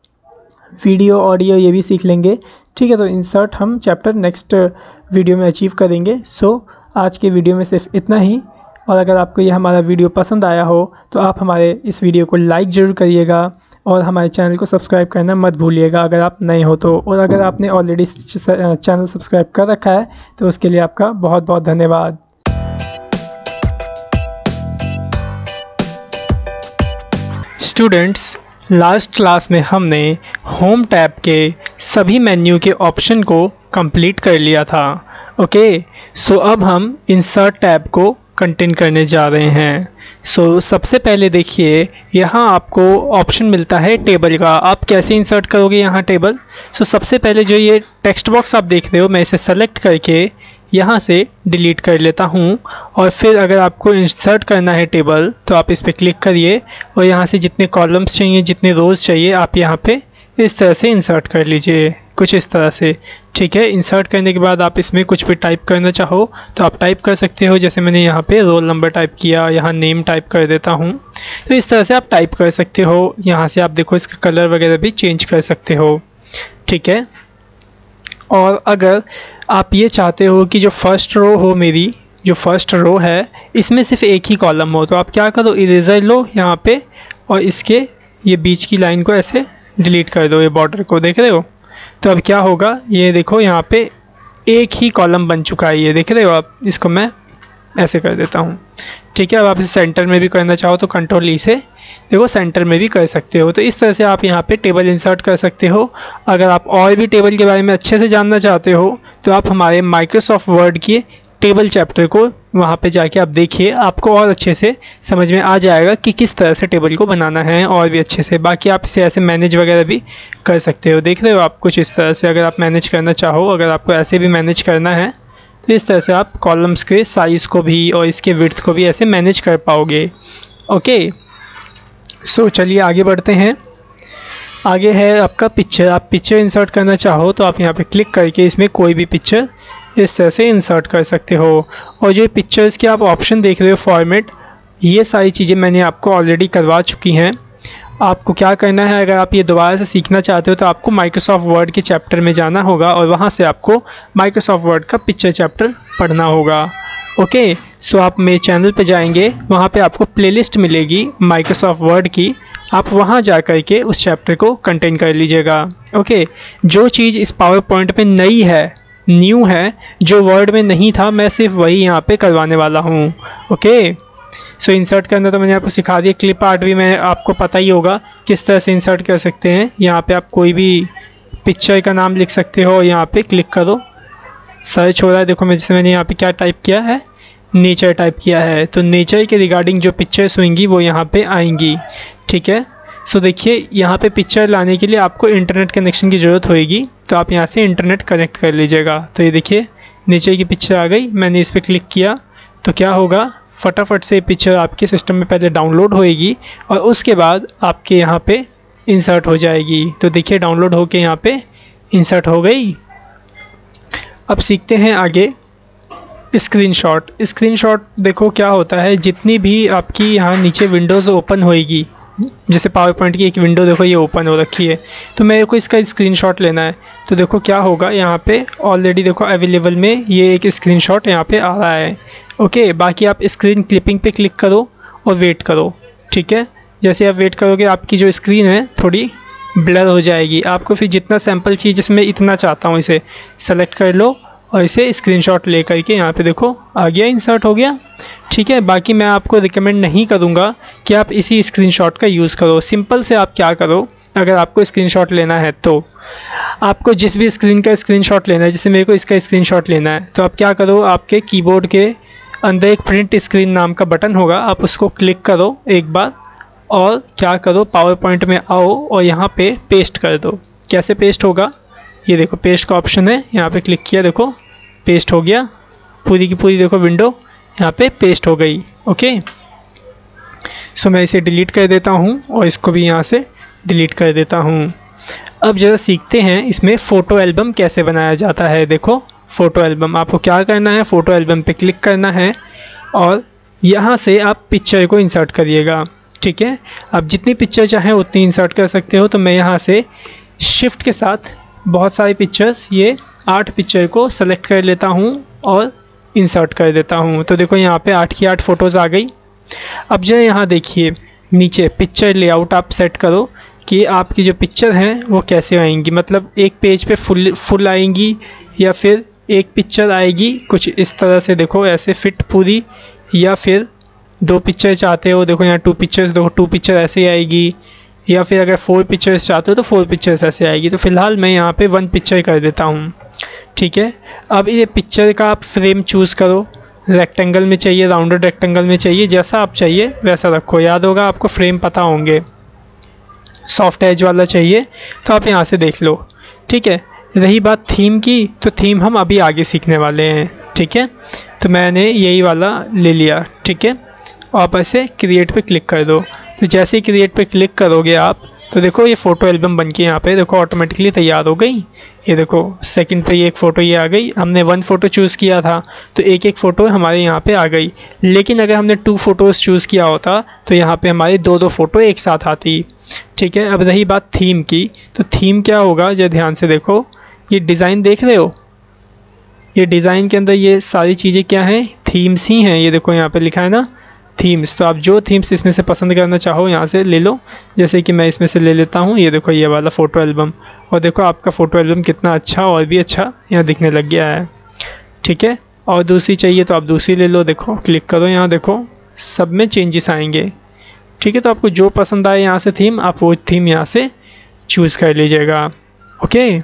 वीडियो ऑडियो ये भी सीख लेंगे। ठीक है, तो इंसर्ट हम चैप्टर नेक्स्ट वीडियो में अचीव करेंगे। सो आज के वीडियो में सिर्फ इतना ही, और अगर आपको ये हमारा वीडियो पसंद आया हो तो आप हमारे इस वीडियो को लाइक ज़रूर करिएगा, और हमारे चैनल को सब्सक्राइब करना मत भूलिएगा अगर आप नए हो तो। और अगर आपने ऑलरेडी चैनल सब्सक्राइब कर रखा है तो उसके लिए आपका बहुत बहुत धन्यवाद। स्टूडेंट्स, लास्ट क्लास में हमने होम टैब के सभी मेन्यू के ऑप्शन को कंप्लीट कर लिया था। ओके, सो अब हम इंसर्ट टैब को कंटिन्यू करने जा रहे हैं। सो so, सबसे पहले देखिए यहाँ आपको ऑप्शन मिलता है टेबल का। आप कैसे इंसर्ट करोगे यहाँ टेबल। सो so, सबसे पहले जो ये टेक्स्ट बॉक्स आप देख रहे हो, मैं इसे सेलेक्ट करके यहाँ से डिलीट कर लेता हूँ, और फिर अगर आपको इंसर्ट करना है टेबल तो आप इस पर क्लिक करिए, और यहाँ से जितने कॉलम्स चाहिए, जितने रोज़ चाहिए, आप यहाँ पे इस तरह से इंसर्ट कर लीजिए, कुछ इस तरह से। ठीक है, इंसर्ट करने के बाद आप इसमें कुछ भी टाइप करना चाहो तो आप टाइप कर सकते हो। जैसे मैंने यहाँ पे रोल नंबर टाइप किया, यहाँ नेम टाइप कर देता हूँ। तो इस तरह से आप टाइप कर सकते हो। यहाँ से आप देखो इसका कलर वगैरह भी चेंज कर सकते हो। ठीक है, और अगर आप ये चाहते हो कि जो फर्स्ट रो हो, मेरी जो फर्स्ट रो है इसमें सिर्फ एक ही कॉलम हो, तो आप क्या करो, इरेजर लो यहाँ पे, और इसके ये बीच की लाइन को ऐसे डिलीट कर दो, ये बॉर्डर को देख रहे हो। तो अब क्या होगा, ये देखो यहाँ पे एक ही कॉलम बन चुका है, ये देख रहे हो आप। इसको मैं ऐसे कर देता हूँ। ठीक है, अब आप इसे सेंटर में भी करना चाहो तो कंट्रोल ई से देखो सेंटर में भी कर सकते हो। तो इस तरह से आप यहाँ पे टेबल इंसर्ट कर सकते हो। अगर आप और भी टेबल के बारे में अच्छे से जानना चाहते हो तो आप हमारे माइक्रोसॉफ्ट वर्ड के टेबल चैप्टर को वहाँ पे जाके आप देखिए, आपको और अच्छे से समझ में आ जाएगा कि किस तरह से टेबल को बनाना है, और भी अच्छे से। बाकी आप इसे ऐसे मैनेज वगैरह भी कर सकते हो, देख रहे हो आप, कुछ इस तरह से। अगर आप मैनेज करना चाहो, अगर आपको ऐसे भी मैनेज करना है तो इस तरह से आप कॉलम्स के साइज़ को भी और इसके विड्थ को भी ऐसे मैनेज कर पाओगे। ओके, सो चलिए आगे बढ़ते हैं। आगे है आपका पिक्चर। आप पिक्चर इंसर्ट करना चाहो तो आप यहाँ पे क्लिक करके इसमें कोई भी पिक्चर इस तरह से इंसर्ट कर सकते हो। और जो पिक्चर्स के आप ऑप्शन देख रहे हो फॉर्मेट, ये सारी चीज़ें मैंने आपको ऑलरेडी करवा चुकी हैं। आपको क्या करना है, अगर आप ये दोबारा से सीखना चाहते हो तो आपको माइक्रोसॉफ्ट वर्ड के चैप्टर में जाना होगा और वहाँ से आपको माइक्रोसॉफ्ट वर्ड का पिक्चर चैप्टर पढ़ना होगा। ओके, सो आप मेरे चैनल पे जाएंगे, वहाँ पे आपको प्लेलिस्ट मिलेगी माइक्रोसॉफ्ट वर्ड की, आप वहाँ जा कर के उस चैप्टर को कंटेन कर लीजिएगा। ओके, जो चीज़ इस पावर पॉइंट में नई है, न्यू है, जो वर्ड में नहीं था, मैं सिर्फ वही यहाँ पे करवाने वाला हूँ। ओके, सो इंसर्ट करना तो मैंने आपको सिखा दिया। क्लिप आर्ट भी मैं आपको पता ही होगा किस तरह से इंसर्ट कर सकते हैं। यहाँ पे आप कोई भी पिक्चर का नाम लिख सकते हो, यहाँ पे क्लिक करो, सर्च हो रहा है। देखो मैं जैसे मैंने यहाँ पे क्या टाइप किया है, नेचर टाइप किया है, तो नेचर के रिगार्डिंग जो पिक्चर्स होंगी वो यहाँ पे आएंगी। ठीक है, सो देखिए यहाँ पे पिक्चर लाने के लिए आपको इंटरनेट कनेक्शन की ज़रूरत होगी, तो आप यहाँ से इंटरनेट कनेक्ट कर लीजिएगा। तो ये देखिए नेचर की पिक्चर आ गई, मैंने इस पर क्लिक किया तो क्या होगा, फटाफट से पिक्चर आपके सिस्टम में पहले डाउनलोड होएगी और उसके बाद आपके यहाँ पे इंसर्ट हो जाएगी। तो देखिए डाउनलोड होके यहाँ पे इंसर्ट हो गई। अब सीखते हैं आगे स्क्रीनशॉट। स्क्रीनशॉट देखो क्या होता है, जितनी भी आपकी यहाँ नीचे विंडोज़ ओपन होएगी, जैसे पावर पॉइंट की एक विंडो देखो ये ओपन हो रखी है, तो मेरे को इसका स्क्रीनशॉट लेना है। तो देखो क्या होगा, यहाँ पे ऑलरेडी देखो अवेलेबल में ये एक स्क्रीनशॉट यहाँ पे आ रहा है। ओके, बाकी आप स्क्रीन क्लिपिंग पे क्लिक करो और वेट करो। ठीक है, जैसे आप वेट करोगे आपकी जो स्क्रीन है थोड़ी ब्लर हो जाएगी। आपको फिर जितना सैम्पल चाहिए, जिसमें इतना चाहता हूँ, इसे सेलेक्ट कर लो और इसे स्क्रीनशॉट ले करके यहाँ पे देखो आ गया, इंसर्ट हो गया। ठीक है, बाकी मैं आपको रिकमेंड नहीं करूँगा कि आप इसी स्क्रीनशॉट का यूज़ करो। सिंपल से आप क्या करो, अगर आपको स्क्रीनशॉट लेना है तो आपको जिस भी स्क्रीन का स्क्रीनशॉट लेना है, जैसे मेरे को इसका स्क्रीनशॉट लेना है, तो आप क्या करो, आपके कीबोर्ड के अंदर एक प्रिंट स्क्रीन नाम का बटन होगा, आप उसको क्लिक करो एक बार और क्या करो, पावर पॉइंट में आओ और यहाँ पे पेस्ट कर दो। कैसे पेस्ट होगा, ये देखो पेस्ट का ऑप्शन है, यहाँ पे क्लिक किया, देखो पेस्ट हो गया, पूरी की पूरी देखो विंडो यहाँ पे पेस्ट हो गई। ओके, सो मैं इसे डिलीट कर देता हूँ और इसको भी यहाँ से डिलीट कर देता हूँ। अब जरा सीखते हैं इसमें फ़ोटो एल्बम कैसे बनाया जाता है। देखो फ़ोटो एल्बम, आपको क्या करना है, फ़ोटो एल्बम पे क्लिक करना है और यहाँ से आप पिक्चर को इंसर्ट करिएगा। ठीक है, आप जितनी पिक्चर चाहें उतनी इंसर्ट कर सकते हो। तो मैं यहाँ से शिफ्ट के साथ बहुत सारी पिक्चर्स, ये आठ पिक्चर को सेलेक्ट कर लेता हूँ और इंसर्ट कर देता हूँ। तो देखो यहाँ पे आठ की आठ फ़ोटोज़ आ गई। अब जो यहाँ देखिए नीचे पिक्चर लेआउट आप सेट करो कि आपकी जो पिक्चर हैं वो कैसे आएंगी, मतलब एक पेज पे फुल फुल आएंगी या फिर एक पिक्चर आएगी कुछ इस तरह से, देखो ऐसे फिट पूरी, या फिर दो पिक्चर चाहते हो, देखो यहाँ टू पिक्चर्स, देखो टू पिक्चर ऐसे ही आएगी, या फिर अगर फोर पिक्चर्स चाहते हो तो फोर पिक्चर्स ऐसे आएगी। तो फिलहाल मैं यहाँ पे वन पिक्चर कर देता हूँ। ठीक है, अब ये पिक्चर का आप फ्रेम चूज़ करो, रेक्टेंगल में चाहिए, राउंडेड रेक्टेंगल में चाहिए, जैसा आप चाहिए वैसा रखो। याद होगा आपको फ्रेम पता होंगे, सॉफ्ट एज वाला चाहिए तो आप यहाँ से देख लो। ठीक है, रही बात थीम की, तो थीम हम अभी आगे सीखने वाले हैं। ठीक है, तो मैंने यही वाला ले लिया। ठीक है, और आप ऐसे क्रिएट पे क्लिक कर दो। तो जैसे ही क्रिएट पे क्लिक करोगे आप, तो देखो ये फ़ोटो एल्बम बन के यहाँ पे देखो ऑटोमेटिकली तैयार हो गई। ये देखो सेकंड पे ये एक फ़ोटो ये आ गई, हमने वन फ़ोटो चूज़ किया था तो एक एक फ़ोटो हमारे यहाँ पे आ गई। लेकिन अगर हमने टू फ़ोटोज़ चूज़ किया होता तो यहाँ पे हमारे दो दो फ़ोटो एक साथ आती। ठीक है, अब रही बात थीम की, तो थीम क्या होगा, जो ध्यान से देखो, ये डिज़ाइन देख रहे हो, ये डिज़ाइन के अंदर ये सारी चीज़ें क्या हैं, थीम्स ही हैं। ये देखो यहाँ पे लिखा है ना थीम्स, तो आप जो थीम्स इसमें से पसंद करना चाहो यहाँ से ले लो। जैसे कि मैं इसमें से ले लेता हूँ, ये देखो ये वाला फ़ोटो एल्बम, और देखो आपका फ़ोटो एल्बम कितना अच्छा और भी अच्छा यहाँ दिखने लग गया है। ठीक है, और दूसरी चाहिए तो आप दूसरी ले लो। देखो क्लिक करो, यहाँ देखो सब में चेंजेस आएंगे। ठीक है, तो आपको जो पसंद आए यहाँ से थीम, आप वो थीम यहाँ से चूज़ कर लीजिएगा। ओके,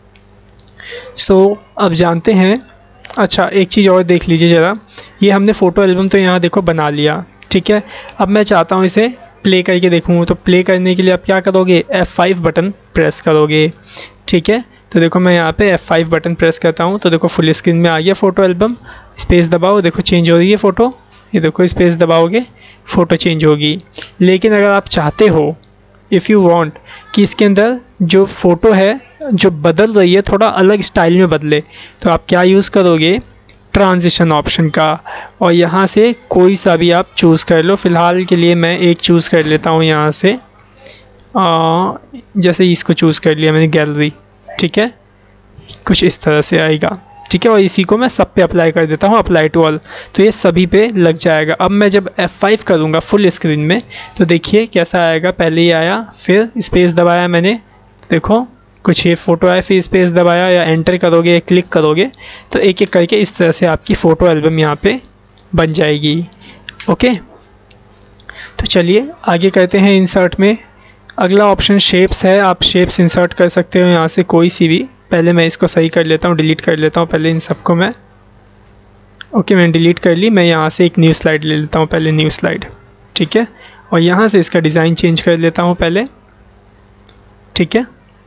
सो अब जानते हैं। अच्छा एक चीज़ और देख लीजिए ज़रा, ये हमने फ़ोटो एल्बम तो यहाँ देखो बना लिया। ठीक है, अब मैं चाहता हूँ इसे प्ले करके देखूँ, तो प्ले करने के लिए आप क्या करोगे, एफ़ फाइव बटन प्रेस करोगे। ठीक है, तो देखो मैं यहाँ पे एफ़ फाइव बटन प्रेस करता हूँ तो देखो फुल स्क्रीन में आ गया फ़ोटो एल्बम। स्पेस दबाओ, देखो चेंज हो रही है फ़ोटो, ये देखो स्पेस दबाओगे फ़ोटो चेंज होगी। लेकिन अगर आप चाहते हो, इफ़ यू वांट कि इसके अंदर जो फ़ोटो है जो बदल रही है थोड़ा अलग स्टाइल में बदले, तो आप क्या यूज़ करोगे, ट्रांजिशन ऑप्शन का, और यहाँ से कोई सा भी आप चूज़ कर लो। फ़िलहाल के लिए मैं एक चूज़ कर लेता हूँ यहाँ से, आ, जैसे इसको चूज़ कर लिया मैंने, गैलरी। ठीक है, कुछ इस तरह से आएगा। ठीक है, और इसी को मैं सब पे अप्लाई कर देता हूँ, अप्लाई टू ऑल, तो ये सभी पे लग जाएगा। अब मैं जब एफ फाइव करूँगा फुल स्क्रीन में तो देखिए कैसा आएगा। पहले ही आया, फिर स्पेस दबाया मैंने, देखो कुछ ये फ़ोटो आया, फिर स्पेस दबाया या एंटर करोगे या क्लिक करोगे तो एक एक करके इस तरह से आपकी फ़ोटो एल्बम यहाँ पे बन जाएगी। ओके, तो चलिए आगे करते हैं इंसर्ट में। अगला ऑप्शन शेप्स है, आप शेप्स इंसर्ट कर सकते हो यहाँ से कोई सी भी। पहले मैं इसको सही कर लेता हूँ, डिलीट कर लेता हूँ पहले इन सबको मैं। ओके, मैंने डिलीट कर ली। मैं यहाँ से एक न्यू स्लाइड ले लेता हूँ, पहले न्यू स्लाइड। ठीक है, और यहाँ से इसका डिज़ाइन चेंज कर लेता हूँ पहले। ठीक है,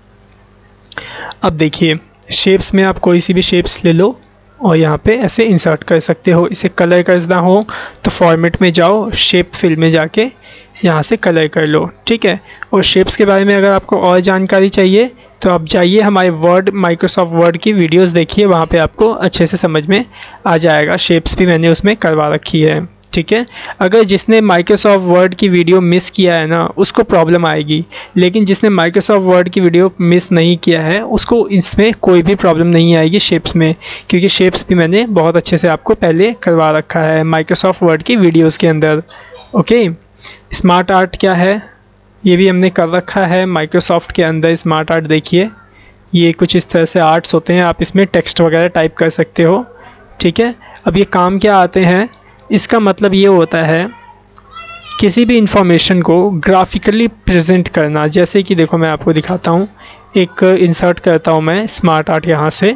अब देखिए शेप्स में आप कोई सी भी शेप्स ले लो और यहाँ पे ऐसे इंसर्ट कर सकते हो। इसे कलर करना हो तो फॉर्मेट में जाओ, शेप फिल में जाके यहाँ से कलर कर लो। ठीक है, और शेप्स के बारे में अगर आपको और जानकारी चाहिए तो आप जाइए हमारे वर्ड माइक्रोसॉफ्ट वर्ड की वीडियोस देखिए, वहाँ पे आपको अच्छे से समझ में आ जाएगा। शेप्स भी मैंने उसमें करवा रखी है। ठीक है, अगर जिसने माइक्रोसॉफ्ट वर्ड की वीडियो मिस किया है ना उसको प्रॉब्लम आएगी, लेकिन जिसने माइक्रोसॉफ्ट वर्ड की वीडियो मिस नहीं किया है उसको इसमें कोई भी प्रॉब्लम नहीं आएगी शेप्स में, क्योंकि शेप्स भी मैंने बहुत अच्छे से आपको पहले करवा रखा है माइक्रोसॉफ्ट वर्ड की वीडियोस के अंदर। ओके, स्मार्ट आर्ट क्या है ये भी हमने कर रखा है माइक्रोसॉफ्ट के अंदर। स्मार्ट आर्ट देखिए, ये कुछ इस तरह से आर्ट्स होते हैं, आप इसमें टेक्स्ट वगैरह टाइप कर सकते हो। ठीक है, अब ये काम क्या आते हैं, इसका मतलब ये होता है किसी भी इंफॉर्मेशन को ग्राफिकली प्रेजेंट करना। जैसे कि देखो मैं आपको दिखाता हूँ, एक इंसर्ट करता हूँ मैं स्मार्ट आर्ट यहाँ से।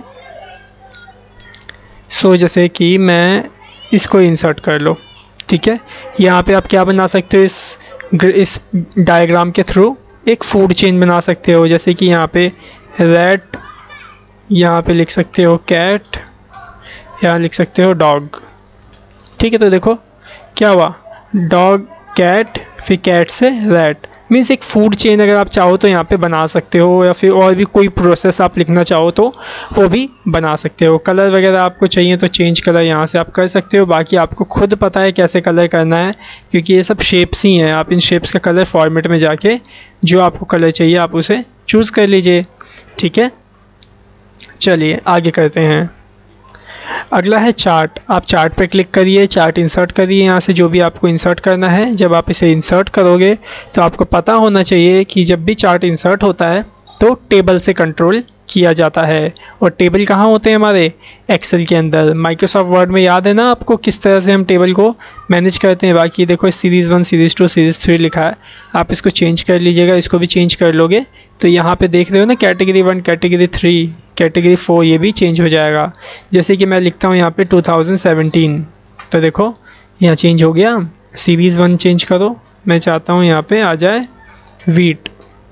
सो जैसे कि मैं इसको इंसर्ट कर लो। ठीक है, यहाँ पे आप क्या बना सकते हो, इस इस डायग्राम के थ्रू एक फूड चेन बना सकते हो। जैसे कि यहाँ पे रैट, यहाँ पे लिख सकते हो कैट, यहाँ लिख सकते हो डॉग। ठीक है, तो देखो क्या हुआ, डॉग कैट, फिर कैट से रैट, मीन्स एक फूड चेन अगर आप चाहो तो यहाँ पे बना सकते हो, या फिर और भी कोई प्रोसेस आप लिखना चाहो तो वो भी बना सकते हो। कलर वगैरह आपको चाहिए तो चेंज कलर यहाँ से आप कर सकते हो। बाकी आपको खुद पता है कैसे कलर करना है, क्योंकि ये सब शेप्स ही हैं। आप इन शेप्स का कलर फॉर्मेट में जाके जो आपको कलर चाहिए आप उसे चूज़ कर लीजिए। ठीक है, चलिए आगे करते हैं। अगला है चार्ट। आप चार्ट पे क्लिक करिए, चार्ट इंसर्ट करिए यहाँ से जो भी आपको इंसर्ट करना है। जब आप इसे इंसर्ट करोगे तो आपको पता होना चाहिए कि जब भी चार्ट इंसर्ट होता है तो टेबल से कंट्रोल किया जाता है। और टेबल कहाँ होते हैं हमारे, एक्सेल के अंदर। माइक्रोसॉफ्ट वर्ड में याद है ना आपको किस तरह से हम टेबल को मैनेज करते हैं। बाकी देखो series one, series two, series three लिखा है, आप इसको चेंज कर लीजिएगा। इसको भी चेंज कर लोगे तो यहाँ पे देख रहे हो ना, category one, category three, category four, ये भी चेंज हो जाएगा। जैसे कि मैं लिखता हूँ यहाँ पे टू थाउजेंड सेवेंटीन, तो देखो यहाँ चेंज हो गया। सीरीज़ वन चेंज करो, मैं चाहता हूँ यहाँ पे आ जाए वीट।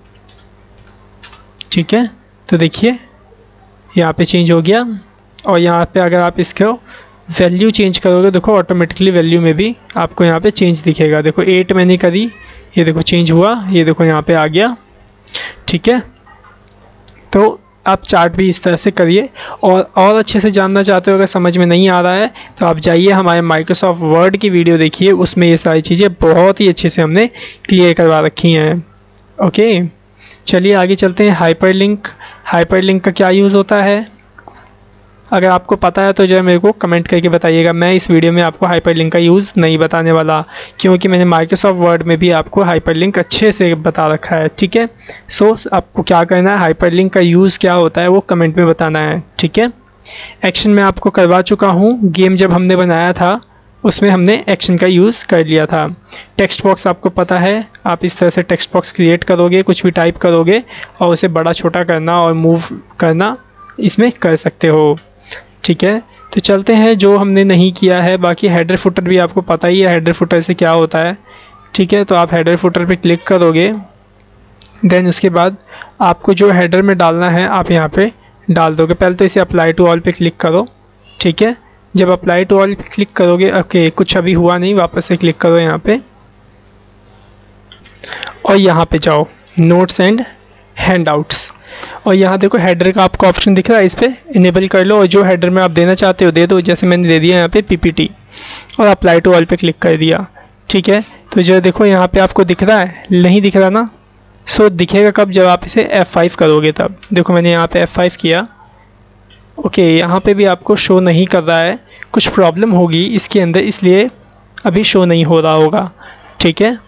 ठीक है, तो देखिए यहाँ पे चेंज हो गया। और यहाँ पे अगर आप इसको वैल्यू चेंज करोगे देखो ऑटोमेटिकली वैल्यू में भी आपको यहाँ पे चेंज दिखेगा। देखो एट मैंने करी, ये देखो चेंज हुआ, ये देखो यहाँ पे आ गया। ठीक है, तो आप चार्ट भी इस तरह से करिए। और और अच्छे से जानना चाहते हो, अगर समझ में नहीं आ रहा है तो आप जाइए हमारे माइक्रोसॉफ्ट वर्ड की वीडियो देखिए, उसमें ये सारी चीज़ें बहुत ही अच्छे से हमने क्लियर करवा रखी हैं। ओके, चलिए आगे चलते हैं। हाइपरलिंक। हाइपरलिंक का क्या यूज़ होता है, अगर आपको पता है तो जरा मेरे को कमेंट करके बताइएगा। मैं इस वीडियो में आपको हाइपरलिंक का यूज़ नहीं बताने वाला, क्योंकि मैंने माइक्रोसॉफ्ट वर्ड में भी आपको हाइपरलिंक अच्छे से बता रखा है। ठीक है, सो आपको क्या करना है, हाइपरलिंक का यूज़ क्या होता है वो कमेंट में बताना है। ठीक है, एक्शन मैं आपको करवा चुका हूँ। गेम जब हमने बनाया था उसमें हमने एक्शन का यूज़ कर लिया था। टेक्स्ट बॉक्स आपको पता है, आप इस तरह से टेक्स्ट बॉक्स क्रिएट करोगे, कुछ भी टाइप करोगे और उसे बड़ा छोटा करना और मूव करना इसमें कर सकते हो। ठीक है, तो चलते हैं जो हमने नहीं किया है। बाकी हेडर फुटर भी आपको पता ही है हेडर फुटर से क्या होता है। ठीक है, तो आप हेडर फुटर पे क्लिक करोगे, देन उसके बाद आपको जो हेडर में डालना है आप यहाँ पे डाल दोगे। पहले तो इसे अप्लाई टू ऑल पे क्लिक करो। ठीक है, जब अप्लाई टू ऑल पे क्लिक करोगे, ओके कुछ अभी हुआ नहीं, वापस से क्लिक करो यहाँ पे और यहाँ पे जाओ नोट्स एंड हैंडआउट्स। और यहाँ देखो हेडर का आपको ऑप्शन दिख रहा है, इस पर इनेबल कर लो और जो हेडर में आप देना चाहते हो दे दो। जैसे मैंने दे दिया यहाँ पे पीपीटी और अप्लाई टू ऑल पे क्लिक कर दिया। ठीक है, तो जो देखो यहाँ पे आपको दिख रहा है, नहीं दिख रहा ना? सो दिखेगा कब? जब आप इसे एफ फाइव करोगे तब। देखो मैंने यहाँ पे एफ फाइव किया, ओके यहाँ पे भी आपको शो नहीं कर रहा है, कुछ प्रॉब्लम होगी इसके अंदर, इसलिए अभी शो नहीं हो रहा होगा। ठीक है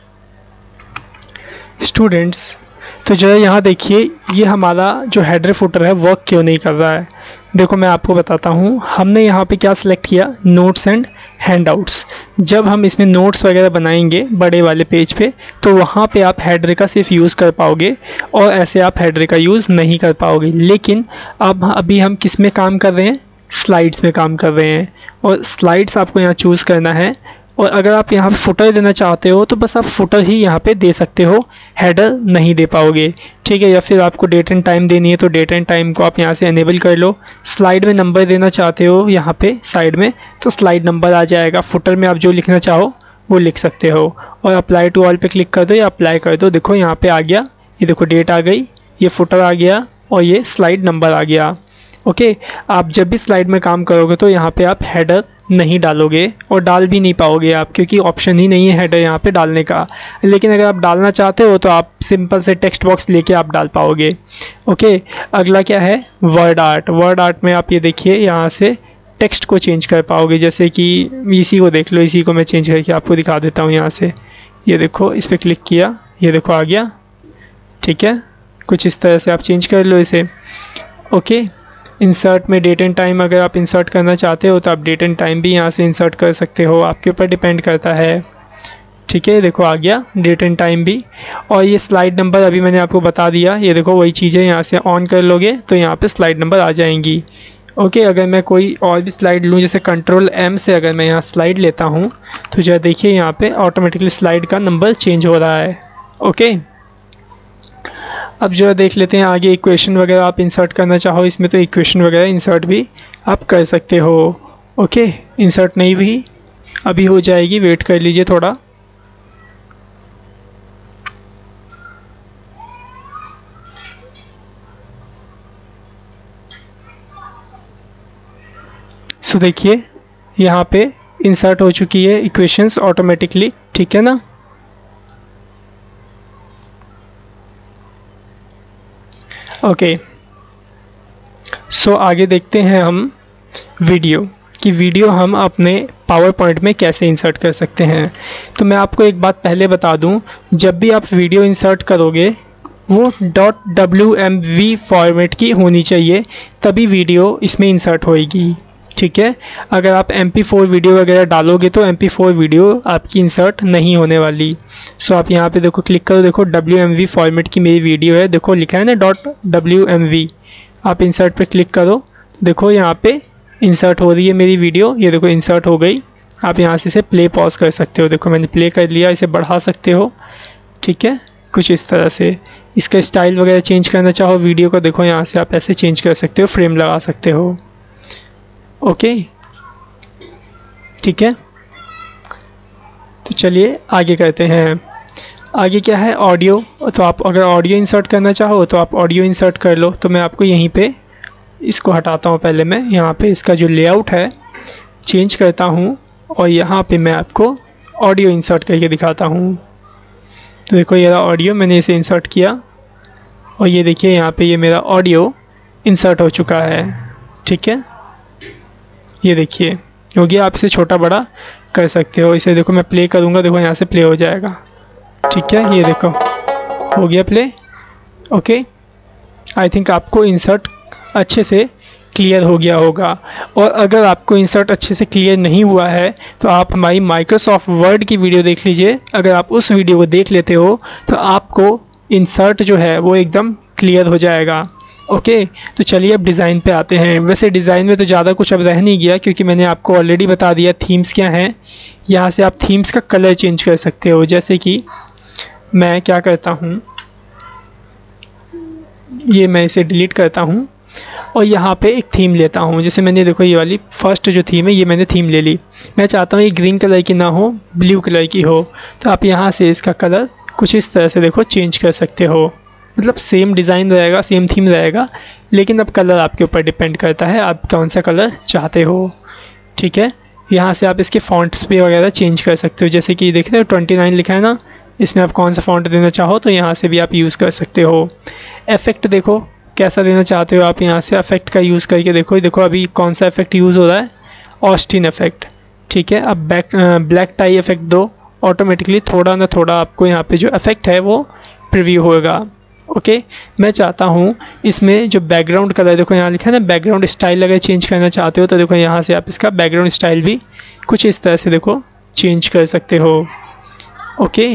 स्टूडेंट्स, तो जो है यहाँ देखिए ये हमारा जो हेडर फुटर है वर्क क्यों नहीं कर रहा है। देखो मैं आपको बताता हूँ, हमने यहाँ पे क्या सिलेक्ट किया, नोट्स एंड हैंडआउट्स। जब हम इसमें नोट्स वगैरह बनाएंगे बड़े वाले पेज पे, तो वहाँ पे आप हेडर का सिर्फ यूज़ कर पाओगे और ऐसे आप हेडर का यूज़ नहीं कर पाओगे। लेकिन अब अभी हम किस में काम कर रहे हैं, स्लाइड्स में काम कर रहे हैं, और स्लाइड्स आपको यहाँ चूज़ करना है। और अगर आप यहाँ पे फुटर देना चाहते हो तो बस आप फुटर ही यहाँ पे दे सकते हो, हेडर नहीं दे पाओगे। ठीक है, या फिर आपको डेट एंड टाइम देनी है तो डेट एंड टाइम को आप यहाँ से एनेबल कर लो। स्लाइड में नंबर देना चाहते हो यहाँ पे साइड में, तो स्लाइड नंबर आ जाएगा। फुटर में आप जो लिखना चाहो वो लिख सकते हो। और अप्लाई टू ऑल पे क्लिक कर दो या अप्लाई कर दो। देखो यहाँ पे आ गया, ये देखो डेट आ गई, ये फुटर आ गया और ये स्लाइड नंबर आ गया। ओके, आप जब भी स्लाइड में काम करोगे तो यहाँ पे आप हेडर नहीं डालोगे और डाल भी नहीं पाओगे आप, क्योंकि ऑप्शन ही नहीं है हेडर यहाँ पे डालने का। लेकिन अगर आप डालना चाहते हो तो आप सिंपल से टेक्स्ट बॉक्स लेके आप डाल पाओगे। ओके, अगला क्या है, वर्ड आर्ट। वर्ड आर्ट में आप ये देखिए यहाँ से टेक्स्ट को चेंज कर पाओगे। जैसे कि इसी को देख लो, इसी को मैं चेंज करके आपको दिखा देता हूँ। यहाँ से ये देखो, इस पर क्लिक किया, ये देखो आ गया। ठीक है, कुछ इस तरह से आप चेंज कर लो इसे। ओके, इंसर्ट में डेट एंड टाइम अगर आप इंसर्ट करना चाहते हो तो आप डेट एंड टाइम भी यहाँ से इंसर्ट कर सकते हो, आपके ऊपर डिपेंड करता है। ठीक है, देखो आ गया डेट एंड टाइम भी। और ये स्लाइड नंबर अभी मैंने आपको बता दिया, ये देखो वही चीज़ें यहाँ से ऑन कर लोगे तो यहाँ पे स्लाइड नंबर आ जाएंगी। ओके, अगर मैं कोई और भी स्लाइड लूँ, जैसे कंट्रोल एम से अगर मैं यहाँ स्लाइड लेता हूँ तो जो देखिए यहाँ पे ऑटोमेटिकली स्लाइड का नंबर चेंज हो रहा है। ओके, अब जो देख लेते हैं आगे, इक्वेशन वगैरह आप इंसर्ट करना चाहो इसमें तो इक्वेशन वगैरह इंसर्ट भी आप कर सकते हो। ओके, इंसर्ट नहीं भी अभी हो जाएगी, वेट कर लीजिए थोड़ा। सो देखिए यहाँ पे इंसर्ट हो चुकी है इक्वेशंस ऑटोमेटिकली। ठीक है ना? ओके, सो आगे देखते हैं हम वीडियो कि वीडियो हम अपने पावर पॉइंट में कैसे इंसर्ट कर सकते हैं। तो मैं आपको एक बात पहले बता दूं, जब भी आप वीडियो इंसर्ट करोगे वो dot W M V format की होनी चाहिए, तभी वीडियो इसमें इंसर्ट होएगी। ठीक है, अगर आप एम पी फोर वीडियो वगैरह डालोगे तो एम पी फोर वीडियो आपकी इंसर्ट नहीं होने वाली। सो आप यहाँ पे देखो क्लिक करो, देखो डब्ल्यू एम वी फॉर्मेट की मेरी वीडियो है, देखो लिखा है ना डॉट डब्ल्यू एम वी। आप इंसर्ट पे क्लिक करो, देखो यहाँ पे इंसर्ट हो रही है मेरी वीडियो, ये देखो इंसर्ट हो गई। आप यहाँ से इसे प्ले पॉज कर सकते हो, देखो मैंने प्ले कर लिया, इसे बढ़ा सकते हो। ठीक है, कुछ इस तरह से। इसका स्टाइल वगैरह चेंज करना चाहो वीडियो को, देखो यहाँ से आप ऐसे चेंज कर सकते हो, फ्रेम लगा सकते हो। ओके, ठीक है, तो चलिए आगे करते हैं। आगे क्या है, ऑडियो। तो आप अगर ऑडियो इंसर्ट करना चाहो तो आप ऑडियो इंसर्ट कर लो। तो मैं आपको यहीं पे इसको हटाता हूँ, पहले मैं यहाँ पे इसका जो लेआउट है चेंज करता हूँ और यहाँ पे मैं आपको ऑडियो इंसर्ट करके दिखाता हूँ। तो देखो ये ऑडियो, मैंने इसे इंसर्ट किया और ये देखिए यहाँ पे ये मेरा ऑडियो इंसर्ट हो चुका है। ठीक है, ये देखिए हो गया। आप इसे छोटा बड़ा कर सकते हो। इसे देखो मैं प्ले करूँगा, देखो यहाँ से प्ले हो जाएगा। ठीक है, ये देखो हो गया प्ले। ओके, आई थिंक आपको इंसर्ट अच्छे से क्लियर हो गया होगा। और अगर आपको इंसर्ट अच्छे से क्लियर नहीं हुआ है तो आप हमारी माइक्रोसॉफ्ट वर्ड की वीडियो देख लीजिए। अगर आप उस वीडियो को देख लेते हो तो आपको इंसर्ट जो है वो एकदम क्लियर हो जाएगा। ओके, तो चलिए अब डिज़ाइन पे आते हैं। वैसे डिज़ाइन में तो ज़्यादा कुछ अब रह नहीं गया, क्योंकि मैंने आपको ऑलरेडी बता दिया थीम्स क्या हैं। यहाँ से आप थीम्स का कलर चेंज कर सकते हो। जैसे कि मैं क्या करता हूँ, ये मैं इसे डिलीट करता हूँ और यहाँ पे एक थीम लेता हूँ। जैसे मैंने देखो ये वाली फर्स्ट जो थीम है ये मैंने थीम ले ली। मैं चाहता हूँ ये ग्रीन कलर की ना हो, ब्लू कलर की हो। तो आप यहाँ से इसका कलर कुछ इस तरह से देखो चेंज कर सकते हो। मतलब सेम डिज़ाइन रहेगा, सेम थीम रहेगा, लेकिन अब कलर आपके ऊपर डिपेंड करता है आप कौन सा कलर चाहते हो। ठीक है, यहाँ से आप इसके फॉन्ट्स भी वगैरह चेंज कर सकते हो, जैसे कि देख रहे हो ट्वेंटी नाइन लिखा है ना, इसमें आप कौन सा फॉन्ट देना चाहो तो यहाँ से भी आप यूज़ कर सकते हो। इफेक्ट देखो कैसा देना चाहते हो आप, यहाँ से इफेक्ट का यूज़ करके देखो। देखो अभी कौन सा इफेक्ट यूज़ हो रहा है, ऑस्टिन इफेक्ट। ठीक है, अब बैक ब्लैक टाई इफेक्ट दो, ऑटोमेटिकली थोड़ा ना थोड़ा आपको यहाँ पे जो इफेक्ट है वो प्रीव्यू होगा। ओके, मैं चाहता हूँ इसमें जो बैकग्राउंड कलर, देखो यहाँ लिखा है ना बैकग्राउंड स्टाइल, अगर चेंज करना चाहते हो तो देखो यहाँ से आप इसका बैकग्राउंड स्टाइल भी कुछ इस तरह से देखो चेंज कर सकते हो। ओके,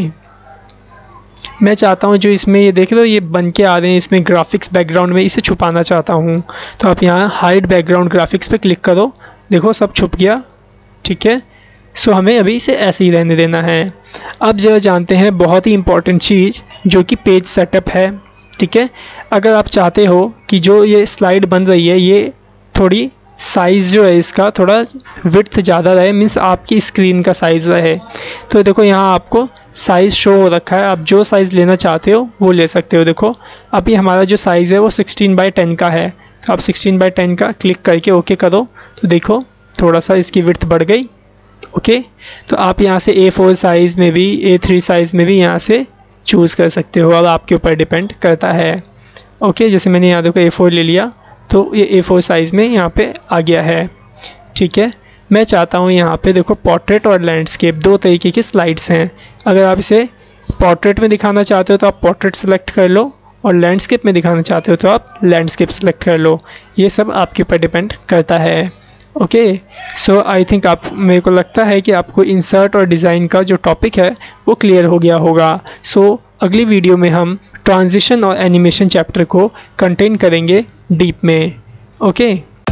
मैं चाहता हूँ जो इसमें ये देख लो ये बन के आ रहे हैं इसमें ग्राफिक्स बैकग्राउंड में, इसे छुपाना चाहता हूँ तो आप यहाँ हाइड बैकग्राउंड ग्राफिक्स पे क्लिक करो, देखो सब छुप गया। ठीक है, सो हमें अभी इसे ऐसे ही रहने देना है। अब जो जानते हैं बहुत ही इंपॉर्टेंट चीज़ जो कि पेज सेटअप है। ठीक है, अगर आप चाहते हो कि जो ये स्लाइड बन रही है ये थोड़ी साइज़ जो है इसका थोड़ा विड्थ ज़्यादा रहे, मीन्स आपकी स्क्रीन का साइज़ रहे, तो देखो यहाँ आपको साइज़ शो हो रखा है, आप जो साइज़ लेना चाहते हो वो ले सकते हो। देखो अभी हमारा जो साइज़ है वो सिक्सटीन बाई टेन का है, तो आप सिक्सटीन बाई टेन का क्लिक करके ओके करो तो देखो थोड़ा सा इसकी विड्थ बढ़ गई। ओके, तो आप यहाँ से ए फोर साइज़ में भी ए थ्री साइज़ में भी यहाँ से चूज़ कर सकते हो और आपके ऊपर डिपेंड करता है। ओके, जैसे मैंने यहाँ देखो ए फोर ले लिया तो ये ए फोर साइज़ में यहाँ पे आ गया है। ठीक है, मैं चाहता हूँ यहाँ पे देखो पोर्ट्रेट और लैंडस्केप दो तरीके की स्लाइड्स हैं। अगर आप इसे पोर्ट्रेट में दिखाना चाहते हो तो आप पोर्ट्रेट सेलेक्ट कर लो, और लैंडस्केप में दिखाना चाहते हो तो आप लैंडस्केप सेलेक्ट कर लो। ये सब आपके ऊपर डिपेंड करता है। ओके, सो आई थिंक आप, मेरे को लगता है कि आपको इंसर्ट और डिज़ाइन का जो टॉपिक है वो क्लियर हो गया होगा। सो so, अगली वीडियो में हम ट्रांजिशन और एनिमेशन चैप्टर को कंटेन करेंगे डीप में। ओके,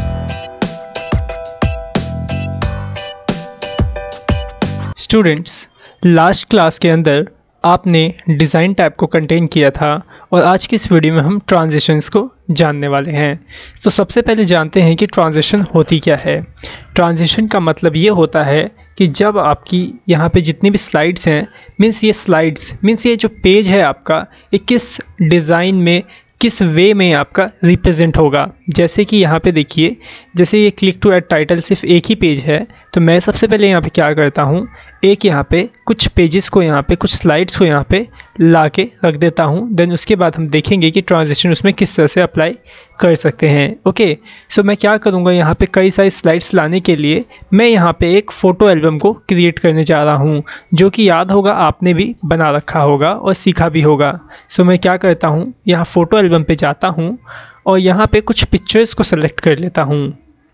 स्टूडेंट्स, लास्ट क्लास के अंदर आपने डिज़ाइन टैब को कंटेन किया था और आज की इस वीडियो में हम ट्रांजिशंस को जानने वाले हैं। तो सबसे पहले जानते हैं कि ट्रांजिशन होती क्या है। ट्रांजिशन का मतलब ये होता है कि जब आपकी यहाँ पे जितनी भी स्लाइड्स हैं, मीन्स ये स्लाइड्स मीन्स ये जो पेज है आपका, ये किस डिज़ाइन में किस वे में आपका रिप्रेजेंट होगा। जैसे कि यहाँ पे देखिए, जैसे ये क्लिक टू ऐड टाइटल सिर्फ एक ही पेज है, तो मैं सबसे पहले यहाँ पे क्या करता हूँ, एक यहाँ पे कुछ पेजेस को यहाँ पे कुछ स्लाइड्स को यहाँ पे ला के रख देता हूँ। देन उसके बाद हम देखेंगे कि ट्रांजिशन उसमें किस तरह से अप्लाई कर सकते हैं। ओके, सो मैं क्या करूँगा, यहाँ पे कई सारी स्लाइड्स लाने के लिए मैं यहाँ पे एक फ़ोटो एल्बम को क्रिएट करने जा रहा हूँ, जो कि याद होगा आपने भी बना रखा होगा और सीखा भी होगा। सो मैं क्या करता हूँ, यहाँ फ़ोटो एल्बम पे जाता हूँ और यहाँ पे कुछ पिक्चर्स को सेलेक्ट कर लेता हूँ।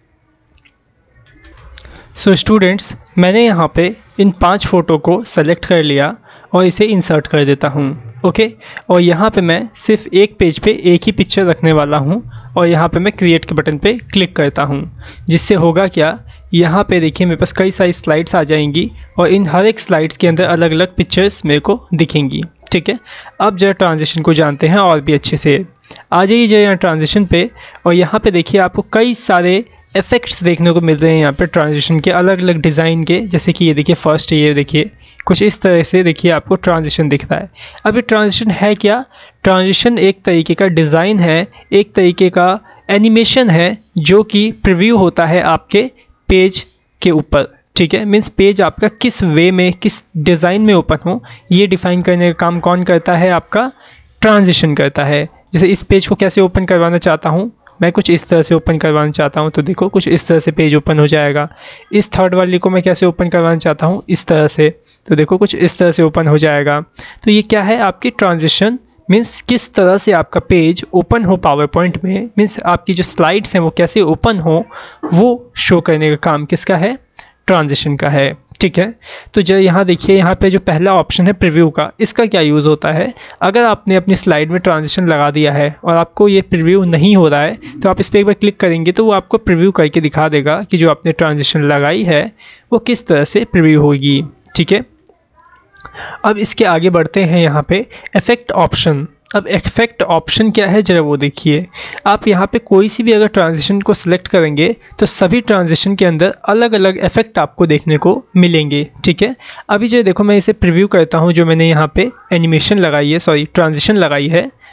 सो स्टूडेंट्स, मैंने यहाँ पे इन पांच फ़ोटो को सेलेक्ट कर लिया और इसे इंसर्ट कर देता हूँ। ओके, और यहाँ पे मैं सिर्फ एक पेज पे एक ही पिक्चर रखने वाला हूँ और यहाँ पे मैं क्रिएट के बटन पे क्लिक करता हूँ, जिससे होगा क्या, यहाँ पे देखिए मेरे पास कई सारी स्लाइड्स आ जाएंगी और इन हर एक स्लाइड्स के अंदर अलग अलग पिक्चर्स मेरे को दिखेंगी। ठीक है, अब जरा ट्रांजिशन को जानते हैं और भी अच्छे से। आ जाइए जरा यहाँ ट्रांजिशन पे, और यहाँ पे देखिए आपको कई सारे इफ़ेक्ट्स देखने को मिल रहे हैं यहाँ पे ट्रांजिशन के अलग अलग डिज़ाइन के। जैसे कि ये देखिए फर्स्ट, ये देखिए कुछ इस तरह से देखिए आपको ट्रांजिशन दिख रहा है। अब ये ट्रांजिशन है क्या, ट्रांजिशन एक तरीके का डिज़ाइन है, एक तरीके का एनिमेशन है जो कि प्रीव्यू होता है आपके पेज के ऊपर। ठीक है, मीन्स पेज आपका किस वे में किस डिज़ाइन में ओपन हो, ये डिफ़ाइन करने का काम कौन करता है, आपका ट्रांजिशन करता है। जैसे इस पेज को कैसे ओपन करवाना चाहता हूँ मैं, कुछ इस तरह से ओपन करवाना चाहता हूँ तो देखो कुछ इस तरह से पेज ओपन हो जाएगा। इस थर्ड वाली को मैं कैसे ओपन करवाना चाहता हूँ, इस तरह से, तो देखो कुछ इस तरह से ओपन हो जाएगा। तो ये क्या है, आपकी ट्रांजिशन मीन्स किस तरह से आपका पेज ओपन हो पावर पॉइंट में, मीन्स आपकी जो स्लाइड्स हैं वो कैसे ओपन हो, वो शो करने का काम किसका है, ट्रांजिशन का है। ठीक है, तो जो यहाँ देखिए यहाँ पे जो पहला ऑप्शन है प्रीव्यू का, इसका क्या यूज़ होता है, अगर आपने अपनी स्लाइड में ट्रांजिशन लगा दिया है और आपको ये प्रीव्यू नहीं हो रहा है तो आप इस पर एक बार क्लिक करेंगे तो वो आपको प्रीव्यू करके दिखा देगा कि जो आपने ट्रांजिशन लगाई है वो किस तरह से प्रीव्यू होगी। ठीक है, अब इसके आगे बढ़ते हैं यहाँ पे इफेक्ट ऑप्शन। अब इफेक्ट ऑप्शन क्या है जरा वो देखिए। आप यहाँ पे कोई सी भी अगर ट्रांजिशन को सिलेक्ट करेंगे तो सभी ट्रांजिशन के अंदर अलग अलग इफेक्ट आपको देखने को मिलेंगे। ठीक है, अभी जो देखो मैं इसे प्रीव्यू करता हूँ, जो मैंने यहाँ पे एनिमेशन लगाई है, सॉरी ट्रांजिशन लगाई है,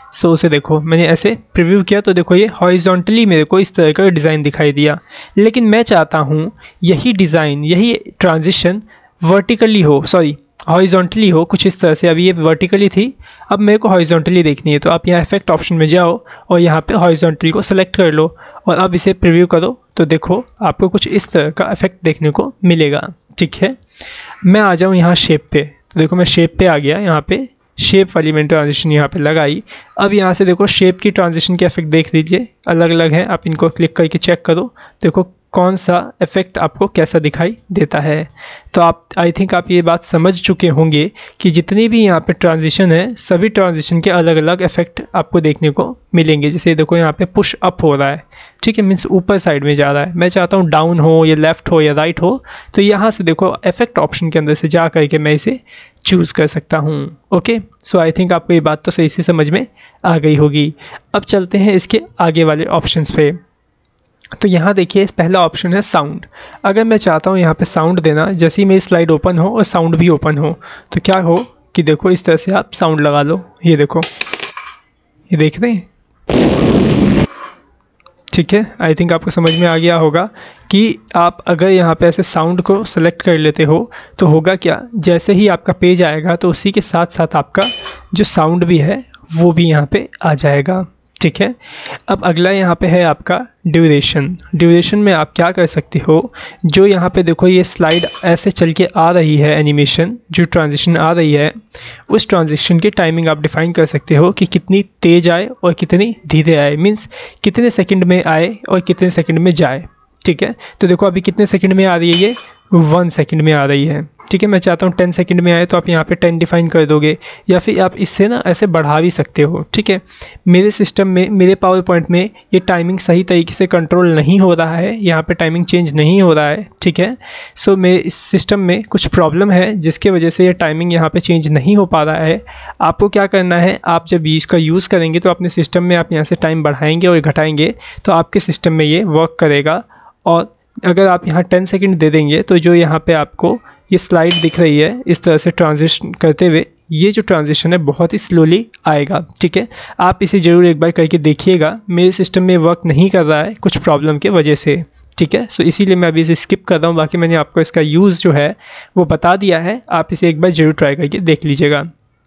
सो उसे देखो मैंने ऐसे प्रीव्यू किया तो देखो ये हॉरिजॉन्टली मेरे को इस तरह का डिज़ाइन दिखाई दिया, लेकिन मैं चाहता हूँ यही डिज़ाइन यही ट्रांजिशन वर्टिकली हो, सॉरी हॉरिजॉन्टली हो, कुछ इस तरह से। अभी ये वर्टिकली थी, अब मेरे को हॉरिजॉन्टली देखनी है, तो आप यहाँ इफेक्ट ऑप्शन में जाओ और यहाँ पे हॉरिजॉन्टली को सेलेक्ट कर लो और अब इसे प्रीव्यू करो तो देखो आपको कुछ इस तरह का इफेक्ट देखने को मिलेगा। ठीक है, मैं आ जाऊँ यहाँ शेप पे, तो देखो मैं शेप पे आ गया, यहाँ पे शेप वाली मैंने ट्रांजिशन यहाँ पे लगाई। अब यहाँ से देखो शेप की ट्रांजिशन के इफेक्ट देख लीजिए, अलग अलग हैं, आप इनको क्लिक करके चेक करो, देखो कौन सा इफेक्ट आपको कैसा दिखाई देता है। तो आप आई थिंक आप ये बात समझ चुके होंगे कि जितनी भी यहाँ पे ट्रांजिशन है सभी ट्रांजिशन के अलग अलग इफेक्ट आपको देखने को मिलेंगे। जैसे देखो यहाँ पे पुश अप हो रहा है, ठीक है, मीन्स ऊपर साइड में जा रहा है, मैं चाहता हूँ डाउन हो या लेफ्ट हो या राइट हो, तो यहाँ से देखो इफेक्ट ऑप्शन के अंदर से जा करके मैं इसे चूज़ कर सकता हूँ। ओके, सो आई थिंक आपको ये बात तो सही से समझ में आ गई होगी। अब चलते हैं इसके आगे वाले ऑप्शंस पे। तो यहाँ देखिए पहला ऑप्शन है साउंड। अगर मैं चाहता हूँ यहाँ पे साउंड देना, जैसे ही मेरी स्लाइड ओपन हो और साउंड भी ओपन हो तो क्या हो कि देखो इस तरह से आप साउंड लगा लो, ये देखो, ये देख रहे हैं, ठीक है। आई थिंक आपको समझ में आ गया होगा कि आप अगर यहाँ पे ऐसे साउंड को सेलेक्ट कर लेते हो तो होगा क्या, जैसे ही आपका पेज आएगा तो उसी के साथ साथ आपका जो साउंड भी है वो भी यहाँ पे आ जाएगा। ठीक है, अब अगला यहाँ पे है आपका ड्यूरेशन। ड्यूरेशन में आप क्या कर सकते हो, जो यहाँ पे देखो ये स्लाइड ऐसे चल के आ रही है, एनिमेशन जो ट्रांजिशन आ रही है उस ट्रांजिशन की टाइमिंग आप डिफाइन कर सकते हो कि कितनी तेज़ आए और कितनी धीरे आए, मीन्स कितने सेकंड में आए और कितने सेकंड में जाए। ठीक है, तो देखो अभी कितने सेकंड में आ रही है, ये वन सेकंड में आ रही है। ठीक है, मैं चाहता हूँ टेन सेकंड में आए तो आप यहाँ पे टेन डिफाइन कर दोगे, या फिर आप इससे ना ऐसे बढ़ा भी सकते हो। ठीक है, मेरे सिस्टम में, मेरे पावर पॉइंट में ये टाइमिंग सही तरीके से कंट्रोल नहीं हो रहा है, यहाँ पे टाइमिंग चेंज नहीं हो रहा है। ठीक है, सो मेरे इस सिस्टम में कुछ प्रॉब्लम है जिसके वजह से ये टाइमिंग यहाँ पे चेंज नहीं हो पा रहा है। आपको क्या करना है, आप जब इसका यूज़ करेंगे तो अपने सिस्टम में आप यहाँ से टाइम बढ़ाएंगे और घटाएंगे तो आपके सिस्टम में ये वर्क करेगा। और अगर आप यहाँ टेन सेकंड दे देंगे तो जो यहाँ पे आपको ये स्लाइड दिख रही है इस तरह से ट्रांजिशन करते हुए, ये जो ट्रांजिशन है बहुत ही स्लोली आएगा। ठीक है, आप इसे ज़रूर एक बार करके देखिएगा, मेरे सिस्टम में वर्क नहीं कर रहा है कुछ प्रॉब्लम के वजह से। ठीक है, सो इसीलिए मैं अभी इसे स्किप कर रहा हूँ, बाकी मैंने आपको इसका यूज़ जो है वो बता दिया है, आप इसे एक बार ज़रूर ट्राई करके देख लीजिएगा।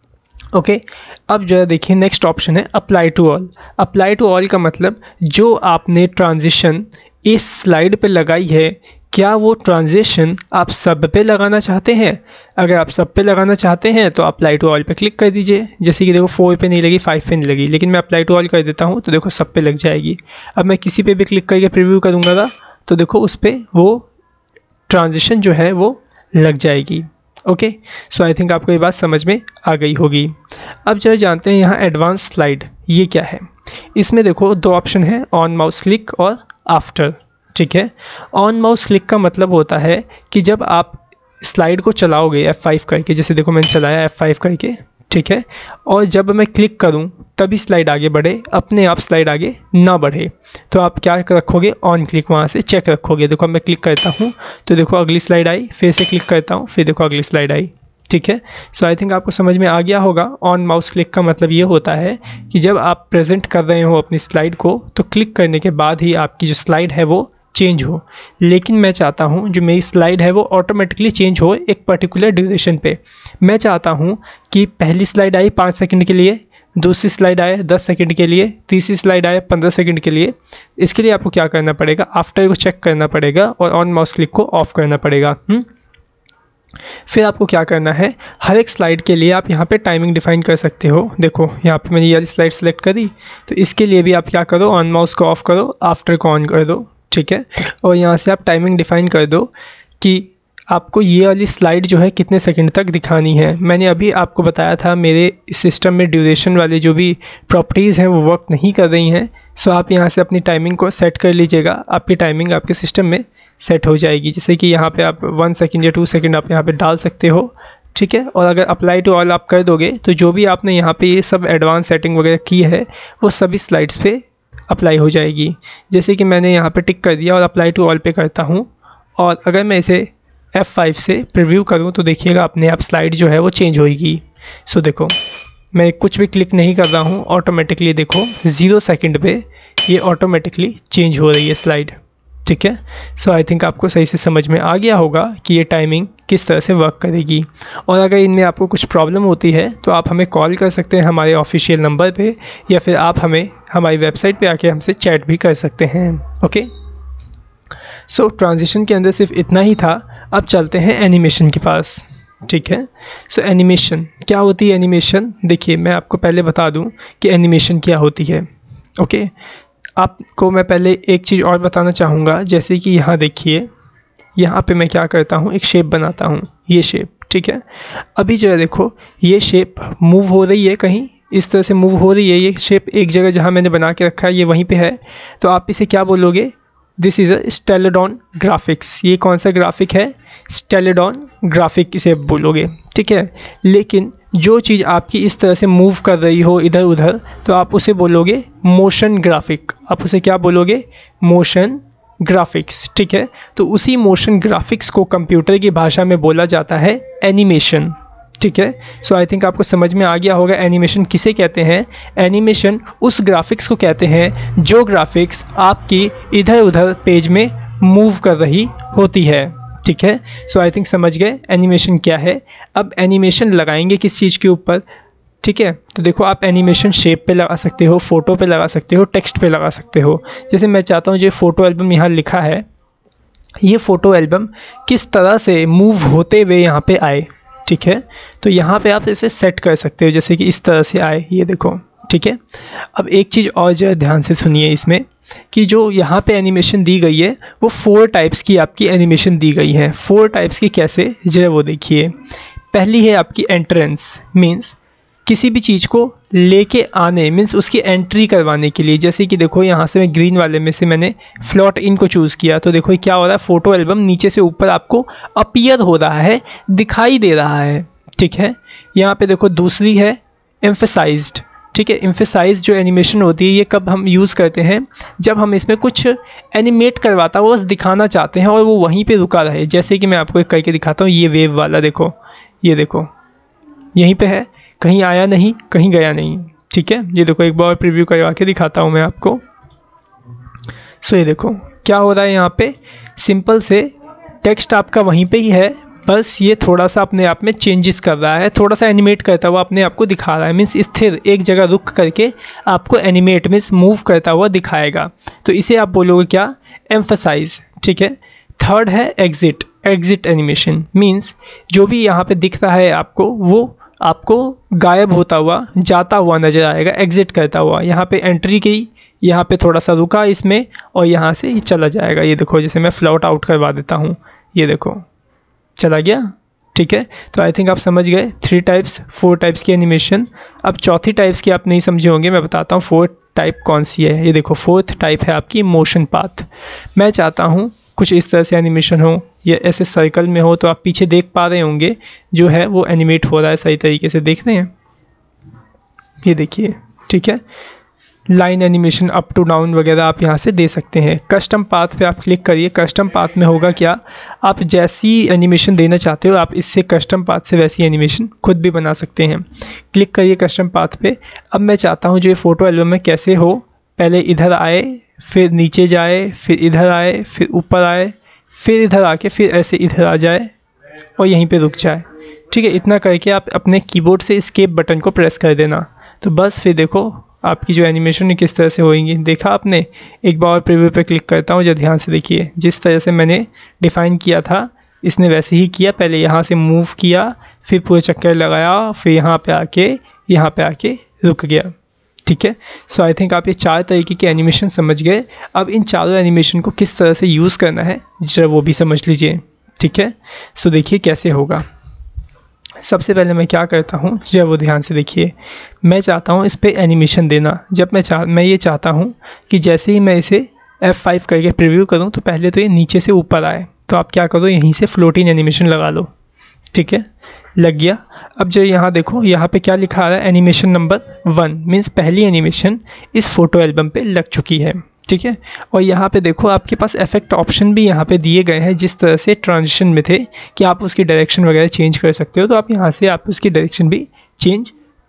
ओके okay, अब जो है देखिए नेक्स्ट ऑप्शन है apply to all. Apply to all का मतलब जो आपने ट्रांजिशन इस स्लाइड पे लगाई है, क्या वो ट्रांजिशन आप सब पे लगाना चाहते हैं? अगर आप सब पे लगाना चाहते हैं तो अप्लाई टू ऑल पे क्लिक कर दीजिए। जैसे कि देखो फोर पे नहीं लगी, फाइव पे नहीं लगी, लेकिन मैं अप्लाई टू ऑल कर देता हूँ तो देखो सब पे लग जाएगी। अब मैं किसी पे भी क्लिक करके प्रीव्यू करूँगा ना तो देखो उस पर वो ट्रांजिशन जो है वो लग जाएगी। ओके, सो आई थिंक आपको ये बात समझ में आ गई होगी। अब जरा जानते हैं यहाँ एडवांस स्लाइड ये क्या है। इसमें देखो दो ऑप्शन है, ऑन माउस क्लिक और आफ्टर। ठीक है, ऑन माउस क्लिक का मतलब होता है कि जब आप स्लाइड को चलाओगे एफ फाइव करके, जैसे देखो मैंने चलाया एफ फाइव करके, ठीक है, और जब मैं क्लिक करूं तभी स्लाइड आगे बढ़े, अपने आप स्लाइड आगे ना बढ़े, तो आप क्या रखोगे, ऑन क्लिक वहाँ से चेक रखोगे। देखो मैं क्लिक करता हूँ तो देखो अगली स्लाइड आई, फिर से क्लिक करता हूँ फिर देखो अगली स्लाइड आई। ठीक है, सो आई थिंक आपको समझ में आ गया होगा। ऑन माउस क्लिक का मतलब ये होता है कि जब आप प्रेजेंट कर रहे हो अपनी स्लाइड को तो क्लिक करने के बाद ही आपकी जो स्लाइड है वो चेंज हो, लेकिन मैं चाहता हूँ जो मेरी स्लाइड है वो ऑटोमेटिकली चेंज हो एक पर्टिकुलर ड्यूरेशन पे। मैं चाहता हूँ कि पहली स्लाइड आई पाँच सेकंड के लिए, दूसरी स्लाइड आए दस सेकंड के लिए, तीसरी स्लाइड आए पंद्रह सेकंड के लिए। इसके लिए आपको क्या करना पड़ेगा, आफ्टर को चेक करना पड़ेगा और ऑन माउस क्लिक को ऑफ करना पड़ेगा। हुँ? फिर आपको क्या करना है, हर एक स्लाइड के लिए आप यहाँ पे टाइमिंग डिफाइन कर सकते हो। देखो यहाँ पे मैंने ये वाली स्लाइड सेलेक्ट करी तो इसके लिए भी आप क्या करो, ऑन माउस को ऑफ करो, आफ्टर को ऑन कर दो। ठीक है, और यहाँ से आप टाइमिंग डिफाइन कर दो कि आपको ये वाली स्लाइड जो है कितने सेकंड तक दिखानी है। मैंने अभी आपको बताया था मेरे सिस्टम में ड्यूरेशन वाले जो भी प्रॉपर्टीज़ हैं वो वर्क नहीं कर रही हैं, सो आप यहाँ से अपनी टाइमिंग को सेट कर लीजिएगा, आपकी टाइमिंग आपके सिस्टम में सेट हो जाएगी। जैसे कि यहाँ पे आप वन सेकंड या टू सेकंड आप यहाँ पे डाल सकते हो। ठीक है, और अगर अप्लाई टू ऑल आप कर दोगे तो जो भी आपने यहाँ पे ये सब एडवांस सेटिंग वगैरह की है वो सभी स्लाइड्स पे अप्लाई हो जाएगी। जैसे कि मैंने यहाँ पे टिक कर दिया और अप्लाई टू ऑल पे करता हूँ, और अगर मैं इसे एफ फाइव से प्रीव्यू करूँ तो देखिएगा अपने आप स्लाइड जो है वो चेंज होगी। सो देखो मैं कुछ भी क्लिक नहीं कर रहा हूँ, ऑटोमेटिकली देखो ज़ीरो सेकंड पे ये ऑटोमेटिकली चेंज हो रही है स्लाइड। ठीक है, सो आई थिंक आपको सही से समझ में आ गया होगा कि ये टाइमिंग किस तरह से वर्क करेगी। और अगर इनमें आपको कुछ प्रॉब्लम होती है तो आप हमें कॉल कर सकते हैं हमारे ऑफिशियल नंबर पे, या फिर आप हमें हमारी वेबसाइट पे आके हमसे चैट भी कर सकते हैं। ओके, सो ट्रांजिशन के अंदर सिर्फ इतना ही था। अब चलते हैं एनिमेशन के पास। ठीक है, सो एनिमेशन क्या होती है? एनिमेशन देखिए, मैं आपको पहले बता दूं कि एनिमेशन क्या होती है। ओके, आपको मैं पहले एक चीज़ और बताना चाहूँगा, जैसे कि यहाँ देखिए, यहाँ पे मैं क्या करता हूँ, एक शेप बनाता हूँ, ये शेप। ठीक है, अभी जो है देखो ये शेप मूव हो रही है, कहीं इस तरह से मूव हो रही है। ये शेप एक जगह जहाँ मैंने बना के रखा है ये वहीं पे है, तो आप इसे क्या बोलोगे? दिस इज़ अ स्टेलेडॉन ग्राफिक्स। ये कौन सा ग्राफिक है? स्टेलेडॉन ग्राफिक इसे बोलोगे। ठीक है, लेकिन जो चीज़ आपकी इस तरह से मूव कर रही हो इधर उधर, तो आप उसे बोलोगे मोशन ग्राफिक। आप उसे क्या बोलोगे? Motion graphics. ठीक है, तो उसी मोशन ग्राफिक्स को कंप्यूटर की भाषा में बोला जाता है एनिमेशन। ठीक है, सो आई थिंक आपको समझ में आ गया होगा एनिमेशन किसे कहते हैं। एनिमेशन उस ग्राफिक्स को कहते हैं जो ग्राफिक्स आपकी इधर उधर पेज में मूव कर रही होती है। ठीक है, सो आई थिंक समझ गए एनिमेशन क्या है। अब एनिमेशन लगाएंगे किस चीज़ के ऊपर? ठीक है, तो देखो आप एनिमेशन शेप पे लगा सकते हो, फ़ोटो पे लगा सकते हो, टेक्स्ट पे लगा सकते हो। जैसे मैं चाहता हूँ जो फ़ोटो एल्बम यहाँ लिखा है, ये फ़ोटो एल्बम किस तरह से मूव होते हुए यहाँ पे आए। ठीक है, तो यहाँ पे आप इसे सेट कर सकते हो जैसे कि इस तरह से आए, ये देखो। ठीक है, अब एक चीज़ और जो है ध्यान से सुनिए इसमें, कि जो यहाँ पे एनिमेशन दी गई है वो फोर टाइप्स की आपकी एनिमेशन दी गई है। फोर टाइप्स की कैसे, जो है वो देखिए। पहली है आपकी एंट्रेंस, मीन्स किसी भी चीज़ को लेके आने, मीन्स उसकी एंट्री करवाने के लिए। जैसे कि देखो यहाँ से मैं ग्रीन वाले में से मैंने फ्लॉट इन को चूज़ किया, तो देखो क्या हो रहा है, फ़ोटो एल्बम नीचे से ऊपर आपको अपीयर हो रहा है, दिखाई दे रहा है। ठीक है, यहाँ पे देखो दूसरी है एम्फेसाइज्ड। ठीक है, एम्फेसाइज जो एनिमेशन होती है ये कब हम यूज़ करते हैं? जब हम इसमें कुछ एनिमेट करवाता हो, बस दिखाना चाहते हैं और वो वहीं पे रुका रहे। जैसे कि मैं आपको एक करके दिखाता हूँ, ये वेव वाला देखो, ये देखो यहीं पे है, कहीं आया नहीं, कहीं गया नहीं। ठीक है, ये देखो एक बार प्रीव्यू करवा के दिखाता हूँ मैं आपको। सो ये देखो क्या हो रहा है, यहाँ पे सिंपल से टेक्स्ट आपका वहीं पे ही है, बस ये थोड़ा सा अपने आप में चेंजेस कर रहा है, थोड़ा सा एनिमेट करता हुआ अपने आप को दिखा रहा है। मीन्स स्थिर एक जगह रुक करके आपको एनिमेट मीन्स मूव करता हुआ दिखाएगा, तो इसे आप बोलोगे क्या? एम्फसाइज। ठीक है, थर्ड है एग्जिट। एग्जिट एनिमेशन मीन्स जो भी यहाँ पे दिख रहा है आपको, वो आपको गायब होता हुआ जाता हुआ नज़र आएगा, एग्जिट करता हुआ। यहाँ पे एंट्री की, यहाँ पे थोड़ा सा रुका इसमें, और यहाँ से ये चला जाएगा। ये देखो जैसे मैं फ्लॉट आउट करवा देता हूँ, ये देखो चला गया। ठीक है, तो आई थिंक आप समझ गए थ्री टाइप्स, फोर टाइप्स की एनिमेशन। अब चौथी टाइप्स की आप नहीं समझे होंगे, मैं बताता हूँ फोर्थ टाइप कौन सी है। ये देखो फोर्थ टाइप है आपकी मोशन पाथ। मैं चाहता हूँ कुछ इस तरह से एनिमेशन हो, या ऐसे सर्कल में हो, तो आप पीछे देख पा रहे होंगे जो है वो एनिमेट हो रहा है सही तरीके से, देख रहे हैं, ये देखिए। ठीक है, line animation up to down वगैरह आप यहाँ से दे सकते हैं। कस्टम पाथ पे आप क्लिक करिए। कस्टम पाथ में होगा क्या, आप जैसी एनिमेशन देना चाहते हो आप इससे कस्टम पाथ से वैसी एनिमेशन खुद भी बना सकते हैं। क्लिक करिए कस्टम पाथ पे। अब मैं चाहता हूँ जो ये फ़ोटो एल्बम में कैसे हो, पहले इधर आए, फिर नीचे जाए, फिर इधर आए, फिर ऊपर आए, फिर इधर आके फिर ऐसे इधर आ जाए और यहीं पे रुक जाए। ठीक है, इतना करके आप अपने कीबोर्ड से एस्केप बटन को प्रेस कर देना, तो बस फिर देखो आपकी जो एनिमेशन है किस तरह से होएंगी। देखा आपने? एक बार और प्रीव्यू पे क्लिक करता हूँ, जो ध्यान से देखिए, जिस तरह से मैंने डिफ़ाइन किया था इसने वैसे ही किया। पहले यहाँ से मूव किया, फिर पूरे चक्कर लगाया, फिर यहाँ पे आके यहाँ पे आके रुक गया। ठीक है, सो आई थिंक आप ये चार तरीके के एनिमेशन समझ गए। अब इन चारों एनिमेशन को किस तरह से यूज़ करना है जरा वो भी समझ लीजिए। ठीक है, सो देखिए कैसे होगा। सबसे पहले मैं क्या करता हूँ, जब वो ध्यान से देखिए, मैं चाहता हूँ इस पर एनिमेशन देना। जब मैं चाह मैं ये चाहता हूँ कि जैसे ही मैं इसे एफ फाइव करके प्रीव्यू करूँ तो पहले तो ये नीचे से ऊपर आए, तो आप क्या करो यहीं से फ्लोटिंग एनिमेशन लगा लो। ठीक है, लग गया। अब जो यहाँ देखो, यहाँ पे क्या लिखा आ रहा है, एनिमेशन नंबर वन, मीन्स पहली एनिमेशन इस फोटो एल्बम पे लग चुकी है। ठीक है, और यहाँ पे देखो आपके पास इफेक्ट ऑप्शन भी यहाँ पे दिए गए हैं, जिस तरह से ट्रांजिशन में थे कि आप उसकी डायरेक्शन वगैरह चेंज कर सकते हो, तो आप यहाँ से आप उसकी डायरेक्शन भी चेंज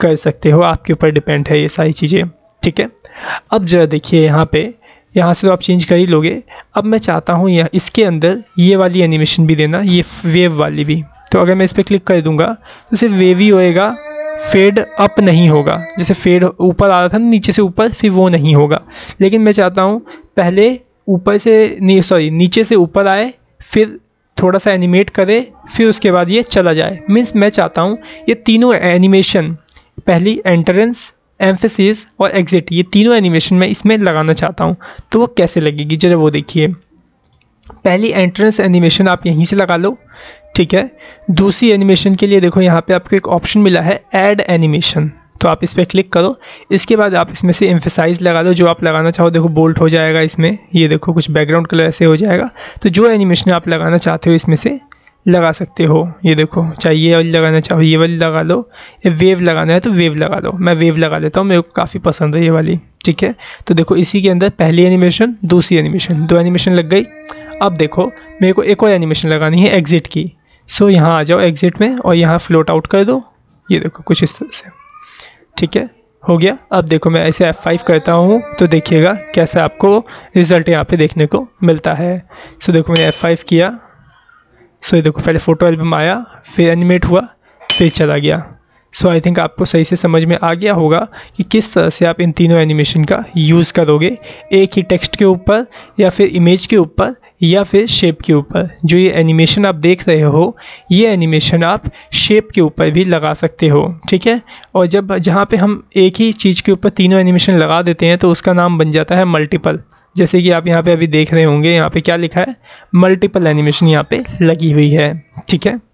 कर सकते हो, आपके ऊपर डिपेंड है ये सारी चीज़ें, ठीक है। अब जरा देखिए यहाँ पे, यहाँ से तो आप चेंज कर ही लोगे। अब मैं चाहता हूँ यह इसके अंदर ये वाली एनिमेशन भी देना, ये वेव वाली भी। तो अगर मैं इस पर क्लिक कर दूंगा तो सिर्फ वेव ही होएगा, फेड अप नहीं होगा। जैसे फेड ऊपर आ रहा था नीचे से ऊपर, फिर वो नहीं होगा। लेकिन मैं चाहता हूँ पहले ऊपर से नी सॉरी नीचे से ऊपर आए, फिर थोड़ा सा एनिमेट करे, फिर उसके बाद ये चला जाए। मीन्स मैं चाहता हूँ ये तीनों एनिमेशन, पहली एंट्रेंस, एम्फेसिस और एग्जिट, ये तीनों एनिमेशन मैं इसमें लगाना चाहता हूँ। तो वो कैसे लगेगी जरा वो देखिए। पहली एंट्रेंस एनिमेशन आप यहीं से लगा लो, ठीक है। दूसरी एनिमेशन के लिए देखो यहाँ पे आपको एक ऑप्शन मिला है ऐड एनिमेशन, तो आप इस पर क्लिक करो। इसके बाद आप इसमें से एम्फेसाइज लगा लो, जो आप लगाना चाहो। देखो बोल्ट हो जाएगा इसमें, ये देखो कुछ बैकग्राउंड कलर ऐसे हो जाएगा। तो जो एनिमेशन आप लगाना चाहते हो इसमें से लगा सकते हो। ये देखो, चाहे ये वाली लगाना चाहो ये वाली लगा लो, ये वेव लगाना है तो वेव लगा लो। मैं वेव लगा लेता हूँ, मेरे को काफ़ी पसंद है ये वाली, ठीक है। तो देखो इसी के अंदर पहली एनिमेशन, दूसरी एनिमेशन, दो एनिमेशन लग गई। अब देखो मेरे को एक और एनिमेशन लगानी है एग्जिट की। सो यहाँ आ जाओ एग्जिट में और यहाँ फ्लोट आउट कर दो। ये देखो कुछ इस तरह से, ठीक है, हो गया। अब देखो मैं ऐसे एफ फाइव करता हूँ तो देखिएगा कैसे आपको रिजल्ट यहाँ पे देखने को मिलता है। सो देखो मैंने एफ फाइव किया, सो ये देखो पहले फ़ोटो एल्बम आया, फिर एनिमेट हुआ, फिर चला गया। सो आई थिंक आपको सही से समझ में आ गया होगा कि किस तरह से आप इन तीनों एनिमेशन का यूज़ करोगे, एक ही टेक्स्ट के ऊपर या फिर इमेज के ऊपर या फिर शेप के ऊपर। जो ये एनिमेशन आप देख रहे हो, ये एनिमेशन आप शेप के ऊपर भी लगा सकते हो, ठीक है। और जब जहाँ पे हम एक ही चीज़ के ऊपर तीनों एनिमेशन लगा देते हैं तो उसका नाम बन जाता है मल्टीपल। जैसे कि आप यहाँ पे अभी देख रहे होंगे, यहाँ पे क्या लिखा है, मल्टीपल एनिमेशन यहाँ पे लगी हुई है, ठीक है।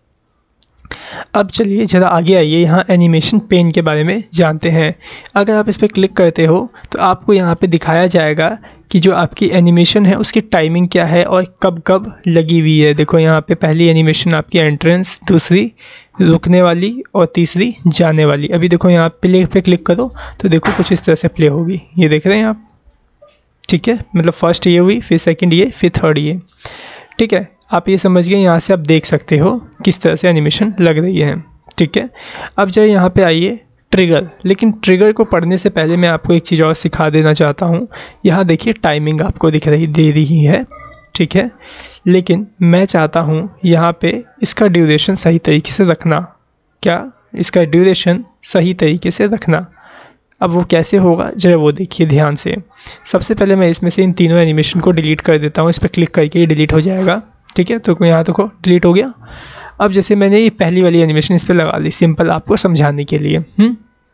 अब चलिए ज़रा आगे आइए, यहाँ एनिमेशन पेन के बारे में जानते हैं। अगर आप इस पर क्लिक करते हो तो आपको यहाँ पे दिखाया जाएगा कि जो आपकी एनिमेशन है उसकी टाइमिंग क्या है और कब कब लगी हुई है। देखो यहाँ पे पहली एनिमेशन आपकी एंट्रेंस, दूसरी रुकने वाली और तीसरी जाने वाली। अभी देखो यहाँ प्ले पे क्लिक करो तो देखो कुछ इस तरह से प्ले होगी, ये देख रहे हैं आप, ठीक है। मतलब फर्स्ट ये हुई, फिर सेकंड ये, फिर थर्ड ये, ठीक है। आप ये समझ गए, यहाँ से आप देख सकते हो किस तरह से एनिमेशन लग रही है, ठीक है। अब जब यहाँ पे आइए ट्रिगर, लेकिन ट्रिगर को पढ़ने से पहले मैं आपको एक चीज़ और सिखा देना चाहता हूँ। यहाँ देखिए टाइमिंग आपको दिख रही दे रही है, ठीक है। लेकिन मैं चाहता हूँ यहाँ पे इसका ड्यूरेशन सही तरीके से रखना। क्या? इसका ड्यूरेशन सही तरीके से रखना। अब वो कैसे होगा जरा वो देखिए ध्यान से। सबसे पहले मैं इसमें से इन तीनों एनिमेशन को डिलीट कर देता हूँ। इस पर क्लिक करके ये डिलीट हो जाएगा, ठीक है। तो यहाँ तो डिलीट हो गया। अब जैसे मैंने ये पहली वाली एनिमेशन इस पर लगा ली, सिंपल आपको समझाने के लिए। हम्म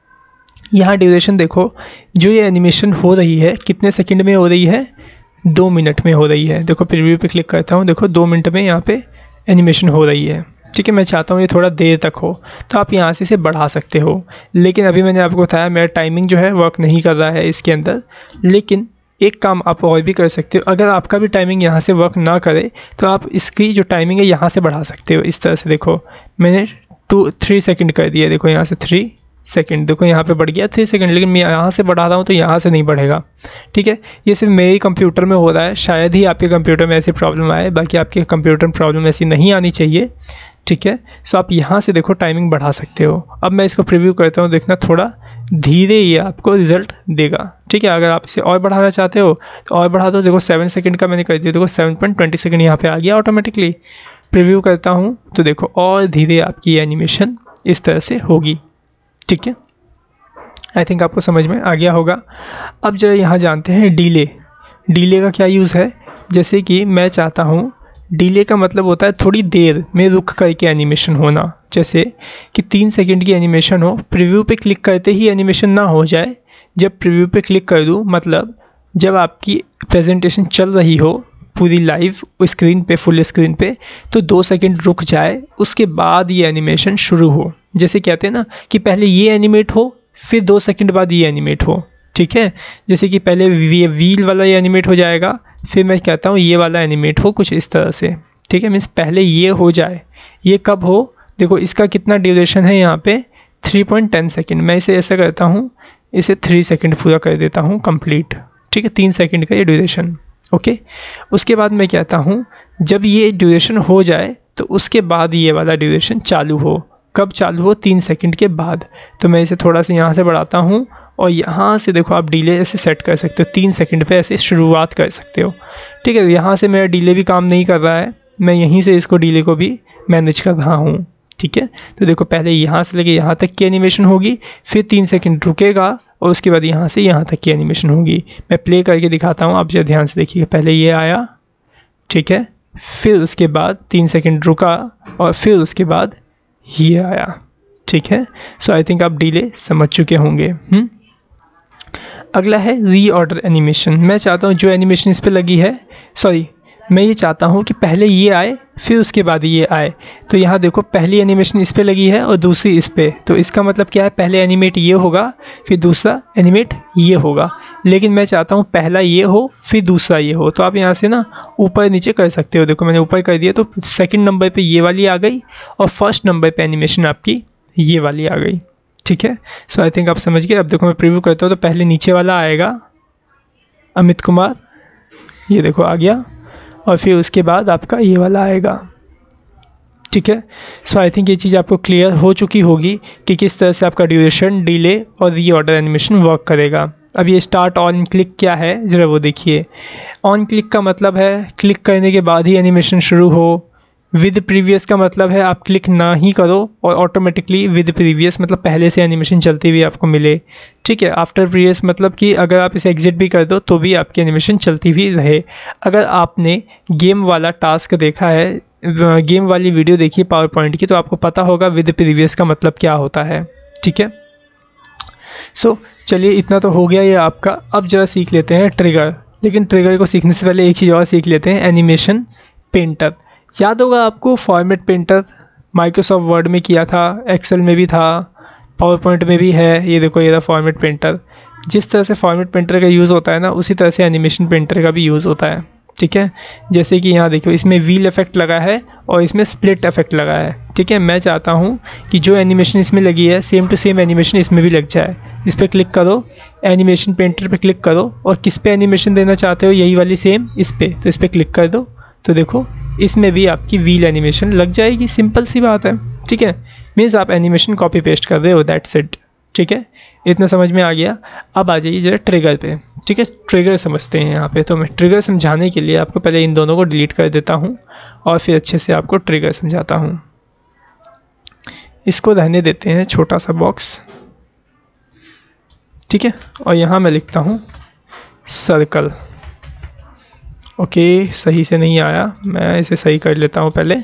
यहाँ ड्यूरेशन देखो, जो ये एनिमेशन हो रही है कितने सेकंड में हो रही है, दो मिनट में हो रही है। देखो प्रीव्यू पे क्लिक करता हूँ, देखो दो मिनट में यहाँ पे एनिमेशन हो रही है, ठीक है। मैं चाहता हूँ ये थोड़ा देर तक हो, तो आप यहाँ से इसे बढ़ा सकते हो। लेकिन अभी मैंने आपको बताया मेरा टाइमिंग जो है वर्क नहीं कर रहा है इसके अंदर। लेकिन एक काम आप और भी कर सकते हो, अगर आपका भी टाइमिंग यहाँ से वर्क ना करे तो आप इसकी जो टाइमिंग है यहाँ से बढ़ा सकते हो। इस तरह से देखो मैंने टू थ्री सेकेंड कर दिया, देखो यहाँ से थ्री सेकंड, देखो यहाँ पे बढ़ गया थ्री सेकंड। लेकिन मैं यहाँ से बढ़ा रहा हूँ तो यहाँ से नहीं बढ़ेगा, ठीक है। ये सिर्फ मेरे ही कंप्यूटर में हो रहा है, शायद ही आपके कंप्यूटर में ऐसी प्रॉब्लम आए, बाकी आपके कंप्यूटर में प्रॉब्लम ऐसी नहीं आनी चाहिए, ठीक है। सो आप यहाँ से देखो टाइमिंग बढ़ा सकते हो। अब मैं इसको प्रीव्यू करता हूँ, देखना थोड़ा धीरे ये आपको रिजल्ट देगा, ठीक है। अगर आप इसे और बढ़ाना चाहते हो तो और बढ़ा दो। देखो सेवन सेकंड का मैंने कर दिया, देखो सेवन पॉइंट ट्वेंटी सेकंड यहाँ पे आ गया ऑटोमेटिकली। प्रीव्यू करता हूँ तो देखो और धीरे आपकी एनिमेशन इस तरह से होगी, ठीक है। आई थिंक आपको समझ में आ गया होगा। अब जरा यहाँ जानते हैं डीले। डीले का क्या यूज़ है, जैसे कि मैं चाहता हूँ, डीले का मतलब होता है थोड़ी देर में रुक करके एनिमेशन होना। जैसे कि तीन सेकंड की एनिमेशन हो, प्रीव्यू पे क्लिक करते ही एनिमेशन ना हो जाए। जब प्रीव्यू पे क्लिक कर दूँ, मतलब जब आपकी प्रेजेंटेशन चल रही हो पूरी लाइव स्क्रीन पे, फुल स्क्रीन पे, तो दो सेकंड रुक जाए, उसके बाद ये एनिमेशन शुरू हो। जैसे कहते हैं ना कि पहले ये एनिमेट हो, फिर दो सेकंड बाद ये एनिमेट हो, ठीक है। जैसे कि पहले वी व्हील वाला ये एनिमेट हो जाएगा, फिर मैं कहता हूँ ये वाला एनिमेट हो, कुछ इस तरह से, ठीक है। मीन्स पहले ये हो जाए। ये कब हो, देखो इसका कितना ड्यूरेशन है यहाँ पे, थ्री पॉइंट टेन सेकेंड। मैं इसे ऐसा करता हूँ, इसे थ्री सेकेंड पूरा कर देता हूँ कंप्लीट, ठीक है। तीन सेकेंड का ये ड्यूरेशन, ओके। उसके बाद मैं कहता हूँ जब ये ड्यूरेशन हो जाए तो उसके बाद ये वाला ड्यूरेशन चालू हो। कब चालू हो, तीन सेकंड के बाद। तो मैं इसे थोड़ा सा यहाँ से बढ़ाता हूँ और यहाँ से देखो आप डिले ऐसे सेट कर सकते हो, तीन सेकंड पे ऐसे शुरुआत कर सकते हो। ठीक है, यहाँ से मेरा डिले भी काम नहीं कर रहा है, मैं यहीं से इसको डिले को भी मैनेज कर रहा हूँ। ठीक है, तो देखो पहले यहाँ से लेके यहाँ तक की एनिमेशन होगी, फिर तीन सेकंड रुकेगा और उसके बाद यहाँ से यहाँ तक की एनिमेशन होगी। मैं प्ले करके दिखाता हूँ, आप जो ध्यान से देखिए। पहले ये आया, ठीक है, फिर उसके बाद तीन सेकंड रुका और फिर उसके बाद ये आया। ठीक है, सो आई थिंक आप डिले समझ चुके होंगे। हम्म अगला है रीऑर्डर एनिमेशन। मैं चाहता हूँ जो एनिमेशन इस पर लगी है, सॉरी मैं ये चाहता हूँ कि पहले ये आए फिर उसके बाद ये आए। तो यहाँ देखो पहली एनिमेशन इस पे लगी है और दूसरी इस पे, तो इसका मतलब क्या है, पहले एनिमेट ये होगा फिर दूसरा एनिमेट ये होगा। लेकिन मैं चाहता हूँ पहला ये हो फिर दूसरा ये हो। तो आप यहाँ से ना ऊपर नीचे कर सकते हो। देखो मैंने ऊपर कर दिया तो सेकंड नंबर पे ये वाली आ गई और फर्स्ट नंबर पे एनिमेशन आपकी ये वाली आ गई। ठीक है, सो आई थिंक आप समझ गए। अब देखो मैं प्रीव्यू करता हूँ तो पहले नीचे वाला आएगा अमित कुमार, ये देखो आ गया, और फिर उसके बाद आपका ये वाला आएगा। ठीक है, सो आई थिंक ये चीज़ आपको क्लियर हो चुकी होगी कि किस तरह से आपका ड्यूरेशन, डिले और रीऑर्डर एनिमेशन वर्क करेगा। अब ये स्टार्ट ऑन क्लिक क्या है ज़रा वो देखिए। ऑन क्लिक का मतलब है क्लिक करने के बाद ही एनिमेशन शुरू हो। विद प्रीवियस का मतलब है आप क्लिक ना ही करो और ऑटोमेटिकली विद प्रीवियस मतलब पहले से एनिमेशन चलती हुई आपको मिले। ठीक है, आफ्टर प्रीवियस मतलब कि अगर आप इसे एग्जिट भी कर दो तो भी आपकी एनिमेशन चलती हुई रहे। अगर आपने गेम वाला टास्क देखा है, गेम वाली वीडियो देखी पावर पॉइंट की, तो आपको पता होगा विद प्रीवियस का मतलब क्या होता है। ठीक है, सो so, चलिए इतना तो हो गया ये आपका। अब जरा सीख लेते हैं ट्रिगर। लेकिन ट्रिगर को सीखने से पहले एक चीज़ और सीख लेते हैं, एनिमेशन पेंटर। याद होगा आपको फॉर्मेट पेंटर माइक्रोसॉफ्ट वर्ड में किया था, एक्सेल में भी था, पावर पॉइंट में भी है। ये देखो ये था फॉर्मेट पेंटर। जिस तरह से फॉर्मेट पेंटर का यूज़ होता है ना, उसी तरह से एनिमेशन पेंटर का भी यूज़ होता है। ठीक है, जैसे कि यहाँ देखो इसमें व्हील इफेक्ट लगा है और इसमें स्प्लिट इफेक्ट लगा है। ठीक है, मैं चाहता हूँ कि जो एनिमेशन इसमें लगी है सेम टू सेम एनिमेशन इसमें भी लग जाए। इस पर क्लिक करो, एनिमेशन पेंटर पे क्लिक करो और किस पे एनिमेशन देना चाहते हो, यही वाली सेम इस पे, तो इस पर क्लिक कर दो। तो देखो इसमें भी आपकी व्हील एनिमेशन लग जाएगी। सिंपल सी बात है। ठीक है, मीन्स आप एनिमेशन कॉपी पेस्ट कर रहे हो, दैट्स इट। ठीक है, इतना समझ में आ गया। अब आ जाइए जरा ट्रिगर पे। ठीक है, ट्रिगर समझते हैं यहाँ पे। तो मैं ट्रिगर समझाने के लिए आपको पहले इन दोनों को डिलीट कर देता हूँ और फिर अच्छे से आपको ट्रिगर समझाता हूँ। इसको रहने देते हैं छोटा सा बॉक्स। ठीक है, और यहाँ मैं लिखता हूँ सर्कल। ओके okay, सही से नहीं आया, मैं इसे सही कर लेता हूँ पहले।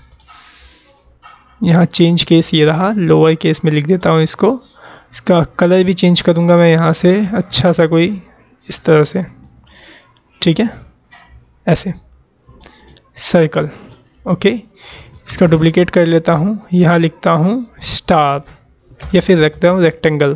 यहाँ चेंज केस ये रहा, लोअर केस में लिख देता हूँ इसको। इसका कलर भी चेंज करूँगा मैं यहाँ से, अच्छा सा कोई इस तरह से। ठीक है, ऐसे सर्कल। ओके, इसका डुप्लीकेट कर लेता हूँ, यहाँ लिखता हूँ स्टार या फिर रखता हूँ रेक्टेंगल।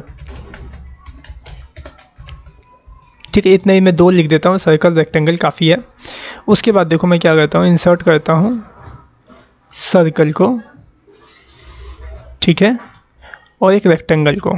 ठीक है, इतना ही मैं दो लिख देता हूँ, सर्कल रेक्टेंगल काफ़ी है। उसके बाद देखो मैं क्या करता हूँ, इंसर्ट करता हूँ सर्कल को, ठीक है, और एक रेक्टेंगल को।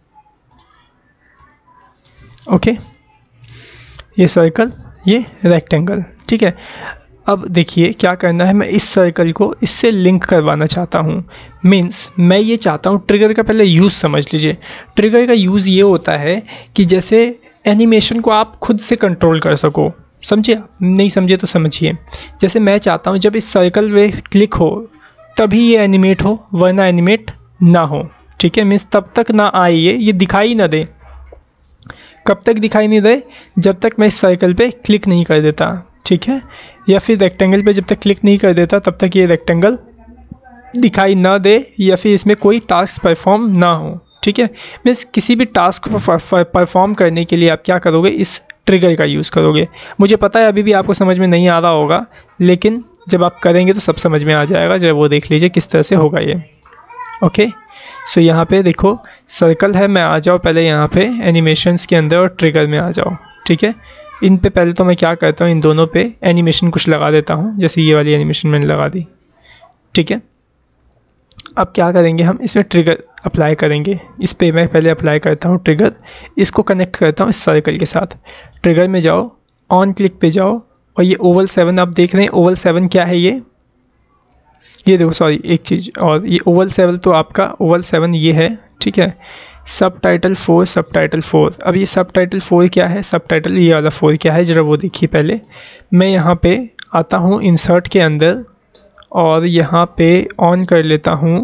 ओके, ये सर्कल ये रेक्टेंगल। ठीक है, अब देखिए क्या करना है, मैं इस सर्कल को इससे लिंक करवाना चाहता हूँ। मीन्स मैं ये चाहता हूँ, ट्रिगर का पहले यूज़ समझ लीजिए। ट्रिगर का यूज़ ये होता है कि जैसे एनिमेशन को आप खुद से कंट्रोल कर सको। समझे? नहीं समझे तो समझिए। जैसे मैं चाहता हूँ जब इस सर्कल पे क्लिक हो तभी ये एनिमेट हो, वरना एनिमेट ना हो। ठीक है, मीन्स तब तक ना आए, ये ये दिखाई ना दे। कब तक दिखाई नहीं दे? जब तक मैं इस सर्कल पे क्लिक नहीं कर देता। ठीक है, या फिर रेक्टेंगल पे जब तक क्लिक नहीं कर देता तब तक ये रेक्टेंगल दिखाई ना दे या फिर इसमें कोई टास्क परफॉर्म ना हो। ठीक है, मीन्स किसी भी टास्क को परफॉर्म करने के लिए आप क्या करोगे, इस ट्रिगर का यूज़ करोगे। मुझे पता है अभी भी आपको समझ में नहीं आ रहा होगा, लेकिन जब आप करेंगे तो सब समझ में आ जाएगा। जब वो देख लीजिए किस तरह से होगा ये। ओके, सो यहाँ पे देखो सर्कल है, मैं आ जाओ पहले यहाँ पे एनिमेशंस के अंदर और ट्रिगर में आ जाओ। ठीक है, इन पे पहले तो मैं क्या करता हूँ, इन दोनों पे एनिमेशन कुछ लगा देता हूँ, जैसे ये वाली एनिमेशन मैंने लगा दी। ठीक है, अब क्या करेंगे, हम इसमें ट्रिगर अप्लाई करेंगे। इस पे मैं पहले अप्लाई करता हूँ ट्रिगर, इसको कनेक्ट करता हूँ इस सर्कल के साथ। ट्रिगर में जाओ, ऑन क्लिक पे जाओ और ये ओवल सेवन आप देख रहे हैं। ओवल सेवन क्या है, ये ये देखो सॉरी एक चीज़ और, ये ओवल सेवन तो आपका ओवल सेवन ये है, ठीक है। सब टाइटल फोर, सब टाइटल फोर, अब ये सब टाइटल फोर क्या है, सब टाइटल ये वाला फोर क्या है, ज़रा वो देखिए पहले। मैं यहाँ पे आता हूँ इंसर्ट के अंदर और यहाँ पे ऑन कर लेता हूँ।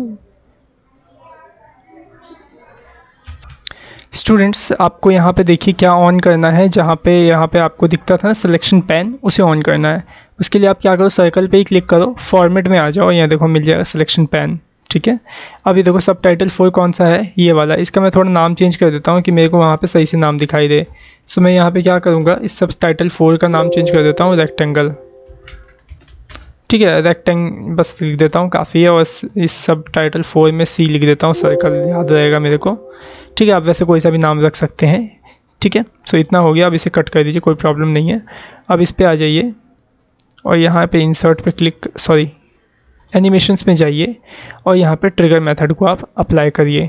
स्टूडेंट्स आपको यहाँ पे देखिए क्या ऑन करना है, जहाँ पे यहाँ पे आपको दिखता था ना सिलेक्शन पैन, उसे ऑन करना है। उसके लिए आप क्या करो, सर्कल पे ही क्लिक करो, फॉर्मेट में आ जाओ, यहाँ देखो मिल जाएगा सिलेक्शन पैन, ठीक है। अब ये देखो सब टाइटल फोर कौन सा है, ये वाला। इसका मैं थोड़ा नाम चेंज कर देता हूँ कि मेरे को वहाँ पे सही से नाम दिखाई दे। सो मैं यहाँ पे क्या करूँगा, इस सब टाइटल फोर का नाम चेंज कर देता हूँ रेक्टेंगल, ठीक है। रेक्टेंग बस लिख देता हूँ, काफ़ी है। और इस सब टाइटल फोर में सी लिख देता हूँ, सर्कल याद रहेगा मेरे को, ठीक है। आप वैसे कोई सा भी नाम रख सकते हैं, ठीक है। सो इतना हो गया, अब इसे कट कर दीजिए, कोई प्रॉब्लम नहीं है। अब इस पे आ जाइए और यहाँ पे इंसर्ट पे क्लिक सॉरी एनिमेशंस में जाइए और यहाँ पे ट्रिगर मेथड को आप अप्लाई करिए।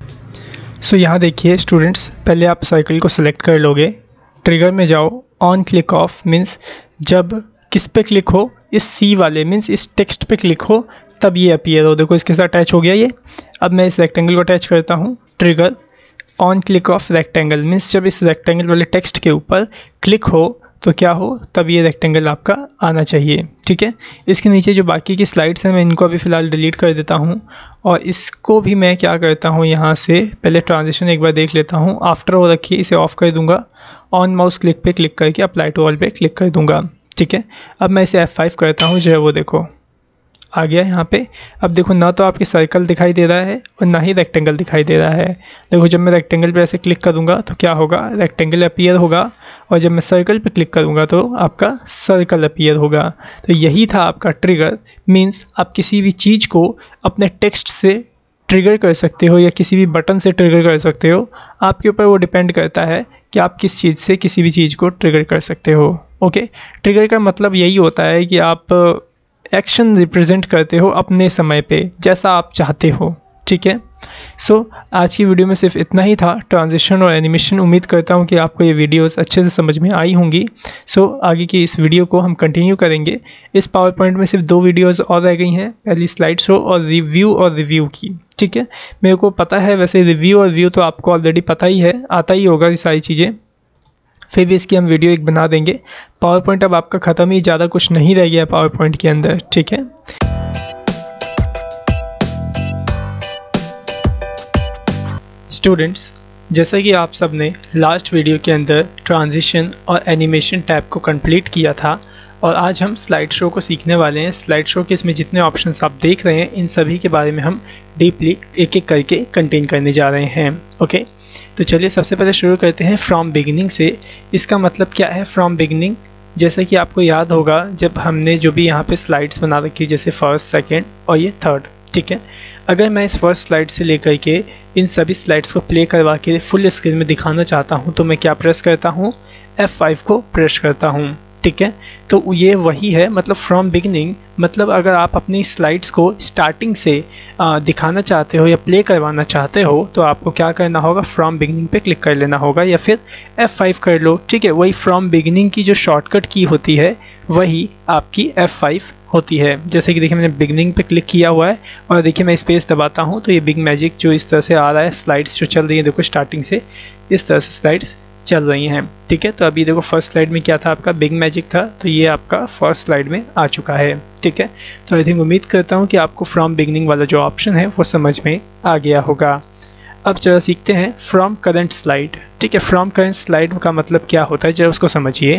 सो यहाँ देखिए स्टूडेंट्स, पहले आप सर्कल को सिलेक्ट कर लोगे, ट्रिगर में जाओ, ऑन क्लिक ऑफ मीन्स जब किस पे क्लिक हो, इस सी वाले मीन्स इस टेक्स्ट पे क्लिक हो तब ये अपीयर हो। देखो इसके साथ अटैच हो गया ये। अब मैं इस रेक्टेंगल को अटैच करता हूँ, trigger on click of rectangle means जब इस रेक्टेंगल वाले टेक्स्ट के ऊपर क्लिक हो तो क्या हो, तब ये रेक्टेंगल आपका आना चाहिए, ठीक है। इसके नीचे जो बाकी की स्लाइड्स हैं मैं इनको अभी फ़िलहाल डिलीट कर देता हूँ और इसको भी मैं क्या करता हूँ, यहाँ से पहले ट्रांजिशन एक बार देख लेता हूँ। आफ्टर हो रखिए, इसे ऑफ कर दूँगा, ऑन माउस क्लिक पे क्लिक करके अप्लाई टू ऑल पे क्लिक कर दूँगा, ठीक है। अब मैं इसे एफ फाइव करता हूँ, जो है वो देखो आ गया यहाँ पे। अब देखो ना तो आपकी सर्कल दिखाई दे रहा है और ना ही रेक्टेंगल दिखाई दे रहा है। देखो जब मैं रेक्टेंगल पे ऐसे क्लिक करूँगा तो क्या होगा, रेक्टेंगल अपीयर होगा, और जब मैं सर्कल पे क्लिक करूँगा तो आपका सर्कल अपीयर होगा। तो यही था आपका ट्रिगर, मीन्स आप किसी भी चीज़ को अपने टेक्स्ट से ट्रिगर कर सकते हो या किसी भी बटन से ट्रिगर कर सकते हो। आपके ऊपर वो डिपेंड करता है कि आप किस चीज़ से किसी भी चीज़ को ट्रिगर कर सकते हो। ओके, ट्रिगर का मतलब यही होता है कि आप एक्शन रिप्रेजेंट करते हो अपने समय पे जैसा आप चाहते हो, ठीक है। सो so, आज की वीडियो में सिर्फ इतना ही था, ट्रांजिशन और एनिमेशन। उम्मीद करता हूँ कि आपको ये वीडियोस अच्छे से समझ में आई होंगी। सो so, आगे की इस वीडियो को हम कंटिन्यू करेंगे। इस पावर पॉइंट में सिर्फ दो वीडियोस और रह गई हैं, पहली स्लाइड शो और रिव्यू और रिव्यू की, ठीक है। मेरे को पता है वैसे रिव्यू और रिव्यू तो आपको ऑलरेडी पता ही है, आता ही होगा ये सारी चीज़ें, फिर भी इसकी हम वीडियो एक बना देंगे। पावर पॉइंट अब आपका ख़त्म ही, ज़्यादा कुछ नहीं रह गया पावर पॉइंट के अंदर, ठीक है। स्टूडेंट्स, जैसा कि आप सब ने लास्ट वीडियो के अंदर ट्रांजिशन और एनिमेशन टैब को कंप्लीट किया था और आज हम स्लाइड शो को सीखने वाले हैं। स्लाइड शो के इसमें जितने ऑप्शंस आप देख रहे हैं इन सभी के बारे में हम डीपली एक एक करके कंटेन करने जा रहे हैं। ओके, तो चलिए सबसे पहले शुरू करते हैं फ्रॉम बिगिनिंग से। इसका मतलब क्या है फ्रॉम बिगिनिंग? जैसा कि आपको याद होगा जब हमने जो भी यहाँ पे स्लाइड्स बना रखी, जैसे फर्स्ट, सेकेंड और ये थर्ड, ठीक है। अगर मैं इस फर्स्ट स्लाइड से लेकर के इन सभी स्लाइड्स को प्ले करवा के फुल स्क्रीन में दिखाना चाहता हूँ तो मैं क्या प्रेस करता हूँ, एफ फाइव को प्रेस करता हूँ, ठीक है। तो ये वही है, मतलब फ्रॉम बिगिनिंग मतलब अगर आप अपनी स्लाइड्स को स्टार्टिंग से आ, दिखाना चाहते हो या प्ले करवाना चाहते हो तो आपको क्या करना होगा, फ्रॉम बिगिनिंग पे क्लिक कर लेना होगा या फिर एफ फाइव कर लो, ठीक है। वही फ्रॉम बिगिनिंग की जो शॉर्टकट की होती है वही आपकी एफ फाइव होती है। जैसे कि देखिए मैंने बिगिनिंग पे क्लिक किया हुआ है और देखिए मैं स्पेस दबाता हूँ तो ये बिग मैजिक जो इस तरह से आ रहा है, स्लाइड्स जो चल रही है देखो स्टार्टिंग से इस तरह से स्लाइड्स चल रही हैं, ठीक है। तो अभी देखो फर्स्ट स्लाइड में क्या था, आपका बिग मैजिक था, तो ये आपका फर्स्ट स्लाइड में आ चुका है, ठीक है। तो आई थिंक उम्मीद करता हूँ कि आपको फ्रॉम बिगिनिंग वाला जो ऑप्शन है वो समझ में आ गया होगा। अब जरा सीखते हैं फ्रॉम करंट स्लाइड, ठीक है। फ्रॉम करंट स्लाइड का मतलब क्या होता है जरा उसको समझिए।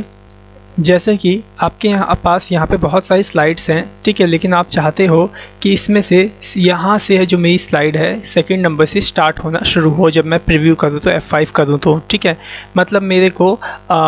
जैसे कि आपके यहाँ पास यहाँ पे बहुत सारी स्लाइड्स हैं, ठीक है, लेकिन आप चाहते हो कि इसमें से यहाँ से है जो मेरी स्लाइड है सेकंड नंबर से स्टार्ट होना शुरू हो जब मैं प्रीव्यू करूँ तो एफ फाइव करूँ तो, ठीक है। मतलब मेरे को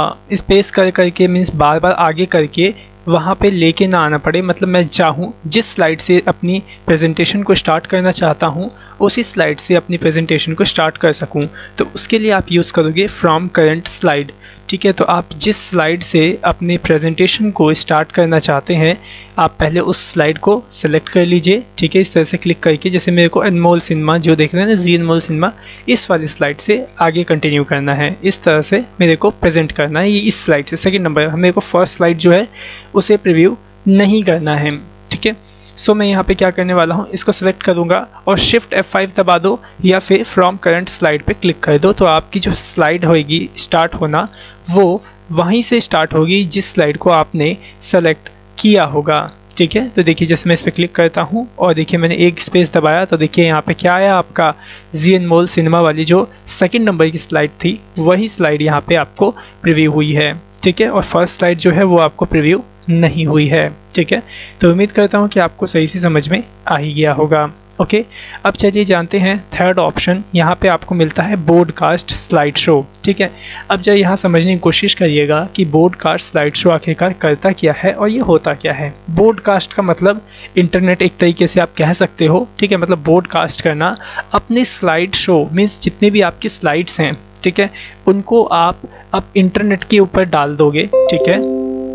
स्पेस कर करके मीन्स बार बार आगे करके वहाँ पे लेके ना आना पड़े, मतलब मैं चाहूँ जिस स्लाइड से अपनी प्रेजेंटेशन को स्टार्ट करना चाहता हूँ उसी स्लाइड से अपनी प्रेजेंटेशन को स्टार्ट कर सकूँ, तो उसके लिए आप यूज़ करोगे फ्रॉम करंट स्लाइड, ठीक है। तो आप जिस स्लाइड से अपनी प्रेजेंटेशन को स्टार्ट करना चाहते हैं आप पहले उस स्लाइड को सेलेक्ट कर लीजिए, ठीक है। इस तरह से क्लिक करके जैसे मेरे को अनमोल सिनेमा जो देख रहे हैं ना, जी अनमोल सिनेमा, इस वाली स्लाइड से आगे कंटिन्यू करना है, इस तरह से मेरे को प्रेजेंट करना है। ये इस स्लाइड से सेकेंड नंबर मेरे को फर्स्ट स्लाइड जो है उसे प्रीव्यू नहीं करना है, ठीक है। सो मैं यहाँ पे क्या करने वाला हूँ, इसको सेलेक्ट करूँगा और शिफ्ट एफ फाइव दबा दो या फिर फ्रॉम करंट स्लाइड पे क्लिक कर दो। तो आपकी जो स्लाइड होगी स्टार्ट होना वो वहीं से स्टार्ट होगी जिस स्लाइड को आपने सेलेक्ट किया होगा। ठीक है, तो देखिए जैसे मैं इस पर क्लिक करता हूँ और देखिए मैंने एक स्पेस दबाया तो देखिए यहाँ पे क्या आया, आपका जी अनमोल सिनेमा वाली जो सेकंड नंबर की स्लाइड थी वही स्लाइड यहाँ पे आपको प्रीव्यू हुई है। ठीक है, और फर्स्ट स्लाइड जो है वो आपको प्रीव्यू नहीं हुई है। ठीक है, तो उम्मीद करता हूँ कि आपको सही से समझ में आ ही गया होगा। ओके, अब चलिए जानते हैं थर्ड ऑप्शन। यहाँ पे आपको मिलता है ब्रॉडकास्ट स्लाइड शो। ठीक है, अब जब यहाँ समझने की कोशिश करिएगा कि ब्रॉडकास्ट स्लाइड शो आखिरकार करता क्या है और ये होता क्या है। ब्रॉडकास्ट का मतलब इंटरनेट एक तरीके से आप कह सकते हो। ठीक है, मतलब ब्रॉडकास्ट करना, अपने स्लाइड शो मीन्स जितने भी आपकी स्लाइड्स हैं, ठीक है, उनको आप अब इंटरनेट के ऊपर डाल दोगे। ठीक है,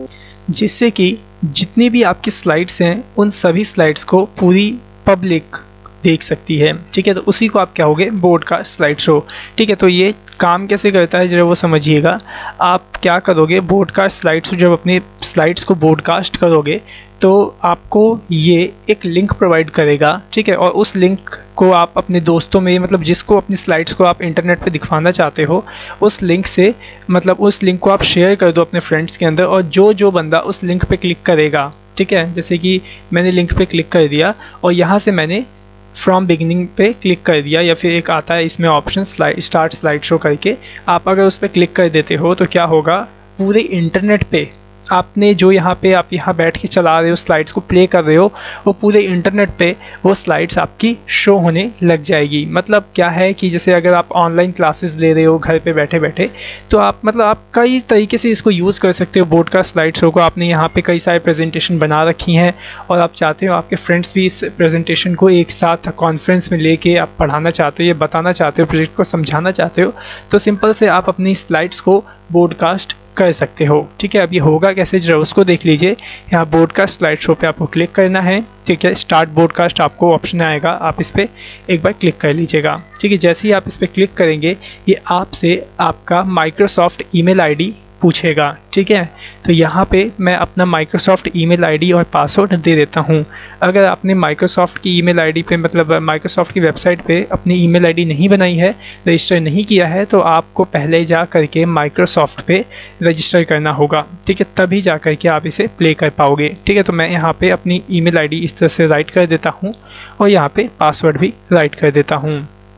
जिससे कि जितनी भी आपकी स्लाइड्स हैं उन सभी स्लाइड्स को पूरी पब्लिक देख सकती है। ठीक है, तो उसी को आप क्या होगे, ब्रॉडकास्ट स्लाइड शो। ठीक है, तो ये काम कैसे करता है जरा वो समझिएगा। आप क्या करोगे, ब्रॉडकास्ट स्लाइड शो जब अपने स्लाइड्स को ब्रॉडकास्ट करोगे तो आपको ये एक लिंक प्रोवाइड करेगा। ठीक है, और उस लिंक को आप अपने दोस्तों में, मतलब जिसको अपनी स्लाइड्स को आप इंटरनेट पे दिखाना चाहते हो, उस लिंक से, मतलब उस लिंक को आप शेयर कर दो अपने फ्रेंड्स के अंदर, और जो जो बंदा उस लिंक पे क्लिक करेगा, ठीक है, जैसे कि मैंने लिंक पे क्लिक कर दिया और यहाँ से मैंने फ्रॉम बिगिनिंग पे क्लिक कर दिया, या फिर एक आता है इसमें option slide start slide show करके, आप अगर उस पर क्लिक कर देते हो तो क्या होगा, पूरे इंटरनेट पे आपने जो यहाँ पे आप यहाँ बैठ के चला रहे हो, स्लाइड्स को प्ले कर रहे हो, वो पूरे इंटरनेट पे वो स्लाइड्स आपकी शो होने लग जाएगी। मतलब क्या है कि जैसे अगर आप ऑनलाइन क्लासेस ले रहे हो घर पे बैठे बैठे, तो आप मतलब आप कई तरीके से इसको यूज़ कर सकते हो। ब्रॉडकास्ट स्लाइड शो को आपने यहाँ पे कई सारे प्रेजेंटेशन बना रखी हैं और आप चाहते हो आपके फ्रेंड्स भी इस प्रेजेंटेशन को एक साथ कॉन्फ्रेंस में लेके आप पढ़ाना चाहते हो, ये बताना चाहते हो, प्रोजेक्ट को समझाना चाहते हो, तो सिंपल से आप अपनी स्लाइड्स को ब्रॉडकास्ट कर सकते हो। ठीक है, अब ये होगा कैसे जरा उसको देख लीजिए। यहाँ ब्रॉडकास्ट स्लाइड शो पे आपको क्लिक करना है। ठीक है, स्टार्ट ब्रॉडकास्ट आपको ऑप्शन आएगा, आप इस पर एक बार क्लिक कर लीजिएगा। ठीक है, जैसे ही आप इस पर क्लिक करेंगे ये आपसे आपका माइक्रोसॉफ्ट ईमेल आईडी पूछेगा। ठीक है, तो यहाँ पे मैं अपना माइक्रोसॉफ्ट ईमेल आईडी और पासवर्ड दे देता हूँ। अगर आपने माइक्रोसॉफ्ट की ईमेल आईडी पे, मतलब माइक्रोसॉफ्ट की वेबसाइट पे अपनी ईमेल आईडी नहीं बनाई है, रजिस्टर नहीं किया है, तो आपको पहले जा करके माइक्रोसॉफ्ट पे रजिस्टर करना होगा। ठीक है, तभी जा करके आप इसे प्ले कर पाओगे। ठीक है, तो मैं यहाँ पे अपनी ईमेल आईडी इस तरह से राइट कर देता हूँ और यहाँ पे पासवर्ड भी राइट कर देता हूँ।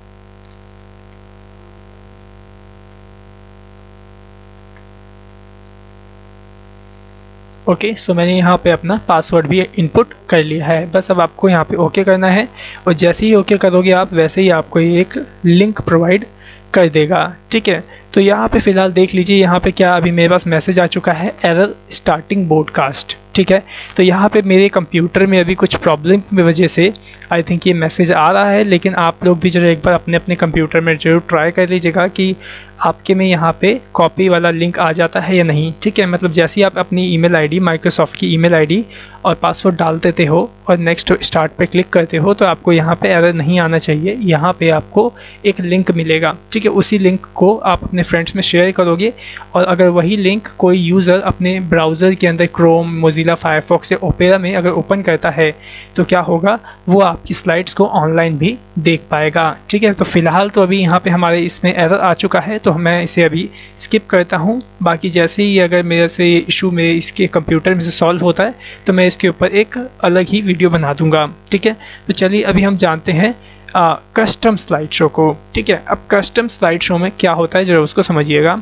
ओके okay, सो so मैंने यहाँ पे अपना पासवर्ड भी इनपुट कर लिया है। बस अब आपको यहाँ पे ओके okay करना है और जैसे ही ओके okay करोगे आप, वैसे ही आपको ये एक लिंक प्रोवाइड कर देगा। ठीक है, तो यहाँ पे फ़िलहाल देख लीजिए, यहाँ पे क्या अभी मेरे पास मैसेज आ चुका है, एरर स्टार्टिंग ब्रॉडकास्ट। ठीक है, तो यहाँ पे मेरे कंप्यूटर में अभी कुछ प्रॉब्लम की वजह से आई थिंक ये मैसेज आ रहा है, लेकिन आप लोग भी जरा एक बार अपने अपने कंप्यूटर में जरूर ट्राई कर लीजिएगा कि आपके में यहाँ पे कॉपी वाला लिंक आ जाता है या नहीं। ठीक है, मतलब जैसे ही आप अपनी ईमेल आईडी, माइक्रोसॉफ्ट की ईमेल आईडी और पासवर्ड डाल देते हो और नेक्स्ट स्टार्ट पे क्लिक करते हो, तो आपको यहाँ पे एरर नहीं आना चाहिए। यहाँ पे आपको एक लिंक मिलेगा। ठीक है, उसी लिंक को आप अपने फ्रेंड्स में शेयर करोगे और अगर वही लिंक कोई यूज़र अपने ब्राउज़र के अंदर क्रोम, मोजिला फायरफॉक्स या ओपेरा में अगर ओपन करता है तो क्या होगा, वो आपकी स्लाइड्स को ऑनलाइन भी देख पाएगा। ठीक है, तो फिलहाल तो अभी यहाँ पे हमारे इसमें एरर आ चुका है, तो मैं इसे अभी स्किप करता हूँ। बाकी जैसे ही अगर मेरे से इशू मेरे इसके कंप्यूटर में से सॉल्व होता है तो मैं इसके ऊपर एक अलग ही वीडियो बना दूंगा। ठीक है, तो चलिए अभी हम जानते हैं कस्टम स्लाइड शो को। ठीक है, अब कस्टम स्लाइड शो में क्या होता है जरा उसको समझिएगा।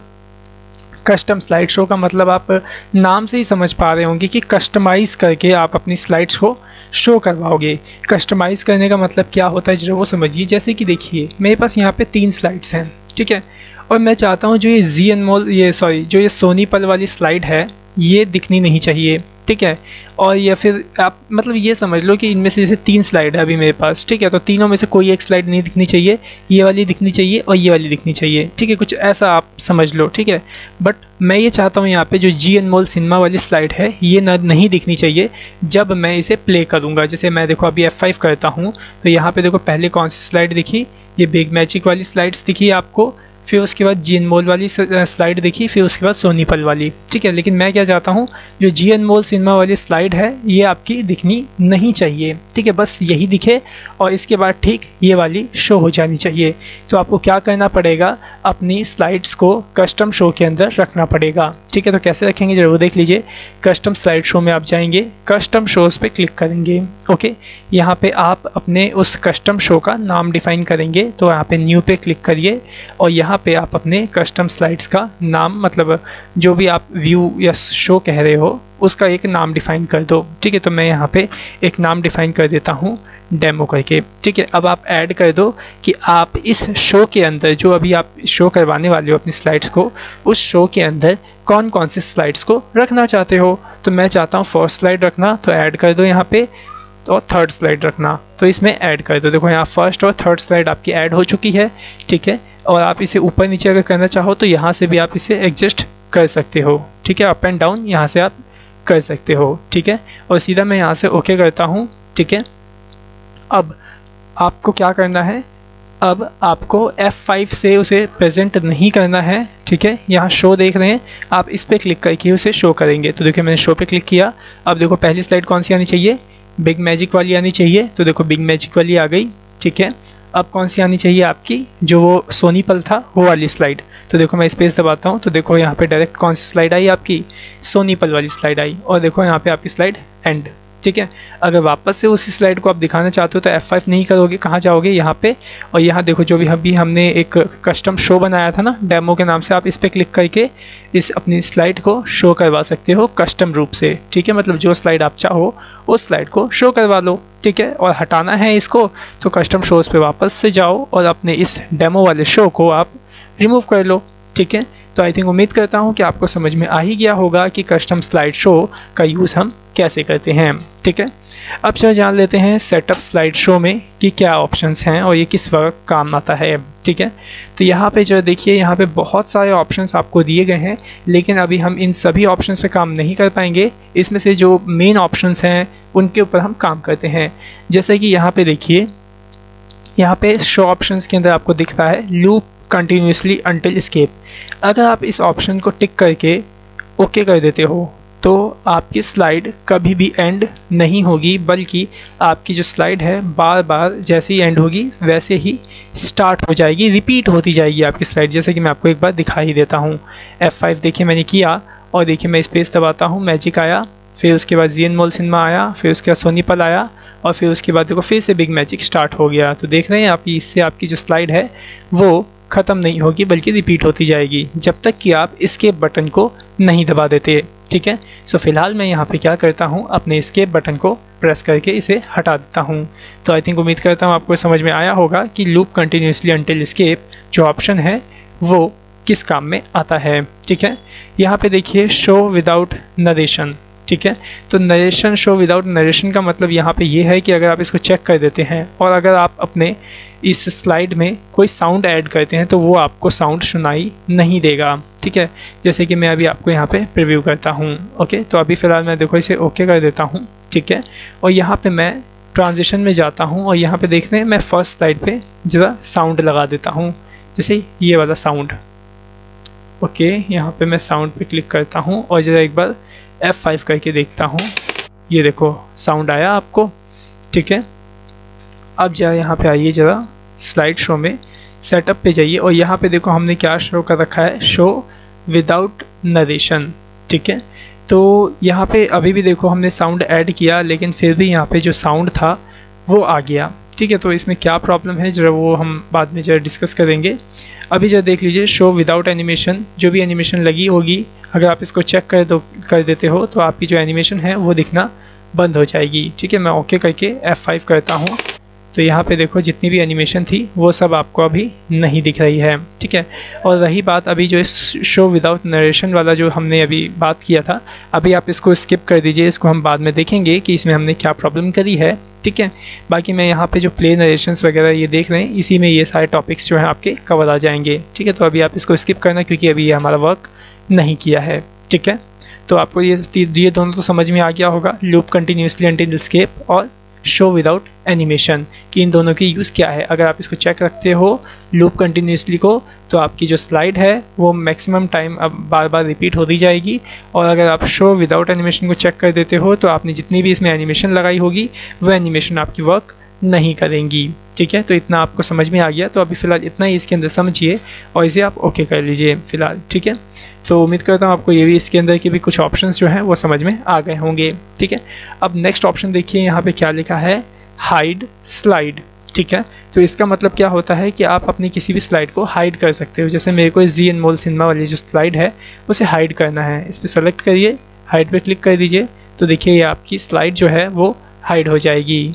कस्टम स्लाइड शो का मतलब आप नाम से ही समझ पा रहे होंगे कि कस्टमाइज़ करके आप अपनी स्लाइड्स को शो करवाओगे। कस्टमाइज़ करने का मतलब क्या होता है जरा वो समझिए। जैसे कि देखिए मेरे पास यहाँ पे तीन स्लाइड्स हैं। ठीक है, और मैं चाहता हूँ जो ये जी अनमोल ये सॉरी जो ये सोनी पल वाली स्लाइड है ये दिखनी नहीं चाहिए। ठीक है, और या फिर आप मतलब ये समझ लो कि इनमें से जैसे तीन स्लाइड है अभी मेरे पास। ठीक है, तो तीनों में से कोई एक स्लाइड नहीं दिखनी चाहिए, ये वाली दिखनी चाहिए और ये वाली दिखनी चाहिए। ठीक है, कुछ ऐसा आप समझ लो। ठीक है, बट मैं ये चाहता हूँ यहाँ पे जो जी अनमोल सिनेमा वाली स्लाइड है ये न नहीं दिखनी चाहिए जब मैं इसे प्ले करूँगा। जैसे मैं देखो अभी एफ फाइव करता हूँ तो यहाँ पे देखो पहले कौन सी स्लाइड दिखी, ये बिग मैजिक वाली स्लाइड्स दिखी आपको। फिर उसके बाद जी अनमोल वाली स्लाइड देखी, फिर उसके बाद सोनीपल वाली, ठीक है। लेकिन मैं क्या चाहता हूँ, जो जी अनमोल सिनेमा वाली स्लाइड है ये आपकी दिखनी नहीं चाहिए, ठीक है, बस यही दिखे और इसके बाद ठीक ये वाली शो हो जानी चाहिए। तो आपको क्या करना पड़ेगा, अपनी स्लाइड्स को कस्टम शो के अंदर रखना पड़ेगा, ठीक है। तो कैसे रखेंगे जरूर देख लीजिए। कस्टम स्लाइड शो में आप जाएंगे, कस्टम शोज़ पे क्लिक करेंगे, ओके। यहाँ पे आप अपने उस कस्टम शो का नाम डिफाइन करेंगे, तो यहाँ पे न्यू पे क्लिक करिए और यहाँ पे आप अपने कस्टम स्लाइड्स का नाम, मतलब जो भी आप व्यू या शो कह रहे हो उसका एक नाम डिफाइन कर दो, ठीक है। तो मैं यहाँ पे एक नाम डिफाइन कर देता हूँ डेमो करके, ठीक है। अब आप ऐड कर दो कि आप इस शो के अंदर जो अभी आप शो करवाने वाले हो अपनी स्लाइड्स को, उस शो के अंदर कौन कौन से स्लाइड्स को रखना चाहते हो। तो मैं चाहता हूँ फर्स्ट स्लाइड रखना, तो ऐड कर दो यहाँ पे, और थर्ड स्लाइड रखना, तो इसमें ऐड कर दो। देखो यहाँ फर्स्ट और थर्ड स्लाइड आपकी ऐड हो चुकी है, ठीक है। और आप इसे ऊपर नीचे अगर करना चाहो तो यहाँ से भी आप इसे एडजस्ट कर सकते हो, ठीक है। अप एंड डाउन यहाँ से आप कर सकते हो, ठीक है। और सीधा मैं यहाँ से ओके करता हूँ, ठीक है। अब आपको क्या करना है, अब आपको एफ फाइव से उसे प्रेजेंट नहीं करना है, ठीक है। यहाँ शो देख रहे हैं आप, इस पर क्लिक करके उसे शो करेंगे। तो देखिए मैंने शो पे क्लिक किया। अब देखो पहली स्लाइड कौन सी आनी चाहिए, बिग मैजिक वाली आनी चाहिए, तो देखो बिग मैजिक वाली आ गई, ठीक है। अब कौन सी आनी चाहिए आपकी, जो वो सोनीपल था वो वाली स्लाइड, तो देखो मैं स्पेस दबाता हूँ, तो देखो यहाँ पे डायरेक्ट कौन सी स्लाइड आई आपकी, सोनीपल वाली स्लाइड आई। और देखो यहाँ पे आपकी स्लाइड एंड, ठीक है। अगर वापस से उसी स्लाइड को आप दिखाना चाहते हो तो एफ फाइव नहीं करोगे, कहाँ जाओगे, यहाँ पे, और यहाँ देखो जो भी अभी हमने एक कस्टम शो बनाया था ना डेमो के नाम से, आप इस पर क्लिक करके इस अपनी स्लाइड को शो करवा सकते हो कस्टम रूप से, ठीक है। मतलब जो स्लाइड आप चाहो उस स्लाइड को शो करवा लो, ठीक है। और हटाना है इसको तो कस्टम शोज़ पे वापस से जाओ और अपने इस डेमो वाले शो को आप रिमूव कर लो, ठीक है। तो आई थिंक उम्मीद करता हूँ कि आपको समझ में आ ही गया होगा कि कस्टम स्लाइड शो का यूज़ हम कैसे करते हैं, ठीक है। अब चलो जान लेते हैं सेटअप स्लाइड शो में कि क्या ऑप्शंस हैं और ये किस वक्त काम आता है, ठीक है। तो यहाँ पे जो देखिए, यहाँ पे बहुत सारे ऑप्शंस आपको दिए गए हैं, लेकिन अभी हम इन सभी ऑप्शंस पे काम नहीं कर पाएंगे। इसमें से जो मेन ऑप्शंस हैं उनके ऊपर हम काम करते हैं। जैसे कि यहाँ पे देखिए, यहाँ पे शो ऑप्शंस के अंदर आपको दिख रहा है लूप कंटिन्यूसली अंटिल एस्केप। अगर आप इस ऑप्शन को टिक करके ओके कर देते हो तो आपकी स्लाइड कभी भी एंड नहीं होगी, बल्कि आपकी जो स्लाइड है बार बार जैसे ही एंड होगी वैसे ही स्टार्ट हो जाएगी, रिपीट होती जाएगी आपकी स्लाइड। जैसे कि मैं आपको एक बार दिखा ही देता हूँ। एफ फाइव देखिए मैंने किया, और देखिए मैं स्पेस दबाता हूँ, मैजिक आया, फिर उसके बाद जी अनमोल सिनेमा आया, फिर उसके बाद सोनीपल आया, और फिर उसके बाद देखो फिर से बिग मैजिक स्टार्ट हो गया। तो देख रहे हैं आप, इससे आपकी जो स्लाइड है वो ख़त्म नहीं होगी बल्कि रिपीट होती जाएगी जब तक कि आप एस्केप बटन को नहीं दबा देते, ठीक है। सो फिलहाल मैं यहाँ पे क्या करता हूँ, अपने एस्केप बटन को प्रेस करके इसे हटा देता हूँ। तो आई थिंक उम्मीद करता हूँ आपको समझ में आया होगा कि लूप कंटिन्यूसली अंटिल एस्केप जो ऑप्शन है वो किस काम में आता है, ठीक है। यहाँ पे देखिए शो विदाउट नरेशन, ठीक है। तो नरेशन, शो विदाउट नरेशन का मतलब यहाँ पे ये है कि अगर आप इसको चेक कर देते हैं और अगर आप अपने इस स्लाइड में कोई साउंड ऐड करते हैं तो वो आपको साउंड सुनाई नहीं देगा, ठीक है। जैसे कि मैं अभी आपको यहाँ पे प्रीव्यू करता हूँ, ओके। तो अभी फ़िलहाल मैं देखो इसे ओके कर देता हूँ, ठीक है। और यहाँ पे मैं ट्रांजिशन में जाता हूँ और यहाँ पे देख रहे हैं मैं फर्स्ट स्लाइड पे ज़रा साउंड लगा देता हूँ, जैसे ये वाला साउंड, ओके। यहाँ पे मैं साउंड पे क्लिक करता हूँ और ज़रा एक बार एफ फाइव करके देखता हूँ, ये देखो साउंड आया आपको, ठीक है। अब जरा यहाँ पे आइए, ज़रा स्लाइड शो में सेटअप पे जाइए और यहाँ पे देखो हमने क्या शो कर रखा है, शो विदाउट नरेशन, ठीक है। तो यहाँ पे अभी भी देखो हमने साउंड ऐड किया लेकिन फिर भी यहाँ पे जो साउंड था वो आ गया, ठीक है। तो इसमें क्या प्रॉब्लम है जरा वो हम बाद में जरा डिस्कस करेंगे। अभी जरा देख लीजिए शो विदाउट एनिमेशन, जो भी एनिमेशन लगी होगी अगर आप इसको चेक कर दो कर देते हो तो आपकी जो एनिमेशन है वो दिखना बंद हो जाएगी, ठीक है। मैं ओके करके एफ फाइव करता हूँ तो यहाँ पे देखो जितनी भी एनिमेशन थी वो सब आपको अभी नहीं दिख रही है, ठीक है। और रही बात अभी जो इस शो विदाउट नरेशन वाला जो हमने अभी बात किया था, अभी आप इसको स्किप कर दीजिए, इसको हम बाद में देखेंगे कि इसमें हमने क्या प्रॉब्लम करी है, ठीक है। बाकी मैं यहाँ पे जो प्ले नरेशंस वगैरह ये देख रहे हैं, इसी में ये सारे टॉपिक्स जो हैं आपके कवर आ जाएंगे, ठीक है। तो अभी आप इसको स्किप करना क्योंकि अभी ये हमारा वर्क नहीं किया है, ठीक है। तो आपको ये ये दोनों तो समझ में आ गया होगा, लूप कंटिन्यूसली अंटिल एस्केप और शो विदाउट एनिमेशन कि इन दोनों की यूज़ क्या है। अगर आप इसको चेक रखते हो लूप कंटिन्यूसली को तो आपकी जो स्लाइड है वो मैक्सिमम टाइम अब बार बार रिपीट होती जाएगी, और अगर आप शो विदाउट एनिमेशन को चेक कर देते हो तो आपने जितनी भी इसमें एनिमेशन लगाई होगी वो एनिमेशन आपकी वर्क नहीं करेंगी। ठीक है, तो इतना आपको समझ में आ गया। तो अभी फ़िलहाल इतना ही इसके अंदर समझिए और इसे आप ओके कर लीजिए फ़िलहाल। ठीक है, तो उम्मीद करता हूँ आपको ये भी इसके अंदर के भी कुछ ऑप्शंस जो हैं वो समझ में आ गए होंगे। ठीक है, अब नेक्स्ट ऑप्शन देखिए यहाँ पे क्या लिखा है, हाइड स्लाइड। ठीक है, तो इसका मतलब क्या होता है कि आप अपनी किसी भी स्लाइड को हाइड कर सकते हो। जैसे मेरे को जी अनमोल सिनेमा वाली जो स्लाइड है उसे हाइड करना है, इस पर सेलेक्ट करिए, हाइड पे क्लिक कर दीजिए, तो देखिए ये आपकी स्लाइड जो है वो हाइड हो जाएगी।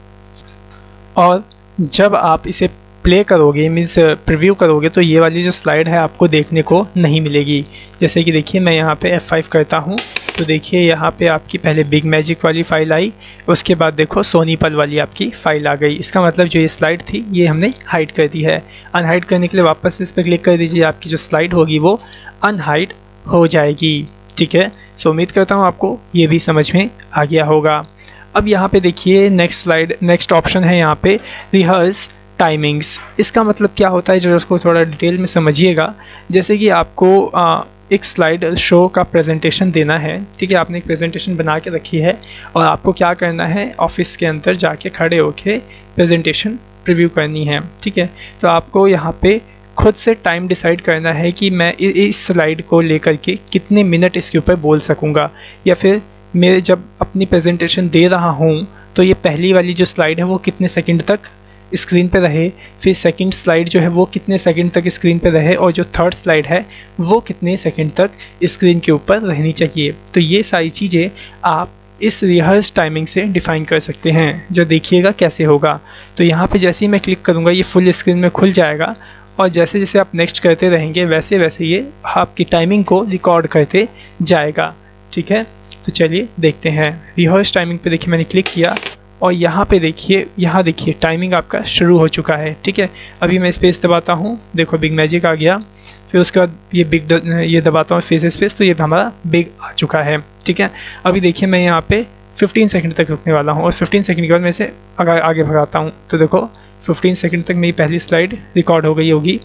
और जब आप इसे प्ले करोगे मीन्स प्रीव्यू करोगे तो ये वाली जो स्लाइड है आपको देखने को नहीं मिलेगी। जैसे कि देखिए मैं यहाँ पे एफ फाइव करता हूँ तो देखिए यहाँ पे आपकी पहले बिग मैजिक वाली फ़ाइल आई, उसके बाद देखो सोनी पल वाली आपकी फ़ाइल आ गई। इसका मतलब जो ये स्लाइड थी ये हमने हाइड कर दी है। अनहाइड करने के लिए वापस इस पर क्लिक कर दीजिए, आपकी जो स्लाइड होगी वो अनहाइड हो जाएगी। ठीक है, सो उम्मीद करता हूँ आपको ये भी समझ में आ गया होगा। अब यहाँ पे देखिए नेक्स्ट स्लाइड नेक्स्ट ऑप्शन है यहाँ पे रिहर्स टाइमिंग्स। इसका मतलब क्या होता है, जो उसको थोड़ा डिटेल में समझिएगा। जैसे कि आपको आ, एक स्लाइड शो का प्रेजेंटेशन देना है। ठीक है, आपने एक प्रेजेंटेशन बना के रखी है और आपको क्या करना है, ऑफिस के अंदर जाके खड़े होके प्रेजेंटेशन प्रीव्यू करनी है। ठीक है, तो आपको यहाँ पे खुद से टाइम डिसाइड करना है कि मैं इस स्लाइड को लेकर के कितने मिनट इसके ऊपर बोल सकूँगा, या फिर मैं जब अपनी प्रेजेंटेशन दे रहा हूँ तो ये पहली वाली जो स्लाइड है वो कितने सेकंड तक स्क्रीन पे रहे, फिर सेकंड स्लाइड जो है वो कितने सेकंड तक स्क्रीन पे रहे, और जो थर्ड स्लाइड है वो कितने सेकंड तक स्क्रीन के ऊपर रहनी चाहिए। तो ये सारी चीज़ें आप इस रिहर्स टाइमिंग से डिफ़ाइन कर सकते हैं। जो देखिएगा कैसे होगा, तो यहाँ पे जैसे ही मैं क्लिक करूँगा ये फुल स्क्रीन में खुल जाएगा, और जैसे जैसे आप नेक्स्ट करते रहेंगे वैसे वैसे ये आपकी टाइमिंग को रिकॉर्ड करते जाएगा। ठीक है, तो चलिए देखते हैं। रिहर्स टाइमिंग पे देखिए मैंने क्लिक किया और यहाँ पे देखिए यहाँ देखिए टाइमिंग आपका शुरू हो चुका है। ठीक है, अभी मैं स्पेस दबाता हूँ, देखो बिग मैजिक आ गया, फिर उसके बाद ये बिग ये दबाता हूँ फेस स्पेस, तो ये हमारा बिग आ चुका है। ठीक है, अभी देखिए मैं यहाँ पे पंद्रह सेकंड तक रुकने वाला हूँ, और पंद्रह सेकंड के बाद मैं इसे अगर आगे भगाता हूँ तो देखो पंद्रह सेकंड तक मेरी पहली स्लाइड रिकॉर्ड हो गई होगी।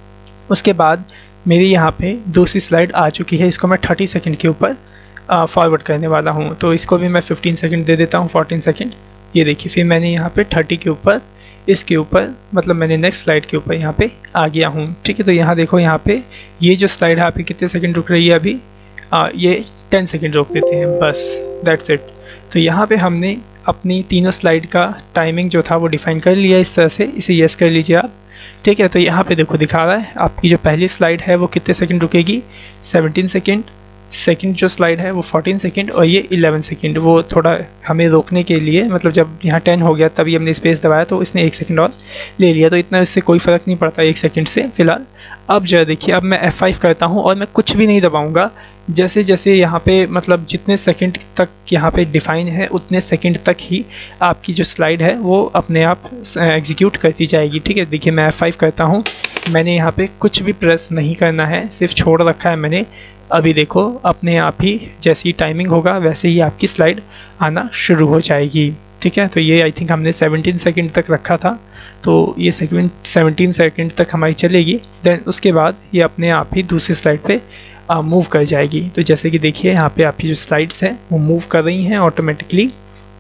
उसके बाद मेरी यहाँ पे दूसरी स्लाइड आ चुकी है, इसको मैं तीस सेकंड के ऊपर फॉरवर्ड करने वाला हूँ, तो इसको भी मैं पंद्रह सेकंड दे देता हूँ, चौदह सेकंड। ये देखिए फिर मैंने यहाँ पे तीस के ऊपर इसके ऊपर मतलब मैंने नेक्स्ट स्लाइड के ऊपर यहाँ पे आ गया हूँ। ठीक है, तो यहाँ देखो यहाँ पे ये जो स्लाइड है आपकी कितने सेकंड रुक रही है अभी, आ, ये दस सेकंड रोक देते हैं बस, दैट्स इट। तो यहाँ पे हमने अपनी तीनों स्लाइड का टाइमिंग जो था वो डिफाइन कर लिया इस तरह से, इसे यस कर लीजिए आप। ठीक है, तो यहाँ पे देखो दिखा रहा है आपकी जो पहली स्लाइड है वो कितने सेकंड रुकेगी, सत्रह सेकंड, सेकंड जो स्लाइड है वो चौदह सेकंड, और ये ग्यारह सेकंड। वो थोड़ा हमें रोकने के लिए, मतलब जब यहाँ दस हो गया तभी हमने स्पेस दबाया तो इसने एक सेकंड और ले लिया, तो इतना इससे कोई फ़र्क नहीं पड़ता एक सेकंड से फ़िलहाल। अब जरा देखिए, अब मैं एफ फाइव करता हूँ और मैं कुछ भी नहीं दबाऊँगा, जैसे जैसे यहाँ पे मतलब जितने सेकंड तक यहाँ पे डिफ़ाइन है उतने सेकंड तक ही आपकी जो स्लाइड है वो अपने आप एग्जीक्यूट करती जाएगी। ठीक है, देखिए मैं एफ फाइव करता हूँ, मैंने यहाँ पे कुछ भी प्रेस नहीं करना है, सिर्फ छोड़ रखा है मैंने। अभी देखो अपने आप ही जैसी टाइमिंग होगा वैसे ही आपकी स्लाइड आना शुरू हो जाएगी। ठीक है, तो ये आई थिंक हमने सत्रह सेकंड तक रखा था, तो ये सेकंड सत्रह सेकंड तक हमारी चलेगी, देन उसके बाद ये अपने आप ही दूसरी स्लाइड पे मूव कर जाएगी। तो जैसे कि देखिए यहाँ पे आपकी जो स्लाइड्स हैं वो मूव कर रही हैं ऑटोमेटिकली।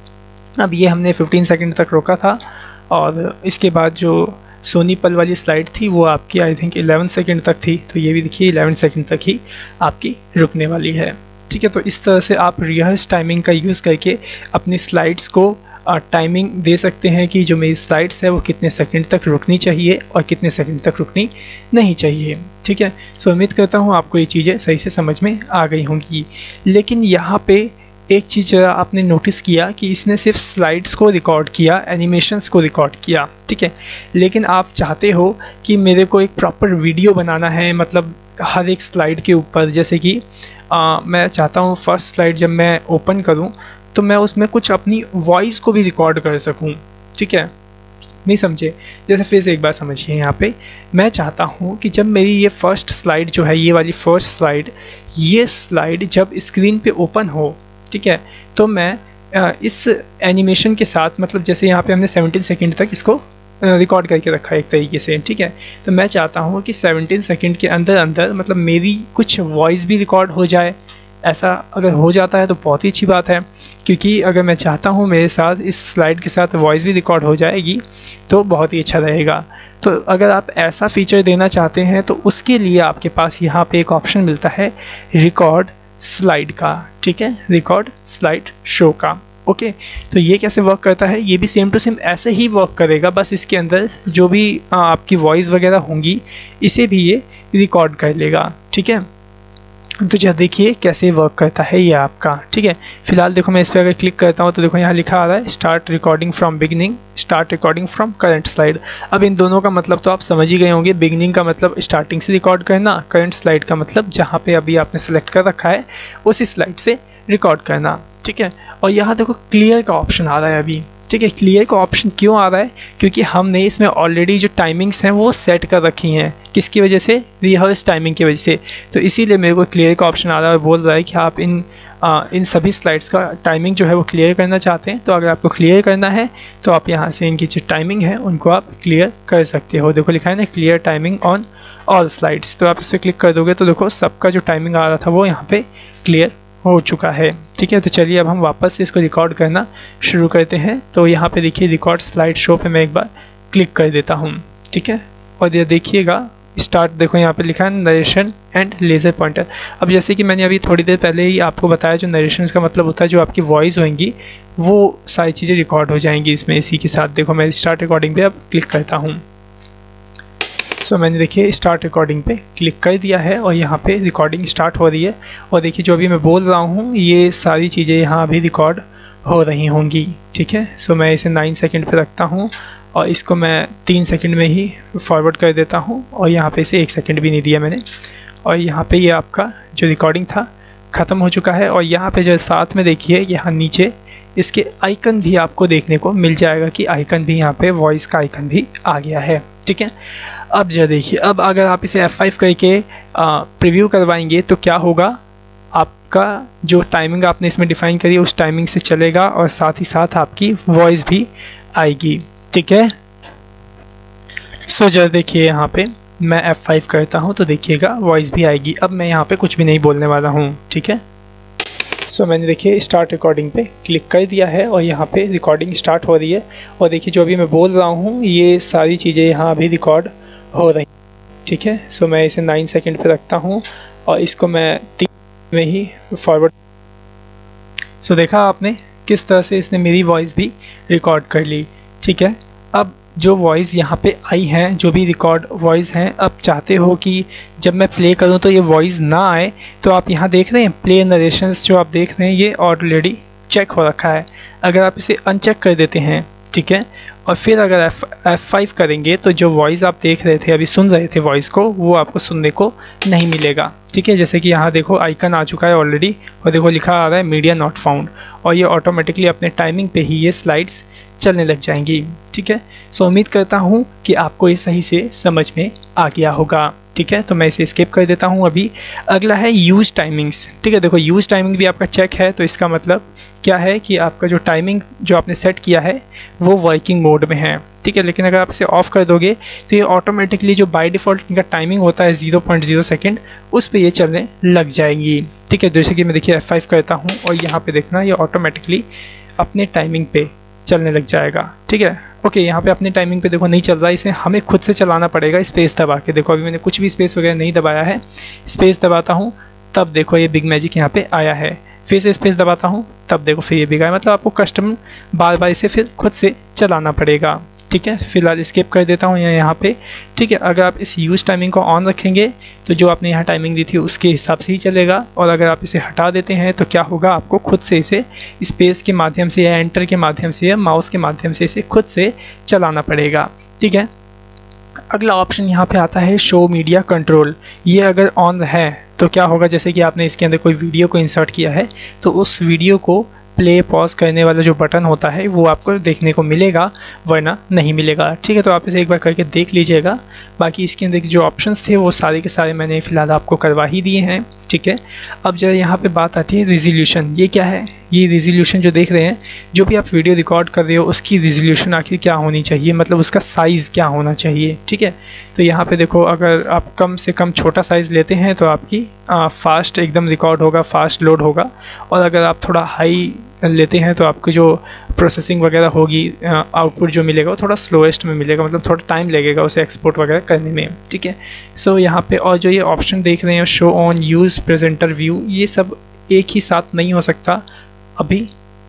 अब ये हमने पंद्रह सेकंड तक रोका था, और इसके बाद जो सोनी पल वाली स्लाइड थी वो आपकी आई थिंक ग्यारह सेकंड तक थी, तो ये भी देखिए ग्यारह सेकंड तक ही आपकी रुकने वाली है। ठीक है, तो इस तरह से आप रिहर्स टाइमिंग का यूज़ करके अपनी स्लाइड्स को टाइमिंग दे सकते हैं कि जो मेरी स्लाइड्स है वो कितने सेकंड तक रुकनी चाहिए और कितने सेकंड तक रुकनी नहीं चाहिए। ठीक है, सो उम्मीद करता हूँ आपको ये चीज़ें सही से समझ में आ गई होंगी। लेकिन यहाँ पे एक चीज़ आपने नोटिस किया कि इसने सिर्फ स्लाइड्स को रिकॉर्ड किया, एनिमेशंस को रिकॉर्ड किया। ठीक है, लेकिन आप चाहते हो कि मेरे को एक प्रॉपर वीडियो बनाना है, मतलब हर एक स्लाइड के ऊपर, जैसे कि आ, मैं चाहता हूँ फर्स्ट स्लाइड जब मैं ओपन करूँ तो मैं उसमें कुछ अपनी वॉइस को भी रिकॉर्ड कर सकूँ। ठीक है, नहीं समझे, जैसे फिर से एक बार समझिए। यहाँ पे मैं चाहता हूँ कि जब मेरी ये फर्स्ट स्लाइड जो है, ये वाली फर्स्ट स्लाइड, ये स्लाइड जब स्क्रीन पे ओपन हो, ठीक है, तो मैं इस एनिमेशन के साथ, मतलब जैसे यहाँ पे हमने सत्रह सेकंड तक इसको रिकॉर्ड करके रखा है एक तरीके से, ठीक है। तो मैं चाहता हूँ कि सत्रह सेकंड के अंदर अंदर मतलब मेरी कुछ वॉइस भी रिकॉर्ड हो जाए। ऐसा अगर हो जाता है तो बहुत ही अच्छी बात है, क्योंकि अगर मैं चाहता हूँ मेरे साथ इस स्लाइड के साथ वॉइस भी रिकॉर्ड हो जाएगी तो बहुत ही अच्छा रहेगा। तो अगर आप ऐसा फीचर देना चाहते हैं तो उसके लिए आपके पास यहाँ पे एक ऑप्शन मिलता है रिकॉर्ड स्लाइड का, ठीक है, रिकॉर्ड स्लाइड शो का। ओके, तो ये कैसे वर्क करता है, ये भी सेम टू सेम ऐसे ही वर्क करेगा, बस इसके अंदर जो भी आपकी वॉइस वगैरह होंगी इसे भी ये रिकॉर्ड कर लेगा, ठीक है। तो जब देखिए कैसे वर्क करता है ये आपका, ठीक है। फिलहाल देखो मैं इस पर अगर क्लिक करता हूँ तो देखो यहाँ लिखा आ रहा है start recording from beginning, start recording from current slide. अब इन दोनों का मतलब तो आप समझ ही गए होंगे। बिगिनिंग का मतलब स्टार्टिंग से रिकॉर्ड करना, करंट स्लाइड का मतलब जहाँ पे अभी आपने सेलेक्ट कर रखा है उसी स्लाइड से रिकॉर्ड करना, ठीक है। और यहाँ देखो क्लियर का ऑप्शन आ रहा है अभी, ठीक है। क्लियर का ऑप्शन क्यों आ रहा है, क्योंकि हमने इसमें ऑलरेडी जो टाइमिंग्स हैं वो सेट कर रखी हैं, किसकी वजह से, रिहर्स टाइमिंग की वजह से। तो इसीलिए मेरे को क्लियर का ऑप्शन आ रहा है और बोल रहा है कि आप इन आ, इन सभी स्लाइड्स का टाइमिंग जो है वो क्लियर करना चाहते हैं। तो अगर आपको क्लियर करना है तो आप यहाँ से इनकी जो टाइमिंग है उनको आप क्लियर कर सकते हो। देखो लिखा है ना clear timing on all slides, तो आप इस पर क्लिक कर दोगे तो देखो सबका जो टाइमिंग आ रहा था वो यहाँ पे क्लियर हो चुका है, ठीक है। तो चलिए अब हम वापस से इसको रिकॉर्ड करना शुरू करते हैं। तो यहाँ पे देखिए रिकॉर्ड स्लाइड शो पे मैं एक बार क्लिक कर देता हूँ, ठीक है। और ये देखिएगा स्टार्ट, देखो यहाँ पे लिखा है नरेशन एंड लेज़र पॉइंटर। अब जैसे कि मैंने अभी थोड़ी देर पहले ही आपको बताया, जो नरेशन का मतलब होता है जो आपकी वॉइस होंगी वो सारी चीज़ें रिकॉर्ड हो जाएंगी इसमें इसी के साथ। देखो मैं स्टार्ट रिकॉर्डिंग पे अब क्लिक करता हूँ। सो so, मैंने देखिए स्टार्ट रिकॉर्डिंग पे क्लिक कर दिया है और यहाँ पे रिकॉर्डिंग स्टार्ट हो रही है। और देखिए जो अभी मैं बोल रहा हूँ ये सारी चीज़ें यहाँ अभी रिकॉर्ड हो रही होंगी, ठीक है। सो so, मैं इसे नाइन सेकंड पे रखता हूँ और इसको मैं तीन सेकंड में ही फॉरवर्ड कर देता हूँ और यहाँ पे इसे एक सेकंड भी नहीं दिया मैंने। और यहाँ पे ये आपका जो रिकॉर्डिंग था ख़त्म हो चुका है। और यहाँ पे जो साथ में देखिए यहाँ नीचे इसके आइकन भी आपको देखने को मिल जाएगा कि आइकन भी यहाँ पे वॉइस का आइकन भी आ गया है, ठीक है। अब जो देखिए अब अगर आप इसे एफ फाइव करके प्रीव्यू करवाएंगे तो क्या होगा, आपका जो टाइमिंग आपने इसमें डिफाइन करी है उस टाइमिंग से चलेगा और साथ ही साथ आपकी वॉइस भी आएगी, ठीक है। सो जब देखिए यहाँ पे मैं एफ फाइव करता हूँ तो देखिएगा वॉइस भी आएगी। अब मैं यहाँ पे कुछ भी नहीं बोलने वाला हूँ, ठीक है। सो so, मैंने देखिए स्टार्ट रिकॉर्डिंग पे क्लिक कर दिया है और यहाँ पे रिकॉर्डिंग स्टार्ट हो रही है। और देखिए जो अभी मैं बोल रहा हूँ ये सारी चीज़ें यहाँ अभी रिकॉर्ड हो रही, ठीक है। सो so, मैं इसे नाइन सेकंड पे रखता हूँ और इसको मैं तीन में ही फॉरवर्ड। सो so, देखा आपने किस तरह से इसने मेरी वॉइस भी रिकॉर्ड कर ली, ठीक है। अब जो वॉइस यहाँ पे आई हैं, जो भी रिकॉर्ड वॉइस हैं, अब चाहते हो कि जब मैं प्ले करूँ तो ये वॉइस ना आए, तो आप यहाँ देख रहे हैं प्ले नरेशंस जो आप देख रहे हैं ये ऑलरेडी चेक हो रखा है। अगर आप इसे अनचेक कर देते हैं, ठीक है, और फिर अगर एफ एफ फाइव करेंगे तो जो वॉइस आप देख रहे थे, अभी सुन रहे थे वॉइस को, वो आपको सुनने को नहीं मिलेगा, ठीक है। जैसे कि यहाँ देखो आइकन आ चुका है ऑलरेडी और देखो लिखा आ रहा है मीडिया नॉट फाउंड और ये ऑटोमेटिकली अपने टाइमिंग पे ही ये स्लाइड्स चलने लग जाएंगी, ठीक है। सो उम्मीद करता हूँ कि आपको ये सही से समझ में आ गया होगा, ठीक है। तो मैं इसे स्किप कर देता हूँ। अभी अगला है यूज़ टाइमिंग्स, ठीक है। देखो यूज़ टाइमिंग भी आपका चेक है, तो इसका मतलब क्या है कि आपका जो टाइमिंग जो आपने सेट किया है वो वर्किंग मोड में है, ठीक है। लेकिन अगर आप इसे ऑफ़ कर दोगे तो ये ऑटोमेटिकली जो बाय डिफ़ॉल्ट इनका टाइमिंग होता है ज़ीरो पॉइंट ज़ीरो सेकेंड उस पर ये चलने लग जाएंगी, ठीक है। जैसे कि मैं देखिए एफ फाइव करता हूँ और यहाँ पे देखना ये ऑटोमेटिकली अपने टाइमिंग पे चलने लग जाएगा, ठीक है। ओके, यहाँ पे अपने टाइमिंग पे देखो नहीं चल रहा है, इसे हमें खुद से चलाना पड़ेगा स्पेस दबा के। देखो अभी मैंने कुछ भी स्पेस वगैरह नहीं दबाया है, स्पेस दबाता हूँ तब देखो ये बिग मैजिक यहाँ पे आया है, फिर से स्पेस दबाता हूँ तब देखो फिर ये बिग आया। मतलब आपको कस्टम बार बार इसे फिर खुद से चलाना पड़ेगा, ठीक है। फिलहाल स्किप कर देता हूँ यहाँ पे, ठीक है। अगर आप इस यूज़ टाइमिंग को ऑन रखेंगे तो जो आपने यहाँ टाइमिंग दी थी उसके हिसाब से ही चलेगा, और अगर आप इसे हटा देते हैं तो क्या होगा, आपको खुद से इसे स्पेस के माध्यम से या एंटर के माध्यम से या माउस के माध्यम से इसे खुद से चलाना पड़ेगा, ठीक है। अगला ऑप्शन यहाँ पे आता है शो मीडिया कंट्रोल। ये अगर ऑन है तो क्या होगा, जैसे कि आपने इसके अंदर कोई वीडियो को इंसर्ट किया है तो उस वीडियो को प्ले पॉज करने वाला जो बटन होता है वो आपको देखने को मिलेगा, वरना नहीं मिलेगा। ठीक है, तो आप इसे एक बार करके देख लीजिएगा। बाकी इसके अंदर जो ऑप्शंस थे वो सारे के सारे मैंने फ़िलहाल आपको करवा ही दिए हैं। ठीक है, अब जरा यहाँ पे बात आती है रिजोल्यूशन। ये क्या है? ये रिजोल्यूशन जो देख रहे हैं, जो भी आप वीडियो रिकॉर्ड कर रहे हो उसकी रिजोल्यूशन आखिर क्या होनी चाहिए, मतलब उसका साइज़ क्या होना चाहिए। ठीक है, तो यहाँ पे देखो, अगर आप कम से कम छोटा साइज़ लेते हैं तो आपकी फास्ट एकदम रिकॉर्ड होगा, फास्ट लोड होगा, और अगर आप थोड़ा हाई लेते हैं तो आपकी जो प्रोसेसिंग वगैरह होगी, आउटपुट जो मिलेगा वो थोड़ा स्लोएस्ट में मिलेगा, मतलब थोड़ा टाइम लगेगा उसे एक्सपोर्ट वगैरह करने में। ठीक है, सो यहाँ पे और जो ये ऑप्शन देख रहे हैं, show on, use, presenter, view, ये सब एक ही साथ नहीं हो सकता। अभी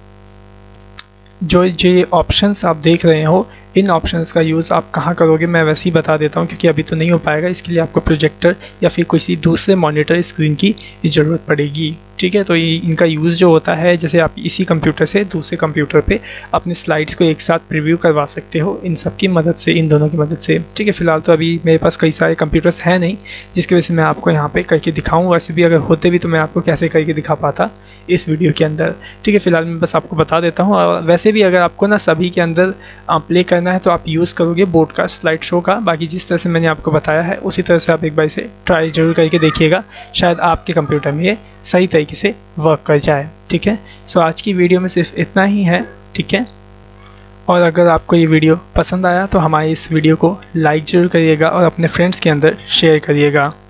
जो जो ये ऑप्शंस आप देख रहे हो, इन ऑप्शंस का यूज़ आप कहाँ करोगे मैं वैसे ही बता देता हूँ, क्योंकि अभी तो नहीं हो पाएगा। इसके लिए आपको प्रोजेक्टर या फिर किसी दूसरे मॉनिटर स्क्रीन की ज़रूरत पड़ेगी। ठीक है, तो ये इनका यूज़ जो होता है, जैसे आप इसी कंप्यूटर से दूसरे कंप्यूटर पे अपने स्लाइड्स को एक साथ प्रीव्यू करवा सकते हो इन सब की मदद से, इन दोनों की मदद से। ठीक है, फिलहाल तो अभी मेरे पास कई सारे कंप्यूटर्स हैं नहीं, जिसकी वजह से मैं आपको यहाँ पे करके दिखाऊँ। वैसे भी अगर होते भी तो मैं आपको कैसे करके दिखा पाता इस वीडियो के अंदर। ठीक है, फिलहाल मैं बस आपको बता देता हूँ। और वैसे भी अगर आपको ना सभी के अंदर प्ले करना है तो आप यूज़ करोगे बोर्ड का, स्लाइड शो का। बाकी जिस तरह से मैंने आपको बताया है उसी तरह से आप एक बार इसे ट्राई जरूर करके देखिएगा, शायद आपके कंप्यूटर में ये सही तरीके से वर्क कर जाए। ठीक है, सो आज की वीडियो में सिर्फ इतना ही है। ठीक है, और अगर आपको ये वीडियो पसंद आया तो हमारी इस वीडियो को लाइक ज़रूर करिएगा और अपने फ्रेंड्स के अंदर शेयर करिएगा।